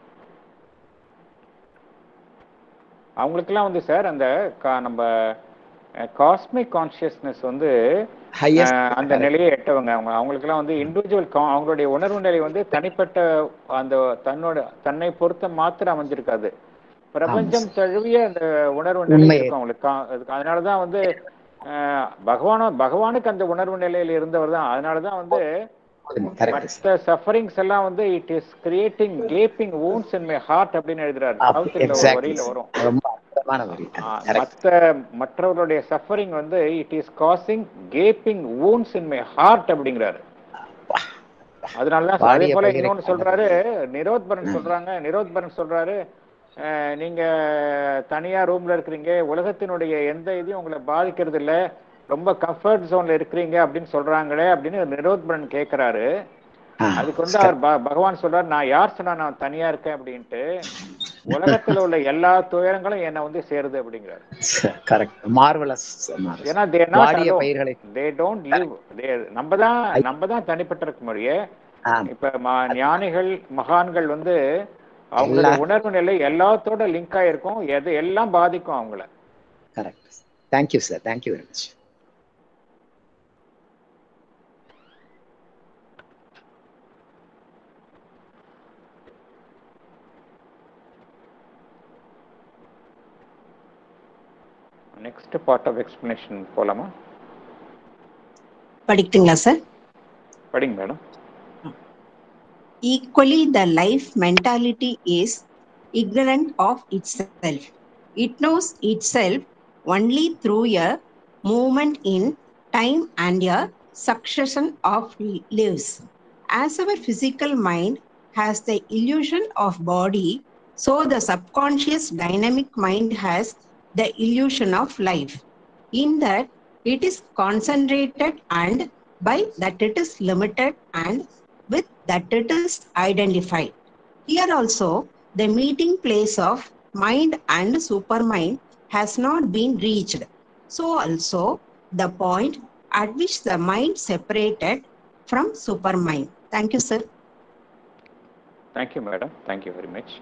அவங்களுக்கெல்லாம் வந்து சார் அந்த நம்ம காஸ்மிக் கான்சியஸ்னஸ் வந்து அந்த நிலையை எட்டவங்க. அவங்களுக்கெல்லாம் வந்து இண்டிவிஜுவல் அவங்களுடைய உணர்வு நிலை வந்து தனிப்பட்ட அந்த தன்னை பொறுத்த மாத்திரம் அமைஞ்சிருக்காது, பிரபஞ்சம் தழுவிய அந்த உணர்வு நிலை இருக்கும் அவங்களுக்கு. அதனாலதான் வந்து பகவானுக்கு அந்த உணர்வு நிலையில் இருந்தவர் தான். அதனாலதான் வந்து மற்ற சஃபரிங்ஸ் எல்லாம் வந்து it is creating gaping wounds in my heart அப்படின்னு எழுதுறாரு. வரியில வரும், மற்றவர்களுடைய சஃபரிங் வந்து it is causing gaping wounds in my heart அப்படிங்கிறாரு. அதனாலதான் அதே போல இன்னொன்னு சொல்றாரு, நிரோத்பரன் சொல்றாரு, நீங்க தனியா ரூம்ல இருக்கிறீங்க, உலகத்தினுடைய எந்த இதையும் உங்களை பாதிக்கிறது இல்லை, ரொம்ப கம்ஃபர்ட் ஜோன்ல இருக்கிறீங்க அப்படின்னு சொல்றாங்களே அப்படின்னு நிரோத்பரன் கேட்கிறாரு. அதுக்கு வந்து அவர் பகவான் சொல்றாரு, நான் யார் சொன்னா நான் தனியா இருக்கேன் அப்படின்ட்டு, உலகத்துல உள்ள எல்லா துயரங்களும் என்ன வந்து சேருது அப்படிங்கிறாரு. ஏன்னா they don't live, நம்ம தான் தனிப்பட்ட இருக்க முடியும். இப்ப ஞானிகள் மகான்கள் வந்து அவங்களோட உணர்வு நிலை எல்லாத்தோட லிங்க் ஆயிருக்கும், எல்லாம் பாதிக்கும் அவங்கள. Correct. Thank you sir, thank you very much. Next part of explanation போலாமா? படிக்கட்டுங்களா சார்? படிங்க madam. Equally, the life mentality is ignorant of itself. It knows itself only through a movement in time and a succession of lives. As our physical mind has the illusion of body, so the subconscious dynamic mind has the illusion of life. In that, it is concentrated and by that it is limited and with that it is identified. Here also, the meeting place of mind and supermind has not been reached. So also, the point at which the mind separated from supermind. Thank you, sir. Thank you, madam. Thank you very much.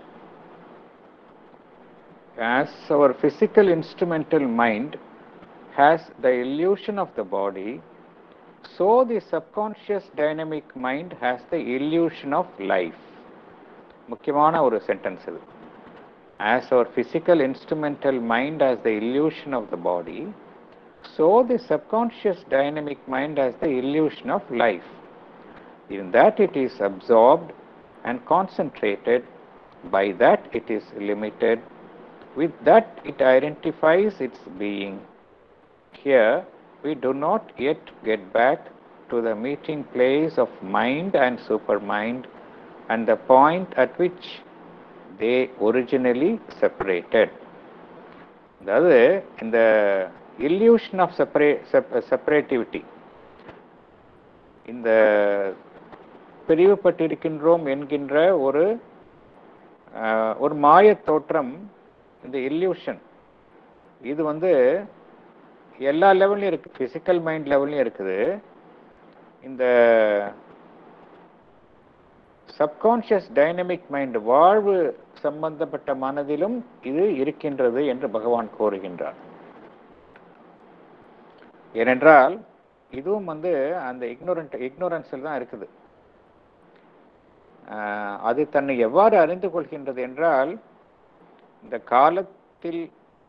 As our physical instrumental mind has the illusion of the body, so the subconscious dynamic mind has the illusion of life. முக்கியமான ஒரு sentence இது. As our physical instrumental mind has the illusion of the body, so the subconscious dynamic mind has the illusion of life. In that it is absorbed and concentrated, by that it is limited, with that it identifies its being. Here we do not yet get back to the meeting place of mind and supermind and the point at which they originally separated. அதாவது இந்த illusion of separativity, இந்த பிரிவுபட்டிருக்கின்றோம் என்கின்ற ஒரு மாயத் தோற்றம், இந்த illusion, இது வந்து எல்லா லெவல்லையும் இருக்கு. பிசிக்கல் மைண்ட் லெவல்லையும் இருக்குது. இந்த சப்கான்ஷியஸ் டைனமிக் மைண்ட், வாழ்வு சம்பந்தப்பட்ட மனதிலும் இது இருக்கின்றது என்று பகவான் கூறுகின்றார். ஏனென்றால் இதுவும் வந்து அந்த இக்னோரன்ஸில் தான் இருக்குது. அது தன்னை எவ்வாறு அறிந்து கொள்கின்றது என்றால், இந்த காலத்தில்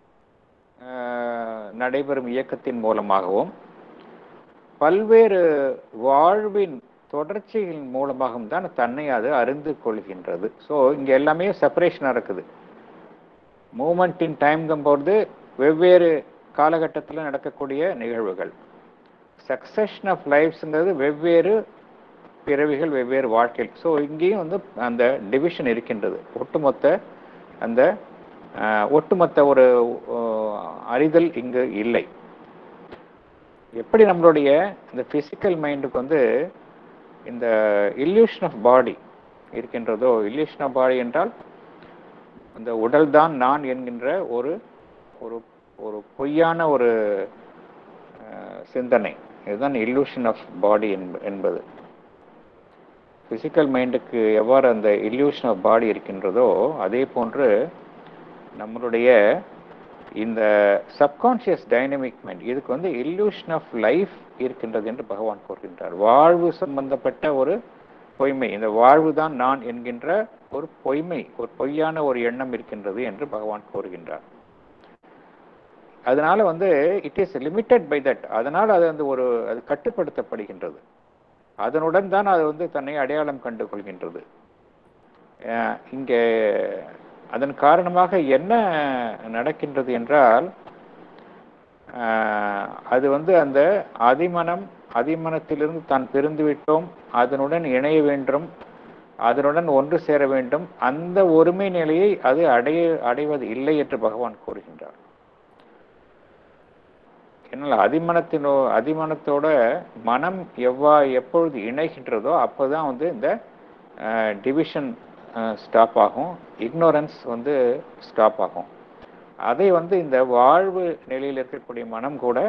நடைபெறும் இயக்கத்தின் மூலமாகவும் பல்வேறு வாழ்வின் தொடர்ச்சிகளின் மூலமாகவும் தான் தன்னை அது அறிந்து கொள்கின்றது. ஸோ இங்கே எல்லாமே செப்பரேஷனாக இருக்குது. மூமெண்ட் இன் டைம்ங்கும்போது வெவ்வேறு காலகட்டத்தில் நடக்கக்கூடிய நிகழ்வுகள். சக்சஷன் ஆஃப் லைஃப்ஸுங்கிறது வெவ்வேறு பிறவிகள், வெவ்வேறு வாழ்க்கைகள். ஸோ இங்கேயும் வந்து அந்த டிவிஷன் இருக்கின்றது. ஒட்டுமொத்த ஒரு அறிதல் இங்கு இல்லை. எப்படி நம்மளுடைய இந்த பிசிக்கல் மைண்டுக்கு வந்து இந்த இல்லூஷன் ஆஃப் பாடி இருக்கின்றதோ, இல்லூஷன் ஆஃப் பாடி என்றால் அந்த உடல் தான் நான் என்கின்ற ஒரு ஒரு பொய்யான ஒரு சிந்தனை, இதுதான் இல்லூஷன் ஆஃப் பாடி என்பது. பிசிக்கல் மைண்டுக்கு எவ்வாறு அந்த இல்லூஷன் ஆஃப் பாடி இருக்கின்றதோ, அதே போன்று நம்மளுடைய இந்த சப்கான்ஷியஸ் டைனமிக் மைண்ட், இதுக்கு வந்து இல்லூஷன் ஆஃப் லைஃப் இருக்கின்றது என்று பகவான் கூறுகின்றார். வாழ்வு சம்பந்தப்பட்ட ஒரு பொய்மை, இந்த வாழ்வு தான் நான் என்கின்ற ஒரு பொய்மை, ஒரு பொய்யான ஒரு எண்ணம் இருக்கின்றது என்று பகவான் கூறுகின்றார். அதனால வந்து it is limited by that. அதனால் அது வந்து அது கட்டுப்படுத்தப்படுகின்றது. அதனுடன் தான் அது வந்து தன்னை அடையாளம் கண்டு கொள்கின்றது. இங்கே அதன் காரணமாக என்ன நடக்கின்றது என்றால், அது வந்து அந்த அதிமனத்திலிருந்து தான் பிரிந்து விட்டோம், அதனுடன் இணைய வேண்டும், அதனுடன் ஒன்று சேர வேண்டும், அந்த ஒருமை நிலையை அது அடைவது இல்லை என்று பகவான் கூறுகின்றார். என்னால் அதிமனத்தோட மனம் எப்பொழுது இணைகின்றதோ அப்போதான் வந்து இந்த டிவிஷன் ஸ்டாப் ஆகும், இக்னோரன்ஸ் வந்து ஸ்டாப் ஆகும். அதை வந்து இந்த வாழ்வு நிலையில் இருக்கக்கூடிய மனம் கூட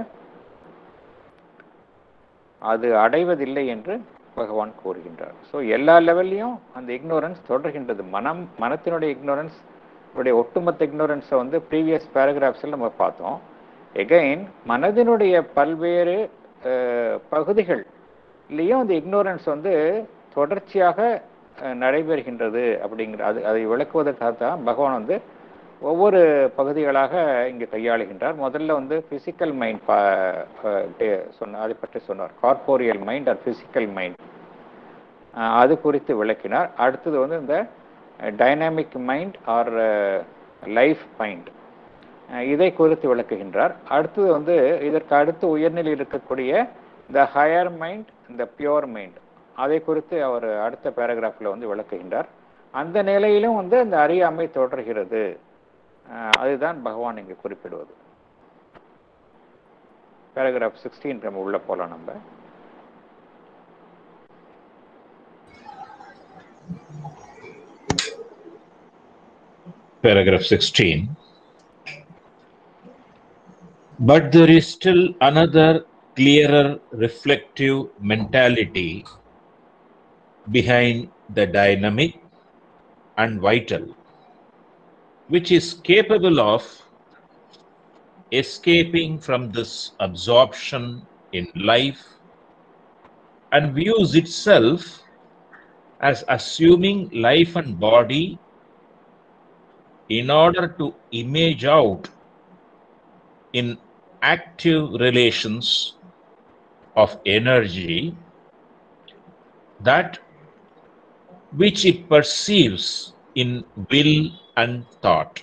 அது அடைவதில்லை என்று பகவான் கூறுகின்றார். ஸோ எல்லா லெவல்லையும் அந்த இக்னோரன்ஸ் தொடர்கின்றது. மனத்தினுடைய இக்னோரன்ஸ், ஒட்டுமொத்த இக்னோரன்ஸை வந்து ப்ரீவியஸ் பேராகிராஃப்ஸில் நம்ம பார்த்தோம். எகைன் மனதினுடைய பல்வேறு பகுதிகள்லேயும் அந்த இக்னோரன்ஸ் வந்து தொடர்ச்சியாக நடைபெறுகின்றது அப்படிங்கிற அதை விளக்குவதற்காக தான் பகவான் வந்து ஒவ்வொரு பகுதிகளாக இங்கே கையாளுகின்றார். முதல்ல வந்து பிசிக்கல் மைண்ட் அதை பற்றி சொன்னார். Corporeal mind or physical mind, அது குறித்து விளக்கினார். அடுத்தது வந்து இந்த dynamic mind or life mind, இதை குறித்து விளக்குகின்றார். அடுத்தது வந்து இதற்கு அடுத்து உயர்நிலையில் இருக்கக்கூடிய இந்த ஹையர் மைண்ட், இந்த பியோர் மைண்ட், அதை குறித்து அவர் அடுத்த பேராகிராஃபில் வந்து விளக்குகின்றார். அந்த நிலையிலும் வந்து அந்த அறியாமை தொடர்கிறது. அதுதான் பகவான் இங்கு குறிப்பிடுவது. பேராகிராஃப் 16 நம்ம உள்ள போகலாம். நம்ம paragraph 16. But there is still another clearer reflective mentality behind the dynamic and vital, which is capable of escaping from this absorption in life and views itself as assuming life and body in order to image out in active relations of energy that which it perceives in will and thought.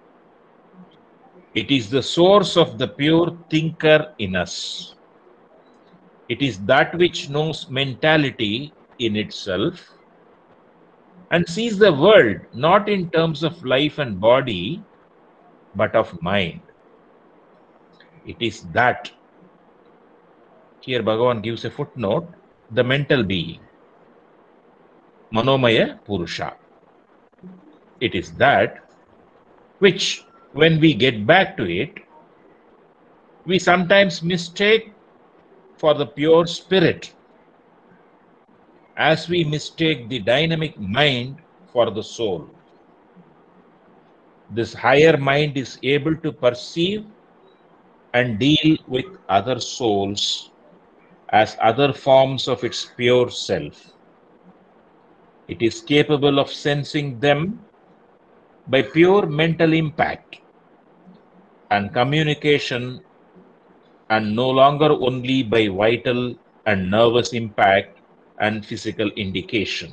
It is the source of the pure thinker in us. It is that which knows mentality in itself and sees the world not in terms of life and body, but of mind. It is that. Here Bhagavan gives a footnote, the mental being, Manomaya Purusha. It is that which, when we get back to it, we sometimes mistake for the pure spirit, as we mistake the dynamic mind for the soul. This higher mind is able to perceive and deal with other souls as other forms of its pure self. It is capable of sensing them by pure mental impact and communication, and no longer only by vital and nervous impact and physical indication.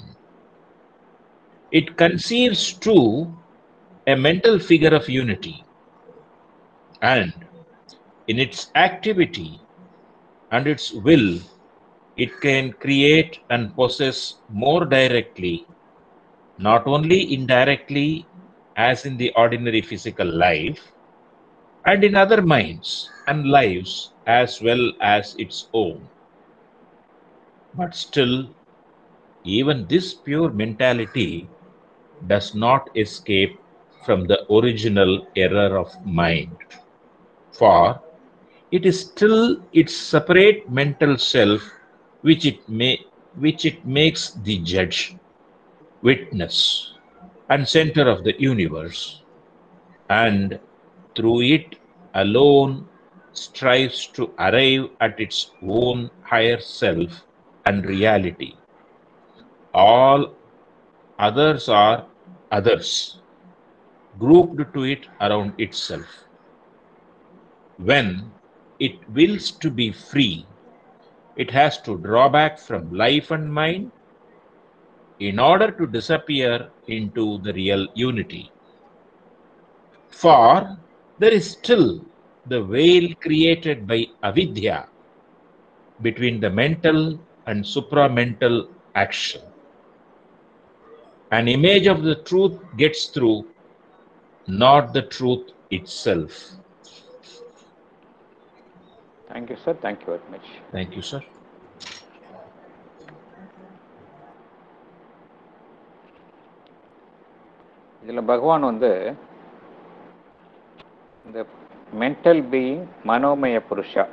It conceives too a mental figure of unity, and in its activity and its will, it can create and possess more directly, not only indirectly as in the ordinary physical life, and in other minds and lives as well as its own. But still, even this pure mentality does not escape from the original error of mind, for it is still its separate mental self which it makes the judge, witness, and center of the universe, and through it alone strives to arrive at its own higher self and reality. All others are others, grouped to it around itself. When it wills to be free, it has to draw back from life and mind in order to disappear into the real unity. For there is still the veil created by avidya between the mental and supramental action. An image of the truth gets through, not the truth itself. Thank you, sir. Thank you very much. Thank you, sir. இதில் பகவான் இந்த mental being மனோமய புருஷா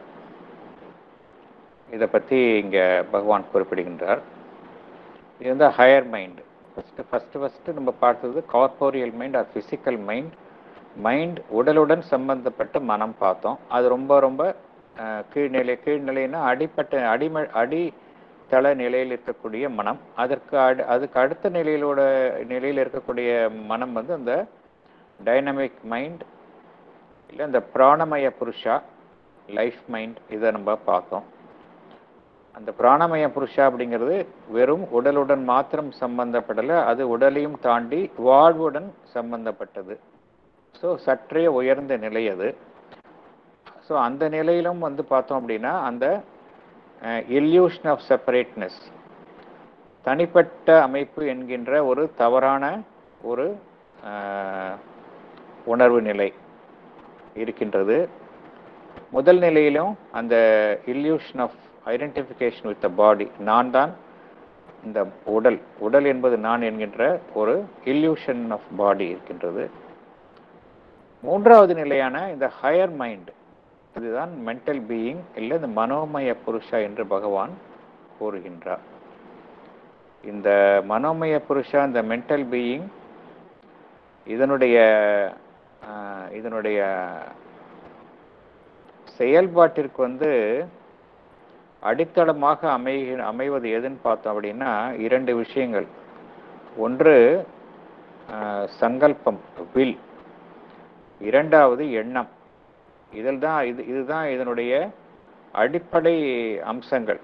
இதை பற்றி இங்கே பகவான் குறிப்பிடுகின்றார். இது ஹையர் மைண்டு. ஃபஸ்ட்டு நம்ம பார்த்தது corporeal mind or physical mind உடலுடன் சம்பந்தப்பட்ட மனம் பார்த்தோம். அது ரொம்ப கீழ்நிலைன்னா அடித்தள நிலையில் இருக்கக்கூடிய மனம். அதுக்கு அடுத்த நிலையில் இருக்கக்கூடிய மனம் அந்த டைனமிக் மைண்ட் இல்லை இந்த பிராணமய புருஷா லைஃப் மைண்ட், இதை நம்ம பார்த்தோம். அந்த பிராணமய புருஷா அப்படிங்கிறது வெறும் உடலுடன் மாத்திரம் சம்பந்தப்படலை, அது உடலையும் தாண்டி வாழ்வுடன் சம்பந்தப்பட்டது. ஸோ சற்றே உயர்ந்த நிலை அது. ஸோ அந்த நிலையிலும் பார்த்தோம் அப்படின்னா அந்த இல்யூஷன் ஆஃப் செப்பரேட்னஸ், தனிப்பட்ட அமைப்பு என்கின்ற ஒரு தவறான ஒரு உணர்வு நிலை இருக்கின்றது. முதல் நிலையிலும் அந்த illusion of identification with the body, நான் தான் இந்த உடல் என்பது நான் என்கின்ற ஒரு இல்யூஷன் ஆஃப் பாடி இருக்கின்றது. மூன்றாவது நிலையான இந்த ஹையர் மைண்ட், இதுதான் மென்டல் பீயிங் இல்லை இந்த மனோமய புருஷா என்று பகவான் கூறுகின்றார். இந்த மனோமய புருஷா, இந்த மென்டல் பீயிங், இதனுடைய செயல்பாட்டிற்கு அடித்தளமாக அமைவது எதுன்னு பார்த்தோம் அப்படின்னா இரண்டு விஷயங்கள். ஒன்று சங்கல்பம், வில். இரண்டாவது எண்ணம். இதுதான் இதனுடைய அடிப்படை அம்சங்கள்.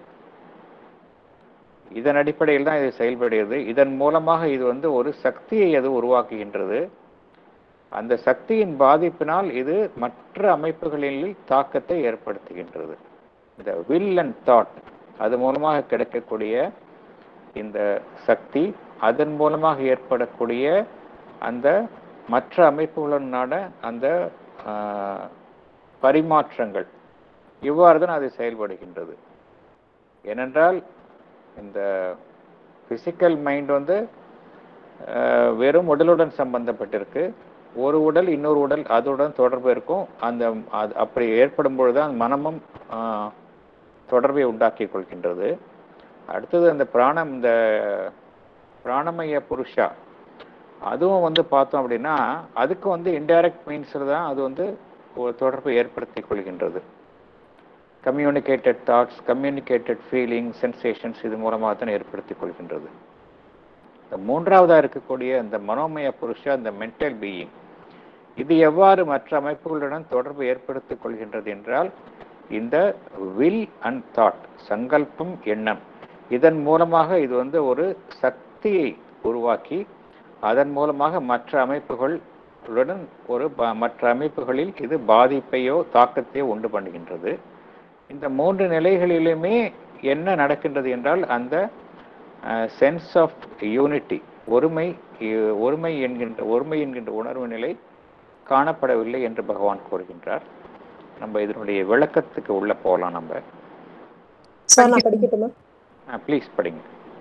இதன் அடிப்படையில் தான் இது செயல்படுகிறது. இதன் மூலமாக இது ஒரு சக்தியை அது உருவாக்குகின்றது. அந்த சக்தியின் பாதிப்பினால் இது மற்ற அமைப்புகளில் தாக்கத்தை ஏற்படுத்துகின்றது. இந்த வில் அண்ட் தாட், அது மூலமாக கிடைக்கக்கூடிய இந்த சக்தி, அதன் மூலமாக ஏற்படக்கூடிய அந்த மற்ற அமைப்புகளுடனான அந்த பரிமாற்றங்கள், இவ்வாறு தான் அது செயல்படுகின்றது. ஏனென்றால் இந்த பிசிக்கல் மைண்ட் வெறும் உடலுடன் சம்பந்தப்பட்டிருக்கு. ஒரு உடல் இன்னொரு உடல் அதுடன் தொடர்பு இருக்கும். அப்படி ஏற்படும் பொழுதுதான் மனமும் தொடர்பை உண்டாக்கி கொள்கின்றது. அடுத்தது இந்த பிராணமய புருஷா, அதுவும் பார்த்தோம் அப்படின்னா அதுக்கு இன்டைரக்ட் மீன்ஸில் தான் அது ஒரு தொடர்பை ஏற்படுத்தி கொள்கின்றது. Communicated thoughts, communicated feeling, sensations, இது மூலமாக தான் ஏற்படுத்திக் கொள்கின்றது. இந்த மூன்றாவதாக இருக்கக்கூடிய இந்த மனோமய புருஷா, இந்த மென்டல் பீயிங், இது எவ்வாறு மற்ற அமைப்புகளுடன் தொடர்பு ஏற்படுத்திக் கொள்கின்றது என்றால் இந்த வில் அண்ட் தாட், சங்கல்பம், எண்ணம், இதன் மூலமாக இது ஒரு சக்தியை உருவாக்கி அதன் மூலமாக மற்ற அமைப்புகளுடன் மற்ற அமைப்புகளில் இது பாதிப்பையோ தாக்கத்தையோ உண்டு பண்ணுகின்றது. இந்த மூன்று நிலைகளிலுமே என்ன நடக்கின்றது என்றால் அந்த சென்ஸ் ஆஃப் யூனிட்டி, ஒருமை என்கின்ற உணர்வு நிலை காணப்படவில்லை என்று பகவான் கூறுகின்றார். நம்ம இதனுடைய விளக்கத்துக்கு உள்ள போகலாம். நம்ம படிக்கட்டுமா? ப்ளீஸ் படிங்க.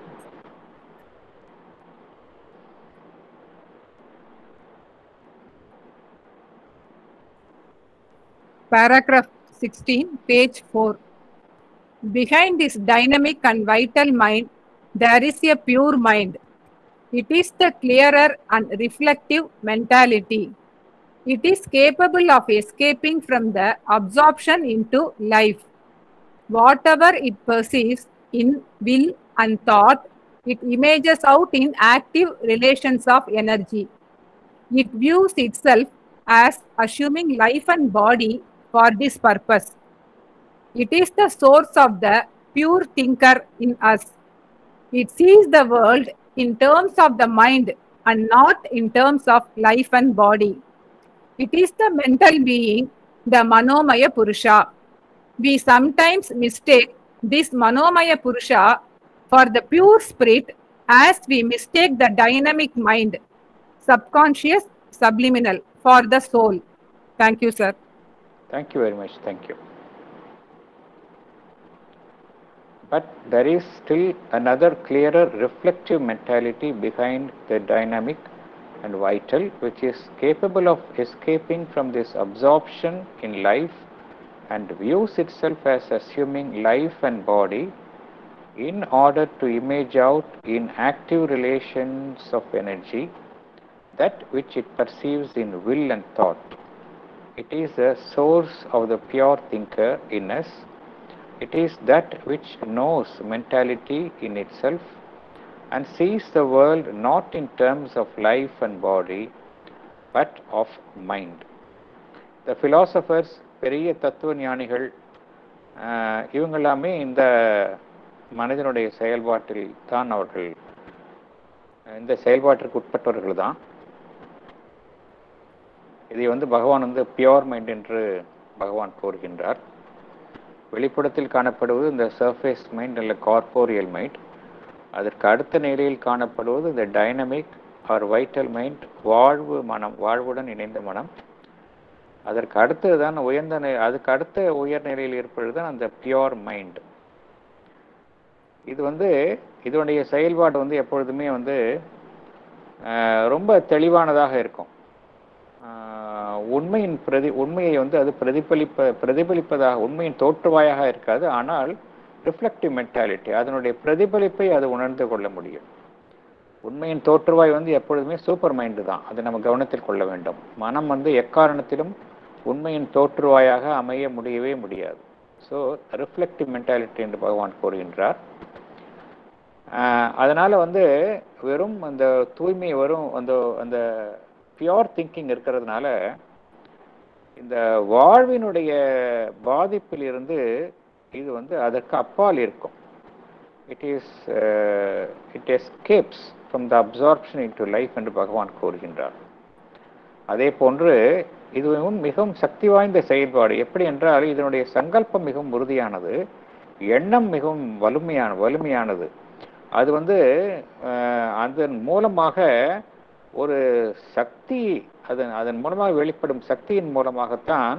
Paragraph 16, page 4. Behind this dynamic and vital mind, there is a pure mind. It is the clearer and reflective mentality. It is capable of escaping from the absorption into life. Whatever it perceives in will and thought, it images out in active relations of energy. It views itself as assuming life and body for this purpose. It is the source of the pure thinker in us. It sees the world in terms of the mind and not in terms of life and body. It is the mental being, the Manomaya Purusha. We sometimes mistake this Manomaya Purusha for the pure spirit as we mistake the dynamic mind, subconscious, subliminal, for the soul. Thank you, sir. Thank you very much. Thank you. But there is still another clearer reflective mentality behind the dynamic and vital, which is capable of escaping from this absorption in life and views itself as assuming life and body in order to image out in active relations of energy that which it perceives in will and thought. It is the source of the pure thinker in us. It is that which knows mentality in itself and sees the world not in terms of life and body, but of mind. The philosophers, பெரிய தத்துவ ஞானிகள், இவங்கெல்லாமே இந்த மனிதனுடைய செயல்பாட்டில் தான் அவர்கள் இந்த செயல்பாட்டிற்கு உட்பட்டவர்கள் தான். இதை பகவான் பியோர் மைண்ட் என்று பகவான் கூறுகின்றார். வெளிப்படத்தில் காணப்படுவது இந்த சர்ஃபேஸ் மைண்ட் அல்ல கார்போரியல் மைண்ட். அதற்கு அடுத்த நிலையில் காணப்படுவது இந்த டைனமிக் ஆர் வைட்டல் மைண்ட், வாழ்வுடன் இணைந்த மனம். அதற்கு அடுத்ததுதான் அதுக்கு அடுத்த உயர் நிலையில் இருப்பது தான் அந்த பியோர் மைண்ட். இது இதனுடைய செயல்பாடு எப்பொழுதுமே ரொம்ப தெளிவானதாக இருக்கும். உண்மையை வந்து அது பிரதிபலிப்பதாக உண்மையின் தோற்றுவாயாக இருக்காது. ஆனால் ரிஃப்ளெக்டிவ் மென்டாலிட்டி, அதனுடைய பிரதிபலிப்பை அது உணர்ந்து கொள்ள முடியும். உண்மையின் தோற்றுவாய் வந்து எப்பொழுதுமே சூப்பர் மைண்டு தான், அதை நம்ம கவனத்தில் கொள்ள வேண்டும். மனம் வந்து எக்காரணத்திலும் உண்மையின் தோற்றுவாயாக அமைய முடியவே முடியாது. ஸோ ரிஃப்ளெக்டிவ் மென்டாலிட்டி என்று பகவான் கூறுகின்றார். அதனால் வந்து வெறும் அந்த தூய்மை வரும் அந்த பியோர் திங்கிங் இருக்கிறதுனால இந்த வாழ்வினுடைய பாதிப்பில் இருந்து இது வந்து அதற்கு அப்பால் இருக்கும். it escapes from the absorption into life என்று பகவான் கூறுகின்றார். அதே போன்று இதுவும் மிகவும் சக்தி வாய்ந்த செயல்பாடு. எப்படி என்றால் இதனுடைய சங்கல்பம் மிகவும் உறுதியானது, எண்ணம் மிகவும் வலிமையானது. அது வந்து அதன் மூலமாக ஒரு சக்தி, அதன் மூலமாக வெளிப்படும் சக்தியின் மூலமாகத்தான்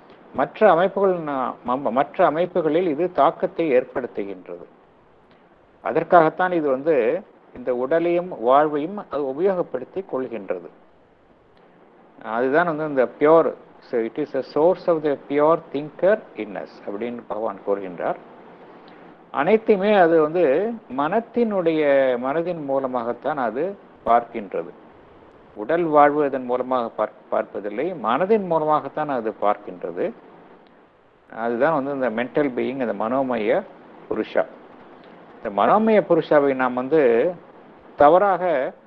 மற்ற அமைப்புகளில் இது தாக்கத்தை ஏற்படுத்துகின்றது. அதற்காகத்தான் இது வந்து இந்த உடலையும் வாழ்வையும் அது உபயோகப்படுத்தி கொள்கின்றது. அதுதான் வந்து இந்த pure, it is a source of the pure thinker in us அப்படின்னு பகவான் கூறுகின்றார். அனைத்துமே அது வந்து மனதின் மூலமாகத்தான் அது பார்க்கின்றது. உடல் வாழ்வு அதன் மூலமாக பார்ப்பதில்லை, மனதின் மூலமாகத்தான் அது பார்க்கின்றது. அதுதான் வந்து இந்த மென்டல் பீயிங், அந்த மனோமய புருஷா. இந்த மனோமய புருஷாவை நாம் வந்து தவறாக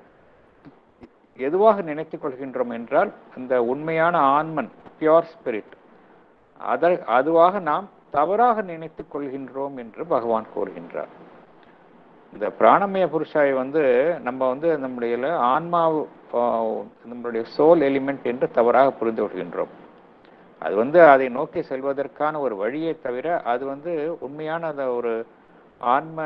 எதுவாக நினைத்துக் கொள்கின்றோம் என்றால் இந்த உண்மையான ஆன்மன், பியோர் ஸ்பிரிட், அதுவாக நாம் தவறாக நினைத்துக் கொள்கின்றோம் என்று பகவான் கூறுகின்றார். இந்த பிராணமய புருஷாவை வந்து நம்ம வந்து நம்முடைய ஆன்மா, நம்மளுடைய சோல் எலிமெண்ட் என்று தவறாக புரிந்து கொள்கின்றோம். அது வந்து அதை நோக்கி செல்வதற்கான ஒரு வழியை தவிர அது வந்து உண்மையான அந்த ஒரு ஆன்ம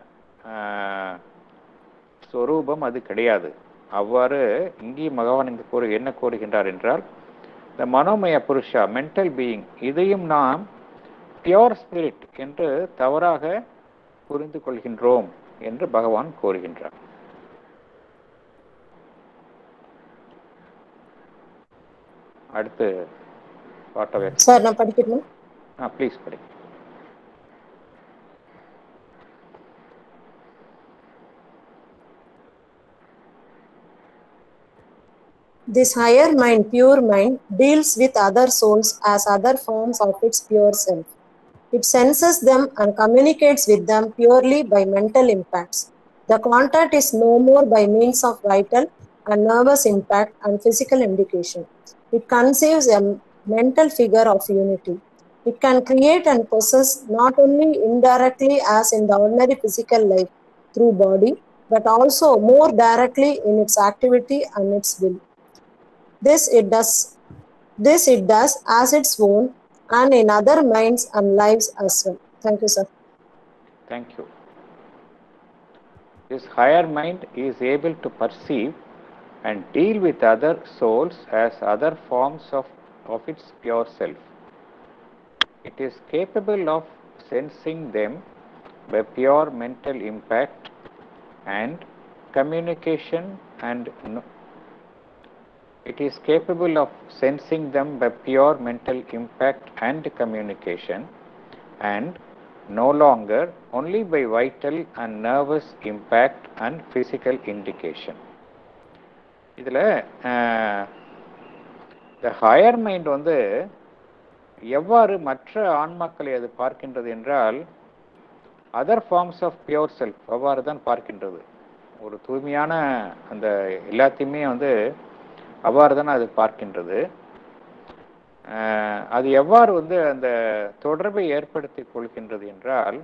ஸ்வரூபம் அது கிடையாது. அவ்வாறு இங்கேயும் பகவான் என்ன கூறுகின்றார் என்றால் இந்த மனோமய புருஷா, மென்டல் பீயிங், இதையும் நாம் பியோர் ஸ்பிரிட் என்று தவறாக புரிந்து கொள்கின்றோம் என்று பகவான் கூறுகின்றார். அடுத்து சார் நான் படிக்கணும். ப்ளீஸ் படி. This higher mind, pure mind, deals with other souls as other forms of its pure self. It senses them and communicates with them purely by mental impacts. The contact is no more by means of vital and nervous impact and physical indication. It conceives a mental figure of unity. It can create and possess not only indirectly as in the ordinary physical life through body, but also more directly in its activity and its will. This it does as its own and in other minds and lives as well. Thank you, sir. Thank you. This higher mind is able to perceive and deal with other souls as other forms of its pure self. It is capable of sensing them by pure mental impact and communication and It is capable of sensing them by pure mental impact and communication, and no longer only by vital and nervous impact and physical indication. இதில் the higher mind வந்து எவ்வாறு மற்ற ஆன்மாக்களை அது பார்க்கின்றது என்றால் other forms of pure self அவ்வாறு தான் பார்க்கின்றது. ஒரு தூய்மையான அந்த எல்லாத்தையுமே வந்து அவ்வாறு தான் அது பார்க்கின்றது. அது எவ்வாறு வந்து அந்த தொடர்பை ஏற்படுத்தி கொள்கின்றது என்றால்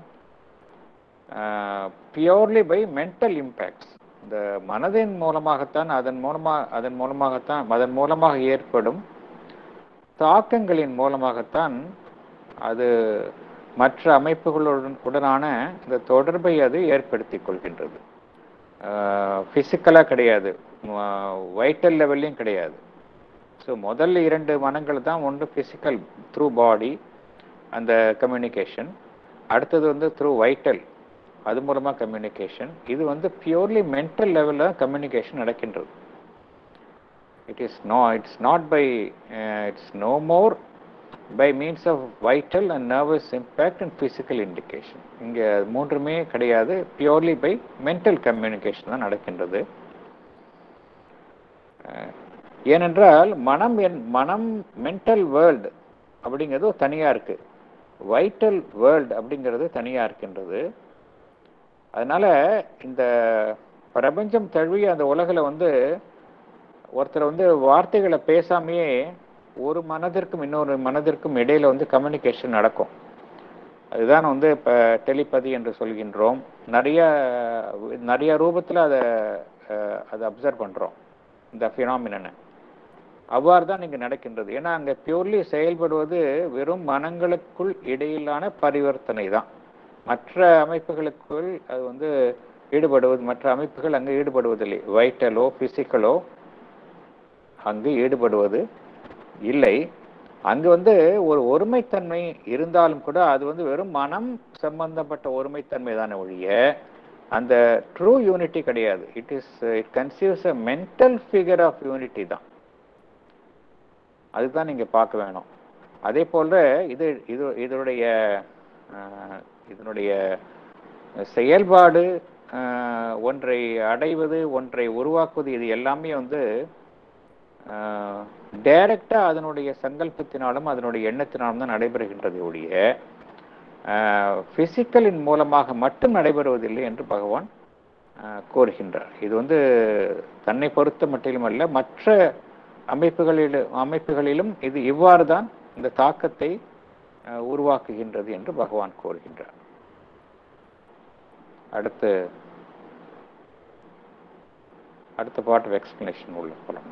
பியோர்லி பை மென்டல் இம்பேக்ட்ஸ். இந்த மனதின் மூலமாகத்தான் அதன் மூலமாக ஏற்படும் தாக்கங்களின் மூலமாகத்தான் அது மற்ற அமைப்புகளுடனான இந்த தொடர்பை அது ஏற்படுத்தி கொள்கின்றது. ஃபிசிக்கலாக கிடையாது, வைட்டல் லெவல்லையும் கிடையாது. ஸோ முதல்ல 2 மனங்கள் தான், ஒன்று ஃபிசிக்கல் த்ரூ பாடி அந்த கம்யூனிகேஷன், அடுத்தது வந்து த்ரூ வைட்டல் அது மூலமாக கம்யூனிகேஷன். இது வந்து பியூர்லி மென்டல் லெவலில் கம்யூனிகேஷன் நடக்கின்றது. It's not by, it's no more by means of vital and nervous impact and physical indication. இங்கே மூன்றுமே கிடையாது, பியூர்லி பை மென்டல் கம்யூனிகேஷன் தான் நடக்கின்றது. ஏனென்றால் மனம் மென்டல் வேர்ல்டு அப்படிங்கிறது தனியாக இருக்குது, வைட்டல் வேர்ல்டு அப்படிங்கிறது தனியாக இருக்கின்றது. அதனால் இந்த பிரபஞ்சம் தழுவிய அந்த உலகில் வந்து ஒருத்தர் வந்து வார்த்தைகளை பேசாமையே ஒரு மனதிற்கும் இன்னொரு மனதிற்கும் இடையில் வந்து கம்யூனிகேஷன் நடக்கும். அதுதான் வந்து இப்போ டெலிபதி என்று சொல்கின்றோம். நிறைய ரூபத்தில் அதை அப்சர்வ் பண்ணுறோம் இந்த ஃபினாமினனை. அவ்வாறு தான் இங்கே நடக்கின்றது. ஏன்னா அங்கே பியூர்லி செயல்படுவது வெறும் மனங்களுக்குள் இடையிலான பரிவர்த்தனை தான். மற்ற அமைப்புகளுக்குள் அது வந்து மற்ற அமைப்புகள் அங்கே ஈடுபடுவதில்லை. வைட்டலோ பிசிக்கலோ அங்கு ஈடுபடுவது இல்லை. அங்கு வந்து ஒரு ஒருமைத்தன்மை இருந்தாலும் கூட அது வந்து வெறும் மனம் சம்பந்தப்பட்ட ஒருமைத்தன்மை தானே ஒழிய அந்த ட்ரூ யூனிட்டி கிடையாது. It conceives a mental figure of unity தான். அதுதான் நீங்க பார்க்க வேணும். அதே போல இதனுடைய செயல்பாடு, ஒன்றை அடைவது, ஒன்றை உருவாக்குவது, இது எல்லாமே வந்து டைரக்டா அதனுடைய சங்கல்பத்தினாலும் அதனுடைய எண்ணத்தினாலும் தான் நடைபெறுகின்றது ஒழிய பிசிக்கலின் மூலமாக மட்டும் நடைபெறுவதில்லை என்று பகவான் கோருகின்றார். இது வந்து தன்னை பொறுத்த மட்டிலும் அல்ல, மற்ற அமைப்புகளிலும் இது இவ்வாறு தான் இந்த தாக்கத்தை உருவாக்குகின்றது என்று பகவான் கோருகின்றார். அடுத்த பார்ட் ஆஃப் எக்ஸ்பிளனேஷன் உள்ள போலாம்.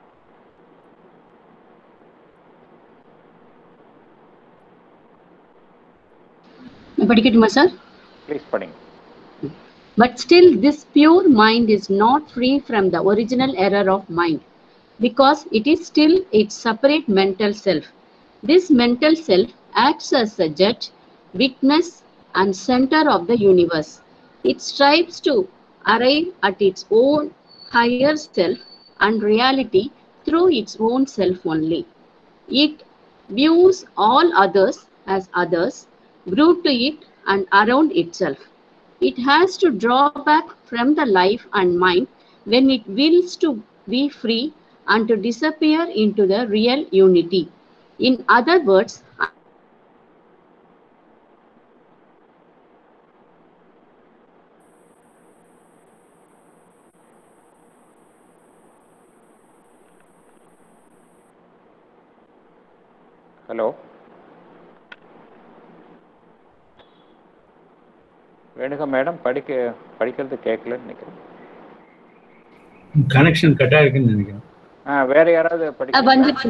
படிக்கட்டுமா சார்? ப்ளீஸ் படிங்க. But still this pure mind is not free from the original error of mind, because it is still its separate mental self. This mental self acts as a judge, witness and center of the universe. It strives to arrive at its own higher self and reality through its own self only. It views all others as others, group to it and around itself. It has to draw back from the life and mind when it wills to be free and to disappear into the real unity. In other words, hello வேணுங்க madam, படிக்கிறது கேட்கலன்னு நினைக்கிறேன். Connection cut ஆயிருக்குன்னு நினைக்கிறேன். வேற யாராவது வந்துச்சு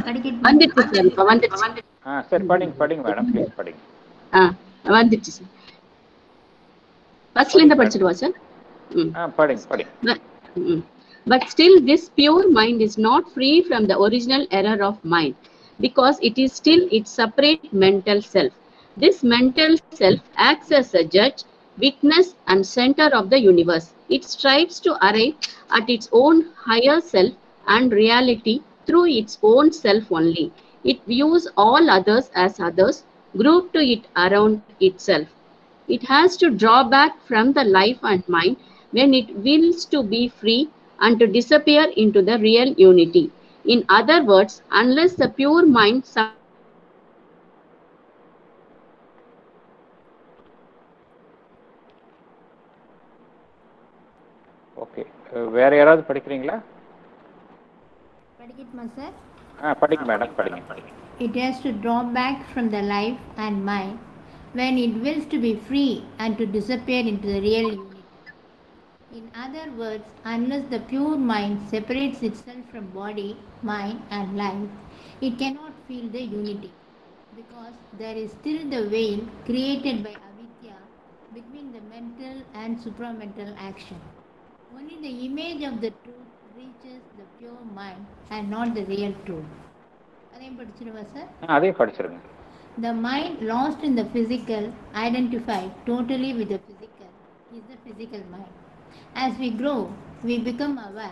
சரி படிங்க மேடம், ப்ளீஸ் படிங்க. வந்துச்சு சார். ஃபர்ஸ்ட்ல இருந்து படிச்சிடுவா சார். படிங்க. But still this pure mind is not free from the original error of mind, because it is still its separate mental self. This mental self acts as a judge, witness and center of the universe. It strives to arrive at its own higher self and reality through its own self only. It views all others as others, grouped to it around itself. It has to draw back from the life and mind when it wills to be free and to disappear into the real unity. In other words, unless the pure mind okay, வேற யாராவது படிக்கிறீங்களா? படிக்கட்டுமா sir? படிங்க madam, படிங்க. It has to draw back from the life and mind when it wills to be free and to disappear into the real unity. In other words, unless the pure mind separates itself from body, mind and life, it cannot feel the unity, because there is still the veil created by avidya between the mental and supramental action. Only the image of the truth reaches the pure mind and not the real truth. அதையும் படிச்சிருவா sir? அதையும் படிச்சிருங்க. The mind lost in the physical, identified totally with the physical, is the physical mind. As we grow, we become aware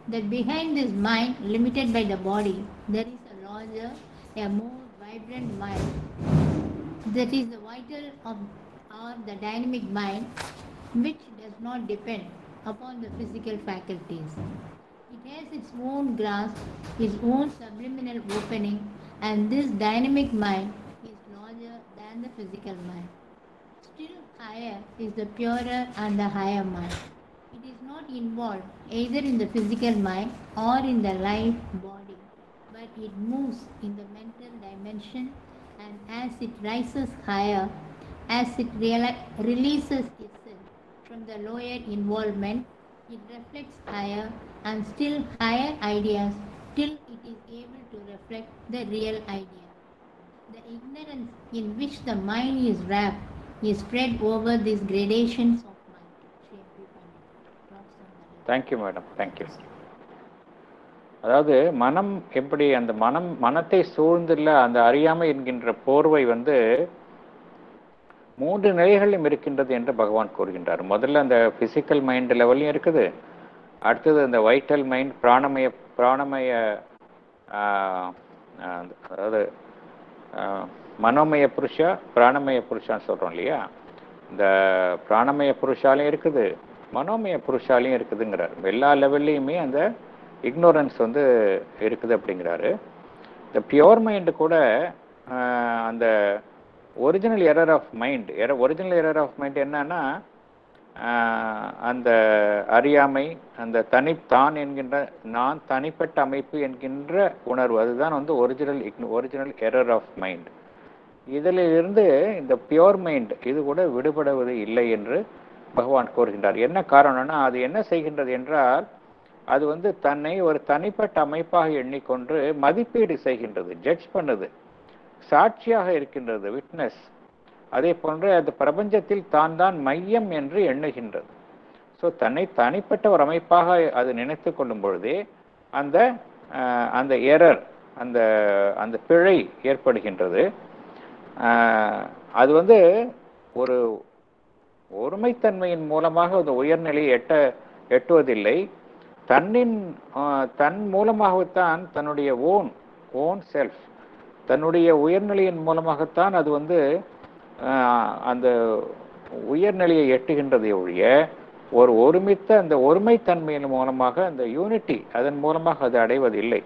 that behind this mind limited by the body, there is a larger, a more vibrant mind. That is the vital or the dynamic mind, which does not depend upon the physical faculties. It has its own grasp, its own subliminal opening, and this dynamic mind is larger than the physical mind. Still higher is the purer and the higher mind. It is not involved either in the physical mind or in the life body, but it moves in the mental dimension, and as it rises higher, as it releases itself from the lower involvement, it reflects higher and still higher ideas till it is able to reflect the real idea. The ignorance in which the mind is wrapped is spread over these gradations of mind. Shri M.P. Pandit talks on the thank you madam, thank you. அதாவது மனம் எப்படி அந்த மனத்தை சூழ்ந்துள்ள அந்த அறியாமை என்கின்ற போர்வை வந்து 3 நிலைகளிலும் இருக்கின்றது என்று பகவான் கூறுகின்றார். முதல்ல அந்த பிசிக்கல் மைண்ட் லெவல்லையும் இருக்குது, அடுத்தது அந்த வைட்டல் மைண்ட் பிராணமய அதாவது மனோமய புருஷா பிராணமய புருஷான்னு சொல்கிறோம் இல்லையா, இந்த பிராணமய புருஷாலையும் இருக்குது மனோமய புருஷாலையும் இருக்குதுங்கிறார். எல்லா லெவல்லையுமே அந்த இக்னோரன்ஸ் வந்து இருக்குது அப்படிங்கிறாரு. இந்த பியோர் மைண்டு கூட அந்த ஒரிஜினல் எரர் ஆஃப் மைண்ட் என்னன்னா அந்த அறியாமை, அந்த தான் என்கின்ற நான் தனிப்பட்ட அமைப்பு என்கின்ற உணர்வு, அதுதான் வந்து ஒரிஜினல் எரர் ஆஃப் மைண்ட். இதிலிருந்து இந்த பியோர் மைண்ட் இது கூட விடுபடுவது இல்லை என்று பகவான் கூறுகின்றார். என்ன காரணம்னா அது என்ன செய்கின்றது என்றால் அது வந்து தன்னை ஒரு தனிப்பட்ட அமைப்பாக எண்ணிக்கொண்டு மதிப்பீடு செய்கின்றது, ஜட்ஜ் பண்ணுது, சாட்சியாக இருக்கின்றது, விட்னஸ். அதே போன்று அந்த பிரபஞ்சத்தில் தான் மையம் என்று எண்ணுகின்றது. ஸோ தன்னை தனிப்பட்ட ஒரு அமைப்பாக அது நினைத்து கொள்ளும் பொழுதே அந்த எரர், அந்த பிழை ஏற்படுகின்றது. அது வந்து ஒரு ஒருமைத்தன்மையின் மூலமாக அந்த உயர்நிலையை எட்டுவதில்லை. தன் மூலமாகத்தான் தன்னுடைய ஓன் செல்ஃப், தன்னுடைய உயர்நிலையின் மூலமாகத்தான் அது வந்து அந்த உயர்நிலையை எட்டுகின்றதை ஒழிய ஒரு ஒருமித்த அந்த ஒருமைத்தன்மையின் மூலமாக அந்த யூனிட்டி அதன் மூலமாக அது அடைவதில்லை.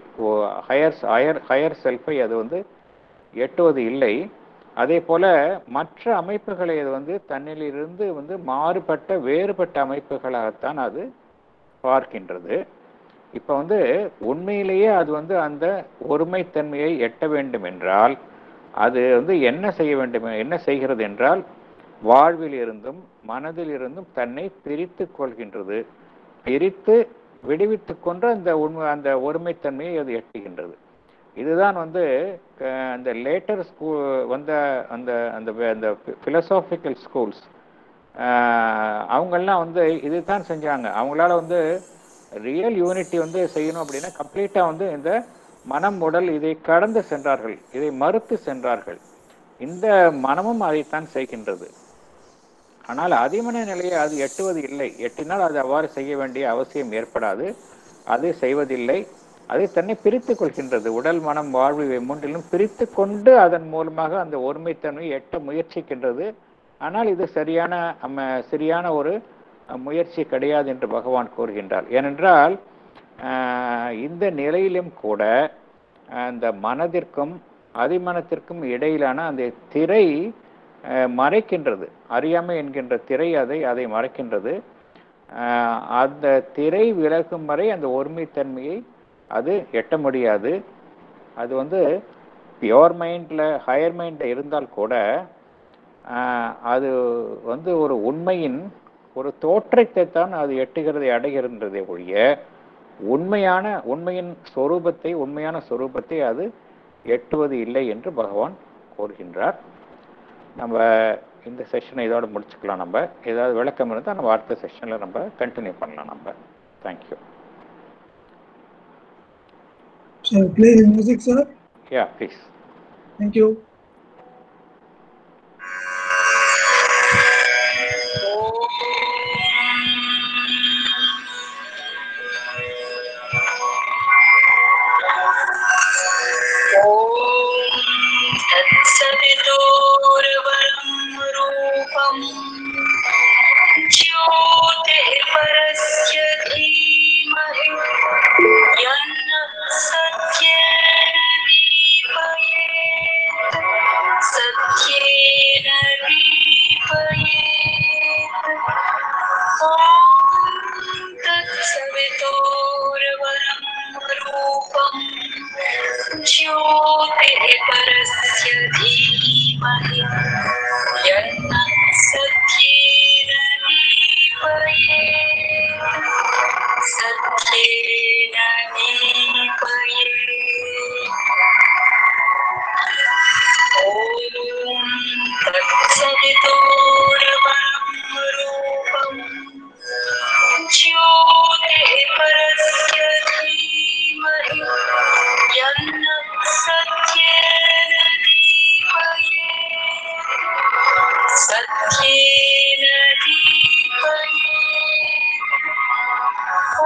ஹையர் செல்ஃபை அது வந்து எட்டுவது இல்லை. அதே போல மற்ற அமைப்புகளை அது வந்து தன்னிலிருந்து வந்து வேறுபட்ட அமைப்புகளாகத்தான் அது பார்க்கின்றது. இப்போ வந்து உண்மையிலேயே அது வந்து அந்த ஒருமைத்தன்மையை எட்ட வேண்டும் என்றால் அது வந்து என்ன செய்கிறது என்றால் வாழ்வில் இருந்தும் மனதில் இருந்தும் தன்னை பிரித்து கொள்கின்றது. பிரித்து விடுவித்து கொண்டு அந்த ஒருமைத்தன்மையை அது எட்டுகின்றது. இதுதான் வந்து அந்த லேட்டர் வந்த அந்த பிலசாபிக்கல் ஸ்கூல்ஸ் அவங்கெல்லாம் வந்து இதுதான் செஞ்சாங்க. அவங்களால வந்து ரியல் யூனிட்டி வந்து செய்யணும் அப்படின்னா கம்ப்ளீட்டாக வந்து இந்த மனம் உடல் இதை கடந்து சென்றார்கள், இதை மறுத்து சென்றார்கள். இந்த மனமும் அதைத்தான் செய்கின்றது. ஆனால் அதிமன நிலையை அது எட்டுவது இல்லை. எட்டினால் அது அவ்வாறு செய்ய வேண்டிய அவசியம் ஏற்படாது. அது செய்வதில்லை. அதை தன்னை பிரித்து கொள்கின்றது. உடல் மனம் வாழ்வு இவை மூன்றிலும் பிரித்து கொண்டு அதன் மூலமாக அந்த ஒருமைத்தன்மையை எட்ட முயற்சிக்கின்றது. ஆனால் இது சரியான ஒரு முயற்சி கிடையாது என்று பகவான் கூறுகின்றார். ஏனென்றால் இந்த நிலையிலும் கூட அந்த மனதிற்கும் அதிமனத்திற்கும் இடையிலான அந்த திரை மறைக்கின்றது. அறியாமை என்கின்ற திரை அதை மறைக்கின்றது. அந்த திரை விலகும் வரை அந்த ஒருமைத்தன்மையை அது எட்ட முடியாது. அது வந்து பியோர் மைண்டில் ஹையர் மைண்டில் இருந்தால் கூட அது வந்து ஒரு உண்மையின் ஒரு தோற்றத்தை தான் அது எட்டுகிறதை அடைகின்றதை ஒழிய உண்மையின் சொரூபத்தை அது எட்டுவது இல்லை என்று பகவான் கூறுகின்றார். நம்ம இந்த செஷனை இதோட முடிச்சுக்கலாம். நம்ம ஏதாவது விளக்கம் இருந்தால் நம்ம அடுத்த செஷனில் நம்ம கண்டினியூ பண்ணலாம். நம்ம thank you. Shall I play the music, sir? Yeah, please. Thank you. रूपम् ज्योतिः परस्य धीमहि यन्नः सत्येन दीपयेत् सत्येन दीपयेत् ॐ तत्सवितुर्वरं रूपम् ज्योतिः परस्य धीमहि यन्नः सत्येन दीपयेत् सत्येन दीपयेत् ॐ तत्सवितुर्वरं रूपम् ज्योतिः परस्य धीमहि यन्नः सत्येन दीपयेत् सत्येन दीपयेत् ॐ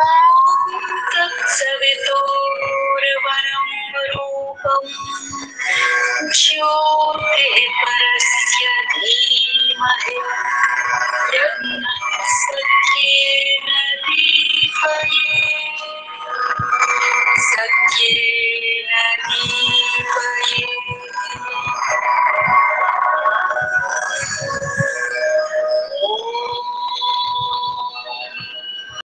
तत्सवितुर्वरं रूपम् ज्योतिः परस्य धीमहि यन्नः सत्येन दीपयेत्